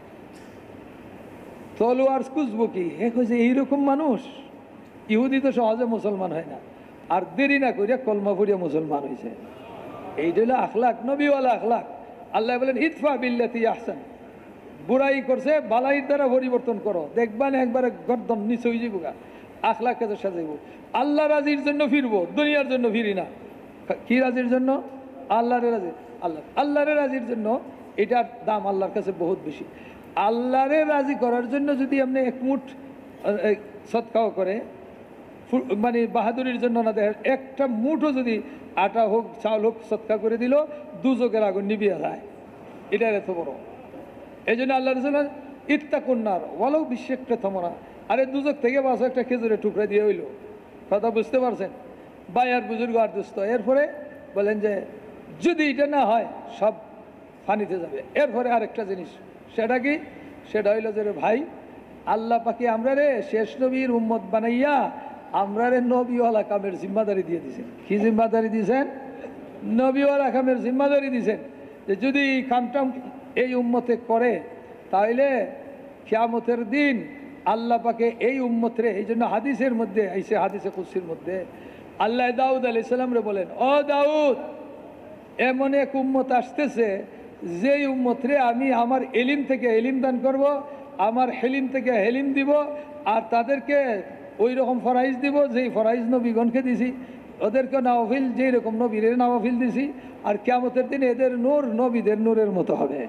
তলোয়ার খুঁজবো কি, হে কইছে এইরকম মানুষ। ইহুদি তো সহজে মুসলমান হয় না, আর দেরি না করিয়া কলমা পড়িয়া মুসলমান হয়েছে। এইটা হলো আখলাক, নবীওয়ালা আখলাক। আল্লাহ বলেন ইতফা বিল্লাতি আহসান, বুড়াই করছে বালাইয়ের দ্বারা পরিবর্তন করো, দেখবা না একবারে গর্দন নিচে হয়ে যাবো, আখলাকে সাজাইব। আল্লাহ রাজির জন্য ফিরবো, দুনিয়ার জন্য ফিরি না। কি রাজির জন্য? আল্লাহরে রাজি, আল্লাহরে রাজির জন্য। এটার দাম আল্লাহর কাছে বহুত বেশি। আল্লাহরে রাজি করার জন্য যদি আপনি এক মুঠ সৎকাও করে, মানে বাহাদুরির জন্য না, দেখেন একটা মুঠও যদি আটা হোক চাউল হোক সৎকা করে দিল, দুজকের আগুন নিবিয়ে যায়। এটার এত বড়। এই জন্য আল্লাহ রসুল ইত্তাকুন্নার ওয়ালাউ বিশ্বকে থমনা, আরে দুজক থেকে বাসো একটা খেজুরের টুকরা দিয়ে হইল। কথা বুঝতে পারছেন? বায়ার বুজুর্গ আর দুস্থ। এরপরে বলেন যে যদি এটা না হয় সব ফানিতে যাবে। এরপরে আরেকটা জিনিস, সেটা কি? সেটা হইল যে ভাই আল্লাহ পাকি আমরা রে শেষ নবীর উম্মত বানাইয়া আমরা রে নবীওয়ালা কামের জিম্মাদারি দিয়ে দিয়েছেন। কি জিম্মাদারি দিয়েছেন? নবীওয়ালা কামের জিম্মাদারি দিয়েছেন, যে যদি এই কামটা এই উম্মতে করে তাহলে কিয়ামতের দিন আল্লাহ পাকে এই উম্মতরে, এই জন্য হাদিসের মধ্যে আইসে, হাদিসে কুদসির মধ্যে আল্লাহ দাউদ আলাইহিস সালামরে বলেন, ও দাউদ, এমন এক উম্মত আসতেছে যেই উম্মতরে আমি আমার এলিম থেকে এলিম দান করব, আমার হেলিম থেকে হেলিম দিব, আর তাদেরকে ওই রকম ফরাইজ দিব যেই ফরাইজ নবীগণকে দিছি, ওদেরকে নাওয়াফিল যেই রকম নবীর নাওয়াফিল দিছি, আর কিয়ামতের দিন এদের নূর নবীদের নূরের মতো হবে।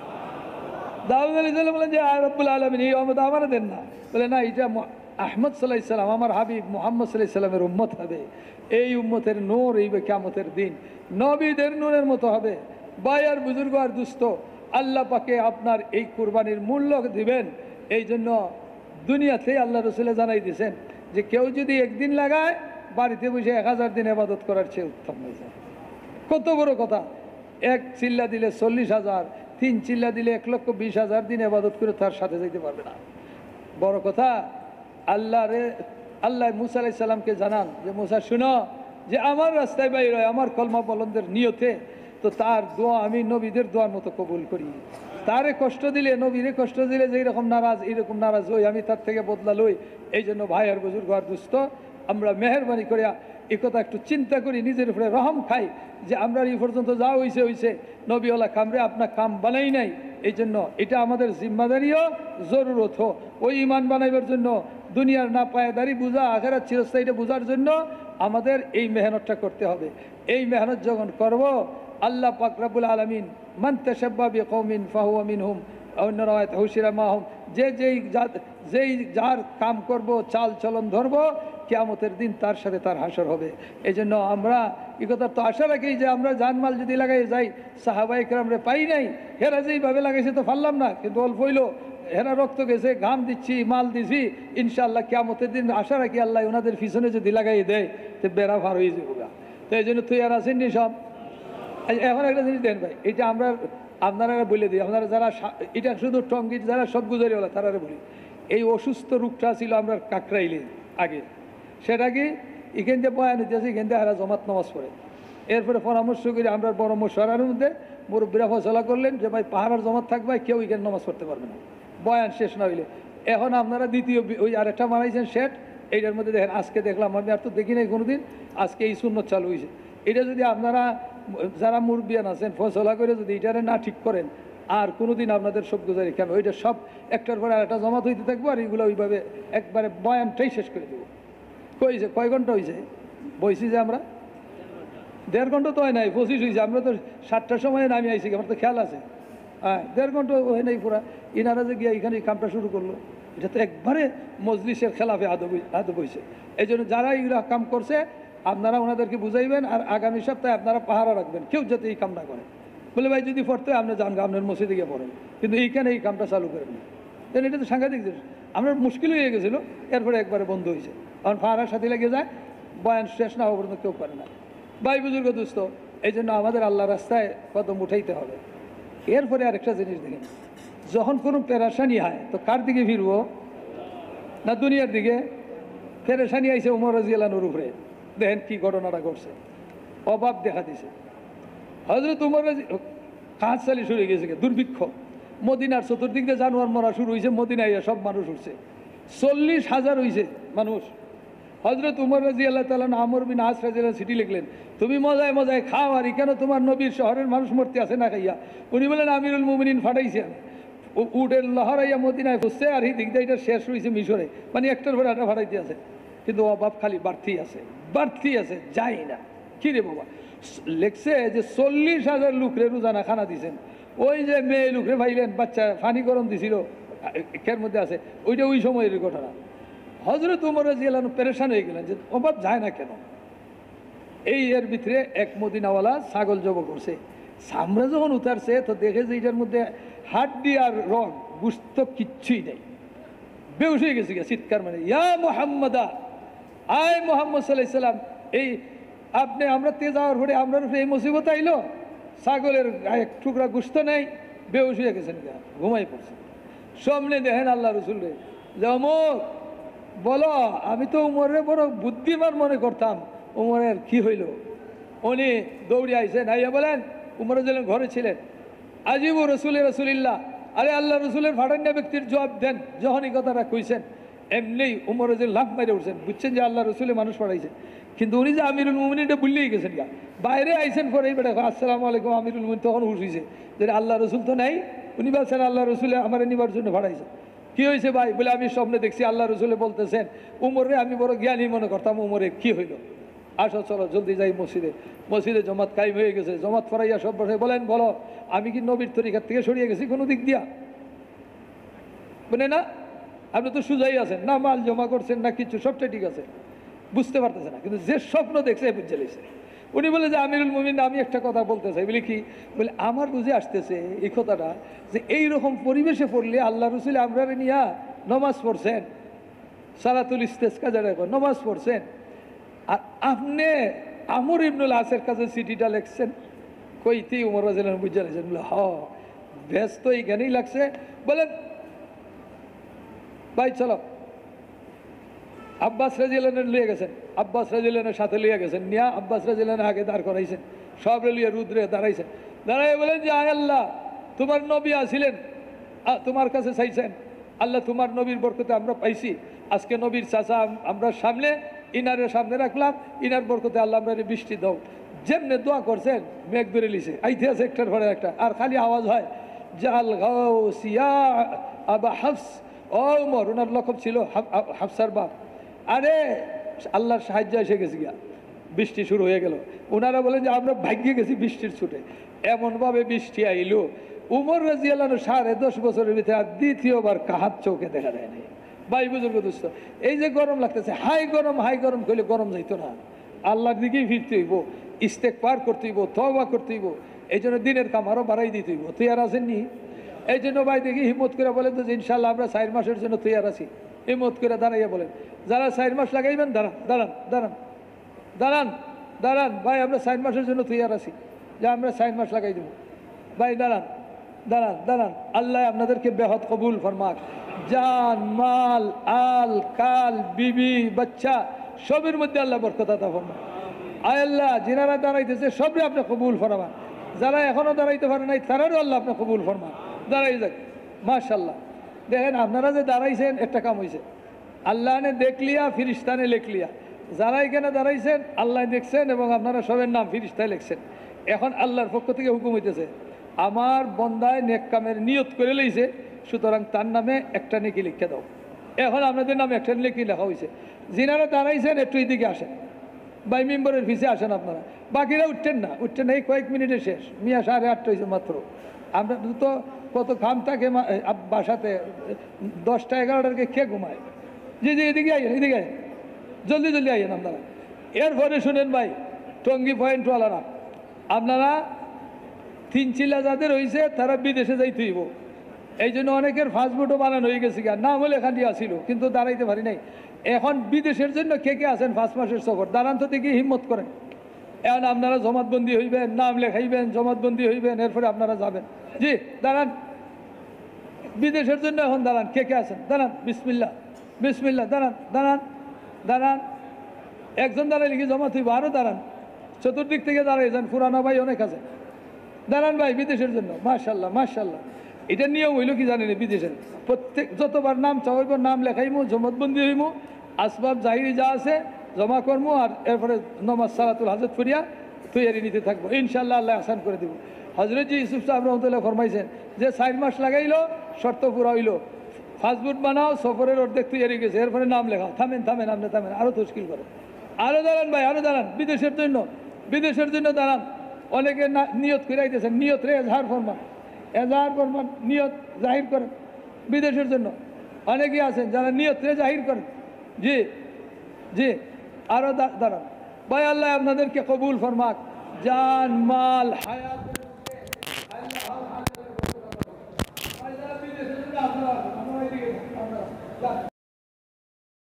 দাউদ আলাইহিস সালাম বলেন যে রব্বুল আলামিন এই উম্মত আমার দেন না। বলে না, এটা আহমদ সাল্লাল্লাহু আলাইহি সাল্লাম, আমার হাবিব মুহাম্মদ সাল্লাল্লাহু আলাইহি সাল্লামের উম্মত হবে। এই উম্মতের নূর এই কিয়ামতের দিন নবীদের নূরের মতো হবে। ভাই আর বুজুর্গ আর দুস্থ, আল্লাহ পাকে আপনার এই কুরবানির মূল্য দিবেন। এই জন্য দুনিয়াতে আল্লাহ রসুলে জানাই দিয়েছেন যে কেউ যদি একদিন লাগায়, বাড়িতে বসে 1000 দিন ইবাদত করার চেয়ে উত্তম হয়ে যায়। কত বড় কথা! 1 চিল্লা দিলে 40,000, 3 চিল্লা দিলে 1,20,000 দিন ইবাদত করে তার সাথে যাইতে পারবে না। বড় কথা, আল্লাহ মুসা আলাইহিস সালামকে জানান যে মুসা শুনো, যে আমার রাস্তায় বাইর হয় আমার কলমা বলন্দের নিয়তে, তো তার দোয়া আমি নবীদের দোয়ার মতো কবুল করি। তারে কষ্ট দিলে, নবীরে কষ্ট দিলে যেই রকম নারাজ, এইরকম নারাজ হই, আমি তার থেকে বদলা লই। এই জন্য ভাই আর বুজুর্গ আর দুস্থ, আমরা মেহরবানি করে এই কথা একটু চিন্তা করি, নিজের উপরে রহম খাই যে আমরা এই পর্যন্ত যা হইছে নবীওয়ালা কামরে আপনার কাম বানাই নাই। এই জন্য এটা আমাদের জিম্মাদারিও জরুরত। ওই ইমান বানাইবার জন্য, দুনিয়ার না পায়দারি বুঝা, আখেরাত চিরস্থায়ীটা বুঝার জন্য আমাদের এই মেহনতটা করতে হবে। এই মেহনত যখন করব, আল্লাহ পাক রব্বুল আলামিন মান তাশাব্বা বিকওমিন ফাহুয়া মিনহুম, অন্য রায়াত হুশিরা মাহুম, যেই যার কাম করব, চাল চলন ধরব, কিয়ামতের দিন তার সাথে তার হাসর হবে। এই জন্য আমরা এই কথা তো আশা রাখি যে আমরা জানমাল যদি লাগাই যাই, সাহাবায়ে কেরামরে পাই নাই, হেরা যেইভাবে লাগাইছে তো পারলাম না, কিন্তু অল্প হইল, হেরা রক্ত গেছে, ঘাম দিচ্ছি, মাল দিছি, ইনশাআল্লাহ কিয়ামতের দিন আশা রাখি আল্লাহ ওনাদের পিছনে যদি লাগাই দেয় তো বেড়া পার হয়ে যাবো। তো এই জন্য তুই আর আসেন নি সব। এখন একটা জিনিস দেন ভাই, এটা আমরা আপনারা বলে দিই, আপনারা যারা এটা শুধু টঙ্গির যারা সব গুজারিওয়ালা তারা বলি, এই অসুস্থ রোগটা ছিল আমরা কাকরাইলে আগে, সেটা কি এখান থেকে বয়ান হইতেছে, এখান থেকে হারা জমাত নামাজ পড়ে। এরপরে পরামর্শ করে আমরা বড় মশওয়ারার মধ্যে মুরব্বীরা ফয়সালা করলেন যে ভাই পাহাড়ের জমাত থাকবে, কেউ এখানে নামাজ পড়তে পারবে না বয়ান শেষ না হইলে। এখন আপনারা দ্বিতীয় ওই আরেকটা বানাইছেন শেড, এইটার মধ্যে দেখেন আজকে দেখলাম, আমি আর তো দেখি নাই কোনোদিন, আজকে এই সুন্নত চালু হয়েছে। এটা যদি আপনারা যারা মুরব্বিয়ান আছেন ফয়সালা করে যদি এটারে না ঠিক করেন, আর কোনোদিন আপনাদের সব গুজারি কেন, ওইটা সব একটার পরে আরেকটা জমাত হইতে থাকবো, আর এইগুলো ওইভাবে একবারে বয়ানটাই শেষ করে দেবো। কইছে কয় ঘন্টা হয়েছে বইছি যে আমরা? 1.5 ঘন্টা তো হয় নাই, 25 হয়েছে। আমরা তো 7টার সময় নামি আইছি, আমার তো খেয়াল আছে। হ্যাঁ, 1.5 ঘন্টা হয় নাই পুরা। ইনারা যে গিয়ে এখানে কামটা শুরু করলো, এটা তো একবারে মজলিসের খেলাফে আদব হয়েছে। এই জন্য যারা এইগুলা কাম করছে আপনারা ওনাদেরকে বুঝাইবেন, আর আগামী সপ্তাহে আপনারা পাহারা রাখবেন, কেউ যাতে এই কাম না করে। বলে ভাই যদি পড়তে হয় আপনি যান, আপনার মসজিদে গিয়ে পড়েন, কিন্তু এইখানে এই কামটা চালু করেন না। এটা তো সাংঘাতিক জিনিস, আমরা মুশকিল হয়ে গেছিলো, এরপরে একবারে বন্ধ হয়েছে। কারণ পাহারার সাথে লেগে যায়, বয়ান শেষ না হওয়া পর্যন্ত কেউ করে না। ভাই বুজুর্গ দুস্থ, এই জন্য আমাদের আল্লাহ রাস্তায় কদম উঠাইতে হবে। এরপরে আরেকটা জিনিস দেখেন, যখন কোনো পেরেশানি হয় তো কার দিকে ফিরবো? না দুনিয়ার দিকে? পেরেশানি আইসে উমর রাদিয়াল্লাহু আনহুর উপরে, দেখেন কি ঘটনাটা ঘটছে, অভাব দেখা দিছে। হযরত উমর কাজ চালি শুরু হয়ে গেছে, দুর্ভিক্ষ, মদিনার চতুর্দিক দিয়ে জানোয়ার মরা শুরু হয়েছে, মদিনায় সব মানুষ উঠছে, 40,000 হয়েছে মানুষ। হজরত উমর রাদিয়াল্লাহু তাআলা আমর বিন আস রাদিয়াল্লাহু চিঠি লিখলেন, তুমি মজায় মজায় খাও, আর কেন তোমার নবীর শহরের মানুষ মরতে আছে না খাইয়া? উনি বলেন আমিরুল মুমিনিন ফাটাইছে, আমি উটের লহরাইয়া মদিনায় বসছে, আর এই দিক দিয়ে এটা শেষ হয়েছে মিশরে, মানে একটার পরে একটা ফাটাইতে আছে, কিন্তু অভাব খালি বাড়তি আছে, যাই না। কি রে বাবা, লেখছে যে 40,000 লোকরে রোজানা খানা দিয়েছেন। ওই যে মেয়ে লোকরে ভাইলেন, বাচ্চা ফানি গরম দিছিল, এর মধ্যে আছে, ওইটা ওই সময়ের ঘটনা। হজরত উমর রাদিয়াল্লাহু আনহু পেরেশান হয়ে গেলেন যে অভাব যায় না কেন। এর ভিতরে এক মদিনাওয়ালা ছাগল জব করছে, সামরা যখন উতারছে তো দেখে যে এটার মধ্যে হাড্ডি আর রং গুস্ত কিচ্ছুই নেই, বেহুশ হয়ে গেছে, চিৎকার মানে ইয়া মুহাম্মাদা, আয় মুহাম্মদ সাল্লাল্লাহু আলাইহি সাল্লাম, এই আপনি আমরা তে যাওয়ার পরে আপনার উপরে এই মুসিবত আইলো, ছাগলের এক টুকরা গুস্ত নেই, বেহুশ হয়ে গেছেন, ঘুমাই পড়ছে। সামনে দেখেন আল্লাহ রসুল রে, যে অমর বলো, আমি তো উমরের বড় বুদ্ধিমান মনে করতাম, উমরের কি হইল? উনি দৌড়ে আইসেন, আইয়া বলেন উমর যেন ঘরে ছিলেন, আজিবু রসুলিল্লাহ, আরে আল্লাহ রসুলের ভাড়ান্না ব্যক্তির জবাব দেন। যখন এই কথাটা কইছেন এমনি উমর যে লাভ মারে উঠছেন, বুঝছেন যে আল্লাহ রসুলে মানুষ পাঠাইছে, কিন্তু উনি যে আমিরুল মুমিনিনটা ভুললেই গেছেন গা। বাইরে আইসেন পরে এই বেটা আসসালামু আলাইকুম আমিরুল মুমিন, তখন হুশ হয়েছে যে আল্লাহ রসুল তো নাই। উনি বলছেন আল্লাহ রসুলে আমার নিবার জন্য ভাড়াইছে। কি হয়েছে ভাই? বলে আমি স্বপ্নে দেখছি আল্লাহ রসুলে বলতেছেন উমরে আমি বড় জ্ঞানী মনে করতাম, উমরে কি হইল? আসো চলো জলদি যাই মসজিদে। মসজিদে জমাত কায়েম হয়ে গেছে। জমাত ফরাইয়া সব বসে বলেন বলো আমি কি নবীর তরিকার থেকে সরিয়ে গেছি কোনো দিক দিয়া? বলে না, আপনি তো সুজাই আছেন, না মাল জমা করছেন না কিছু, সবটা ঠিক আছে, বুঝতে পারতেছে না, কিন্তু যে স্বপ্ন দেখছে বুঝে লেছে। উনি বলে যে আমিরুল মুমিন আমি একটা কথা বলতে চাই। বলে কি? বলে আমার বুঝে আসতেছে এই কথাটা যে এইরকম পরিবেশে পড়লে আল্লাহ রসুল আমরা নিয়া নমাজ পড়ছেন, সালাতুল ইস্তেসকা যারা নমাজ পড়ছেন, আর আপনি আমর ইবনুল আসের কাছে চিঠিটা লিখছেন, কইতেই উমর রাদিয়াল্লাহু আনহু বুঝে লেছেন। বলে ব্যস্ত এইখানেই লাগছে। বলেন ভাই চলো। আব্বাস রাদিয়াল্লাহু আনহু লিয়ে গেছেন, আব্বাস রাদিয়াল্লাহু আনহুর সাথে লিয়ে গেছেন, নিয়া আব্বাস রাদিয়াল্লাহু আনহু আগে দাঁড় করাইছেন, সব লিয়ে রুদ্রে দাঁড়াইছেন। দাঁড়াই বলেন যে আয় আল্লাহ তোমার নবী আসিলেন, তোমার কাছে চাইছেন, আল্লাহ তোমার নবীর বরকতে আমরা পাইছি। আজকে নবীর চাচা আমরা সামনে, ইনারের সামনে রাখলাম, ইনার বরকতে আল্লাহ আমরা বৃষ্টি দাও। যেমনে দোয়া করছেন মেঘ ধরে লিছে, আইতে আছে একটার পরে একটা, আর খালি আওয়াজ হয় জাল গাউসিয়া আবা হাফস। ও উমর, ওনার লকব ছিল হাফসার বাপ। আরে আল্লাহর সাহায্য এসে গেছি গিয়া, বৃষ্টি শুরু হয়ে গেল। ওনারা বলেন যে আমরা ভাগ্যে গেছি বৃষ্টির ছুটে, এমনভাবে বৃষ্টি আইলো উমর রাদিয়াল্লাহু আনহু 10.5 বছরের ভিতরে আর দ্বিতীয়বার কাহাত চোখে দেখা দেয়নি। ভাই বুজুর্গ দোস্ত, এই যে গরম লাগতেছে, হাই গরম করলে গরম যাইতো না, আল্লাহর দিকেই ফিরতে হইব, ইস্তেগফার করতে হইব, তওবা করতে হইব। এই জন্য দিনের কাম আরও বাড়াই দিতে হইব। তৈয়ার আছেননি? এই জন্য ভাই দেখি হিম্মত করে বলেন তো যে ইনশাল্লাহ আমরা 4 মাসের জন্য তৈয়ার আছি। হিম্মত করে দাঁড়াইয়া বলেন, যারা 4 মাস লাগাইবেন দাঁড়ান দাঁড়ান দাঁড়ান দাঁড়ান দাঁড়ান ভাই, আমরা 4 মাসের জন্য তৈয়ার আছি, যে আমরা 4 মাস লাগাই দেবো। ভাই দাঁড়ান দাঁড়ান দাঁড়ান, আল্লাহ আপনাদেরকে বেহদ কবুল ফরমাক। জান মাল আল কাল বিবি বাচ্চা সবের মধ্যে আল্লাহ বরকত আতা ফরমান। আয় আল্লাহ যিনারা দাঁড়াইতেছে সবরে আপনি কবুল ফরমান, যারা এখনো দাঁড়াইতে পারে নাই তারারও আল্লাহ আপনি কবুল ফরমান। দাঁড়াই যাক মাশাল্লাহ। দেখেন আপনারা যে দাঁড়াইছেন একটা কাম হয়েছে, আল্লাহ নে দেখলিয়া ফিরিস্তানে লেখলিয়া। যারা এখানে দাঁড়াইছেন আল্লাহ দেখছেন এবং আপনারা সবের নাম ফিরিস্তায় লিখছেন। এখন আল্লাহর পক্ষ থেকে হুকুম হইতেছে, আমার বন্দায় নেক কামের নিয়ত করে লইছে, সুতরাং তার নামে একটা নেকি লিখে দাও। এখন আপনাদের নামে একটা নেকি লেখা হয়েছে। যিনারা দাঁড়াইছেন একটু এদিকে আসেন, বাই মেম্বারের পিছিয়ে আসেন আপনারা, বাকিরা উঠতেন না, এই কয়েক মিনিটে শেষ। মিয়া 8:30 হয়েছে মাত্র। আমরা তো কত খাম থাকে বাসাতে, 10টা 11টাকে খেয়ে ঘুমায়। জি এদিকে আইয়েন, এদিকে আইন, জলদি আইয়েন আপনারা। এরপরে শুনেন ভাই, টঙ্গি পয়েন্টওয়ালারা, আপনারা 3 চিল্লা যাদের হয়েছে তারা বিদেশে যাইতে হইব। এই জন্য অনেকের ফাস্টফুডও বানানো হয়ে গেছে, নাম হলে এখানে আসিল কিন্তু দাঁড়াইতে পারি নাই। এখন বিদেশের জন্য কে আছেন 5 মাসের সফর, দাঁড়ান তো দেখি হিম্মত করেন। এখন আপনারা জমাতবন্দি হইবেন, নাম লেখাইবেন, জমাতবন্দি হইবেন, এরপরে আপনারা যাবেন। জি দাঁড়ান, বিদেশের জন্য এখন দাঁড়ান, কে আছেন দাঁড়ান, বিসমিল্লাহ বিসমিল্লাহ, দাঁড়ান দাঁড়ান দাঁড়ান। একজন দাঁড়াই লিখি জমাত হইব, আরও দাঁড়ান, চতুর্দিক থেকে দাঁড়াই যান, পুরানো ভাই অনেক আছে। দাঁড়ান ভাই বিদেশের জন্য। মাশাল্লাহ মাশাল্লাহ। এটা নিয়ম হইল কি জানেন, বিদেশের প্রত্যেক যতবার নাম চাইব নাম লেখাইমু, জমাতবন্দি হইমু, আসবাব জাহিরি যা আছে জমা করবো, আর এরপরে নমাজ সালাতুল হাজত ফরিয়া তৈয়ারি নিতে থাকবো। ইনশাল্লাহ আল্লাহ আসান করে দিব। হজরত ইউসুফ সাহেব রহমতুল্লাহ ফরমাইছেন যে 4 মাস লাগাইলো, শর্ত পুরা হইল, ফাস্টফুড বানাও, সফরের অর্ধেক তৈয়ারি গেছে, এরপরে নাম লেখাও। থামেন আপনি থামেন, আরও তশকিল করে, আরও দাঁড়ান ভাই, আরও দাঁড়ান। বিদেশের জন্য দাঁড়ান। অনেকে নিয়ত করাইতেছেন, নিয়ত রে এজাহার ফরমান নিয়ত জাহির করেন বিদেশের জন্য। অনেকেই আছেন যারা নিয়ত রে জাহির করেন। জি আরও দাঁড়ান ভাই, আল্লাহ আপনাদেরকে কবুল ফরমাক। জান মাল হায়াত